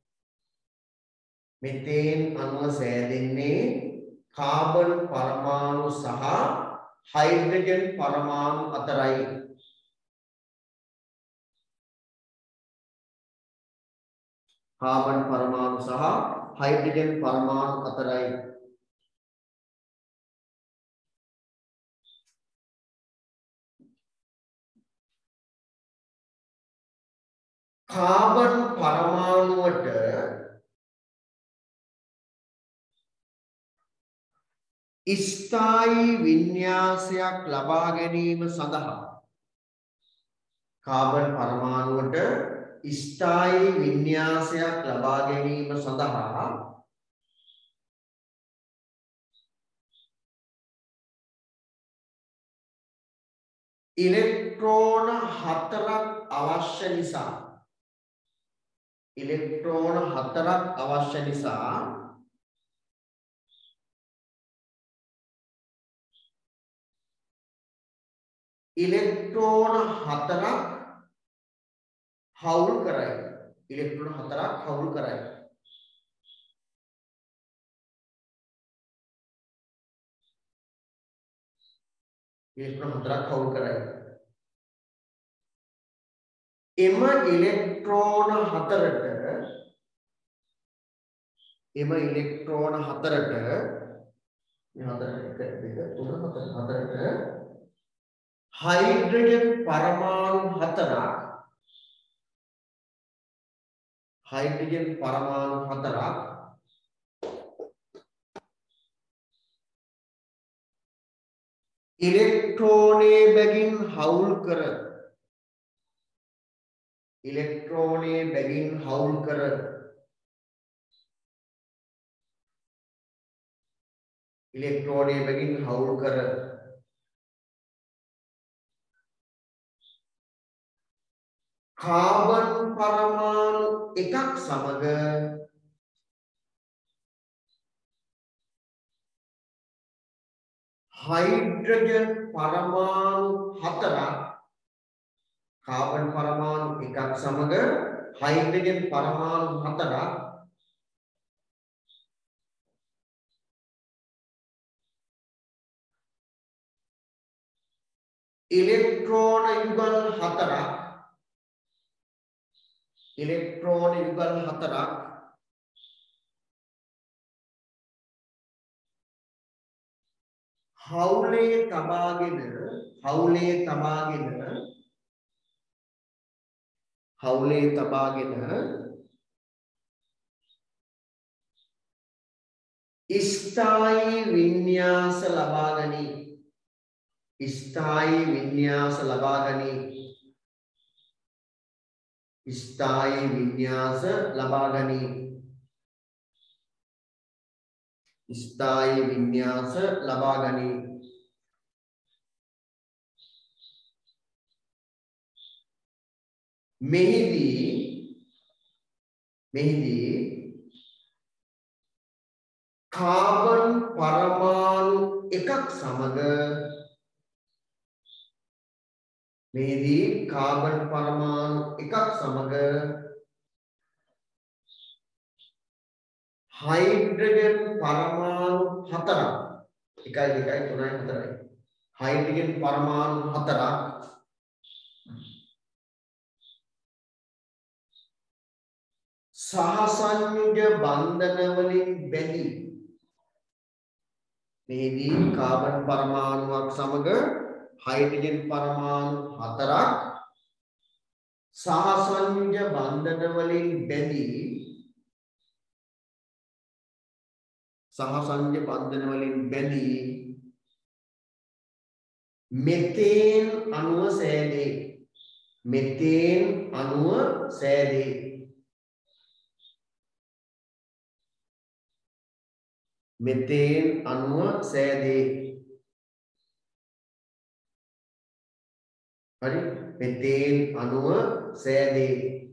මෙතේන් අණුව සෑදෙන්නේ කාබන් පරමාණු සහ හයිඩ්‍රජන් පරමාණු අතරයි. කාබන් පරමාණු සහ හයිඩ්‍රජන් පරමාණු අතරයි. කාබන් පරමාණුවට ස්ථායි වින්‍යාසයක් ලබා ගැනීම සඳහා කාබන් පරමාණුවට ස්ථායි වින්‍යාසයක් ලබා ගැනීම සඳහා ඉලෙක්ට්‍රෝන 4ක් අවශ්‍ය නිසා ඉලෙක්ට්‍රෝන 4ක් හවුල් කරයි. ඉලෙක්ට්‍රෝන 4ක් හවුල් කරයි. ඉලෙක්ට්‍රෝන 4ක් හවුල් කරයි. එම ඉලෙක්ට්‍රෝන 4ට හයිඩ්‍රජන් පරමාණු 4ක් ඉලෙක්ට්‍රෝනයේ බැගින් හවුල් කර කාබන් පරමාණු එකක් සමග හයිඩ්‍රජන් පරමාණු 4ක් කාබන් පරමාණු එකක් සමග හයිඩ්‍රජන් පරමාණු 4ක් ඉලෙක්ට්‍රෝන යුගල් 4ක් හවුලේ තබාගෙන ස්ථායී වින්‍යාස ලබා ගනී. ස්ථායී වින්‍යාස ලබා ගනී. මෙහිදී කාබන් පරමාණු එකක් සමග හයිඩ්‍රජන් පරමාණු 4ක් 1 2 3 4යි හයිඩ්‍රජන් පරමාණු 4ක් සහසංයුජ බන්ධන වලින් බැඳී මෙහිදී කාබන් පරමාණුවක් සමග හයිඩ්‍රජන් පරමාණු 4ක් සහසංයුජ බන්ධන වලින් බැඳී මෙතේන් අණුව සෑදේ. හරි මෙතේන් අණුව සෑදේ.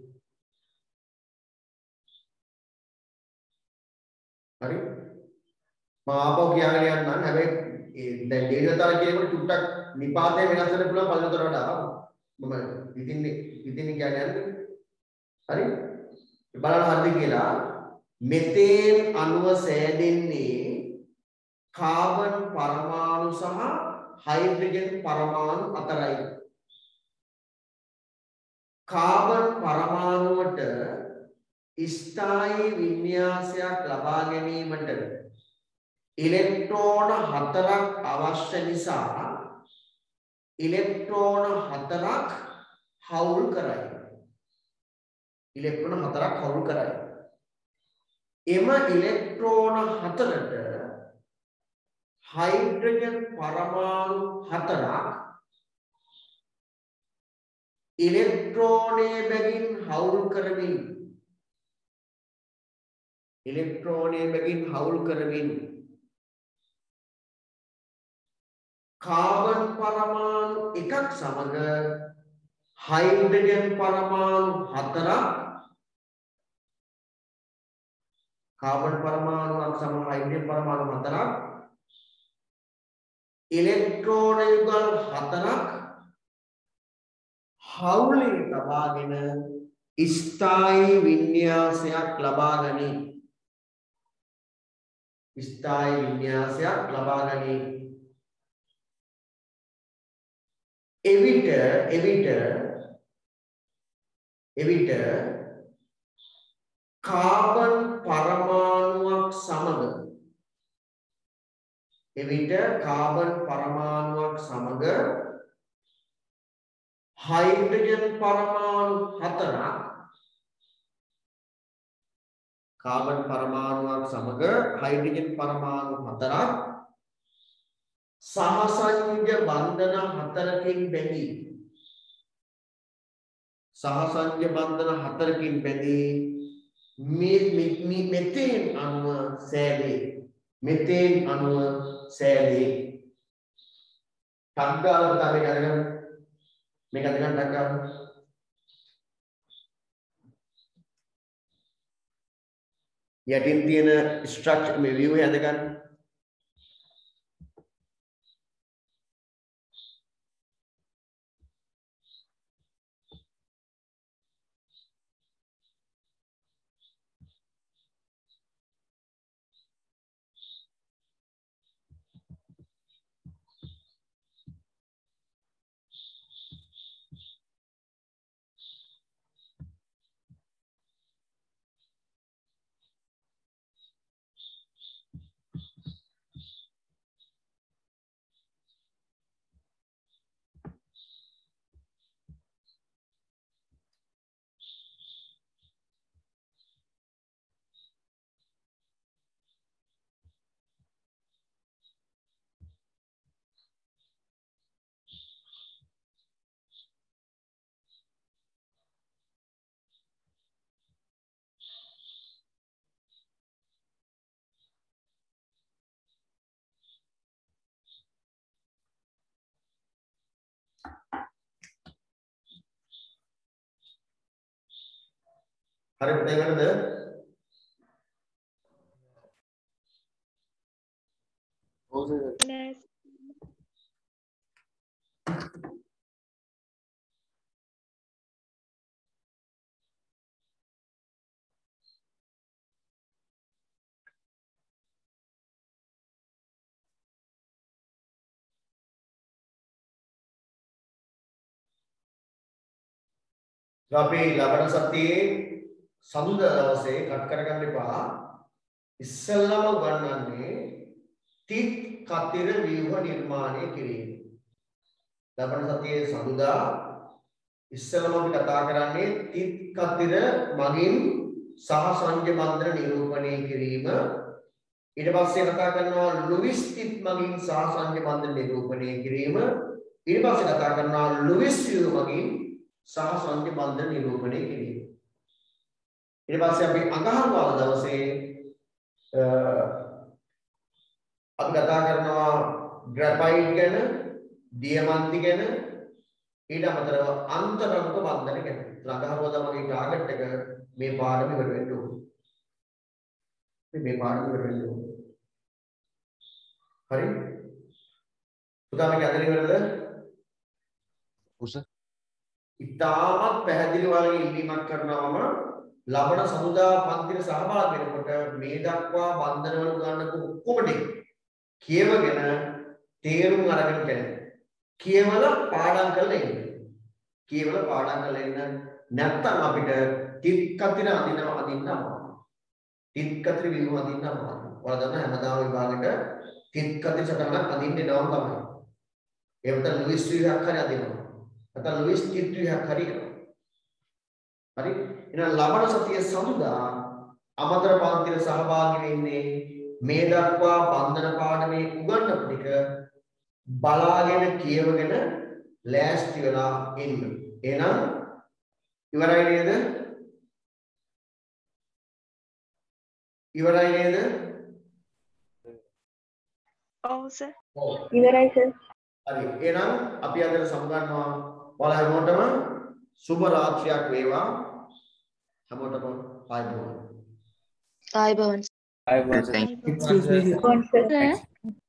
හරි මම ආපහු කියන්න යන්නම්. හැබැයි දැන් දේශතර කියනකොට චුට්ටක් නිපාතය වෙනස් වෙන්න පුළුවන් පළවෙනිතර වඩා. මම ඉතින් කියන්නේ යන්නේ. හරි බලන්න හරිද කියලා. මෙතේන් අණුව සෑදෙන්නේ කාබන් පරමාණු සහ හයිඩ්‍රජන් පරමාණු අතරයි. කාබන් පරමාණුවට ස්ථායී වින්‍යාසයක් ලබා ගැනීමට ඉලෙක්ට්‍රෝන 4ක් අවශ්‍ය නිසා ඉලෙක්ට්‍රෝන 4ක් හවුල් කරයි. එම ඉලෙක්ට්‍රෝන 4ට හයිඩ්‍රජන් පරමාණු 4ක් ඉලෙක්ට්‍රෝනයේ බැගින් හවුල් කරමින් කාබන් පරමාණු එකක් සමග හයිඩ්‍රජන් පරමාණු 4ක් ඉලෙක්ට්‍රෝන යුගල් 4ක් හවුලේ තබාගෙන ස්ථායී වින්‍යාසයක් ලබා ගනි. ස්ථායී වින්‍යාසයක් ලබා ගනි. එවිට කාබන් පරමාණුවක් සමග හයිඩ්‍රජන් පරමාණු හතරක් සහසංජ බන්ධන හතරකින් බැඳී මෙතේන් අණුව සෑදේ. ටග්ගාල තමයි අරගෙන මේක අරගෙන ටග්ගාල යටින් තියෙන ස්ට්‍රක්චර් මේ view එක හදගන්න. හරි පුතේකටද? Yes. අපි ලබන සතියේ සඳුදා දවසේ කට් කරගන්න එපා. ඉස්සෙල්ලාම උගන්වන්නේ තිත් කතිර ව්‍යුහ නිර්මාණය කිරීම. ලබන සතියේ සඳුදා ඉස්සෙල්ලාම අපි කතා කරන්නේ තිත් කතිර මගින් සහසංජ බන්ධන නිරූපණය කිරීම. ඊට පස්සේ කතා කරනවා ලුයිස් තිත් මගින් සහසංජ බන්ධන නිරූපණය කිරීම. ඊට පස්සේ කතා කරනවා ලුයිස් ව්‍යුහ මගින් සහසංජ බන්ධන නිරූපණය කිරීම. ඊට පස්සේ අපි අඟහරුවාදා දවසේ අපි කතා කරනවා ග්‍රැෆයිට් ගැන, දියමන්ති ගැන, ඊට අමතරව අන්තරංග බන්ධන ගැන. අඟහරුවාදා මගේ ටාගට් එක මේ පාඩම ඉවර වෙන්න ඕනේ. මේ පාඩම ඉවර වෙන්න ඕනේ. හරි? පුතා මේක අතරින් ඉවරද? උස ඉතාමත් පැහැදිලි වගේ ඉල්ලීමක් කරනවම ලබන සමුදා පන්තිර සහභාගී වෙනකොට මේ දක්වා බන්ධන වල ගන්නපු ඔක්කොම ටික කියවගෙන තේරුම් අරගෙන යන්න. කියවලා පාඩම් කරලා එන්න. නැත්නම් අපිට තිත් කතිර අදින්න අමාරුයි. තිත් කතිර ව්‍යුහ අදින්න අමාරුයි. ඔයාලා දන්න හැමදාම විභාගෙට තිත් කතිර සටහනක් අදින්න එනවා තමයි. ඒකට ලුයිස් ව්‍යුහයක් හරි අදිනවා. නැත්නම් ලුයිස් තිත් ව්‍යුහයක් හරි කරනවා. හරි? එහෙනම් ලබන සතියේ සමුදා අමතර පන්තිර සහභාගී වෙන්නේ මේ දක්වා බන්ධන පාඩමේ උගන්වපු ටික බලාගෙන කියවගෙන ලෑස්ති වෙලා ඉන්න. එහෙනම් ඉවරයි නේද? Oh, sir. ඉවරයි සර්. හරි. එහෙනම් අපි අද සමුගන්නවා. ඔයාලා හැමෝටම සුබ රාත්‍රියක් වේවා. හැමෝටම ආයුබෝවන්. ආයුබෝවන්. I was Excuse me. Sir.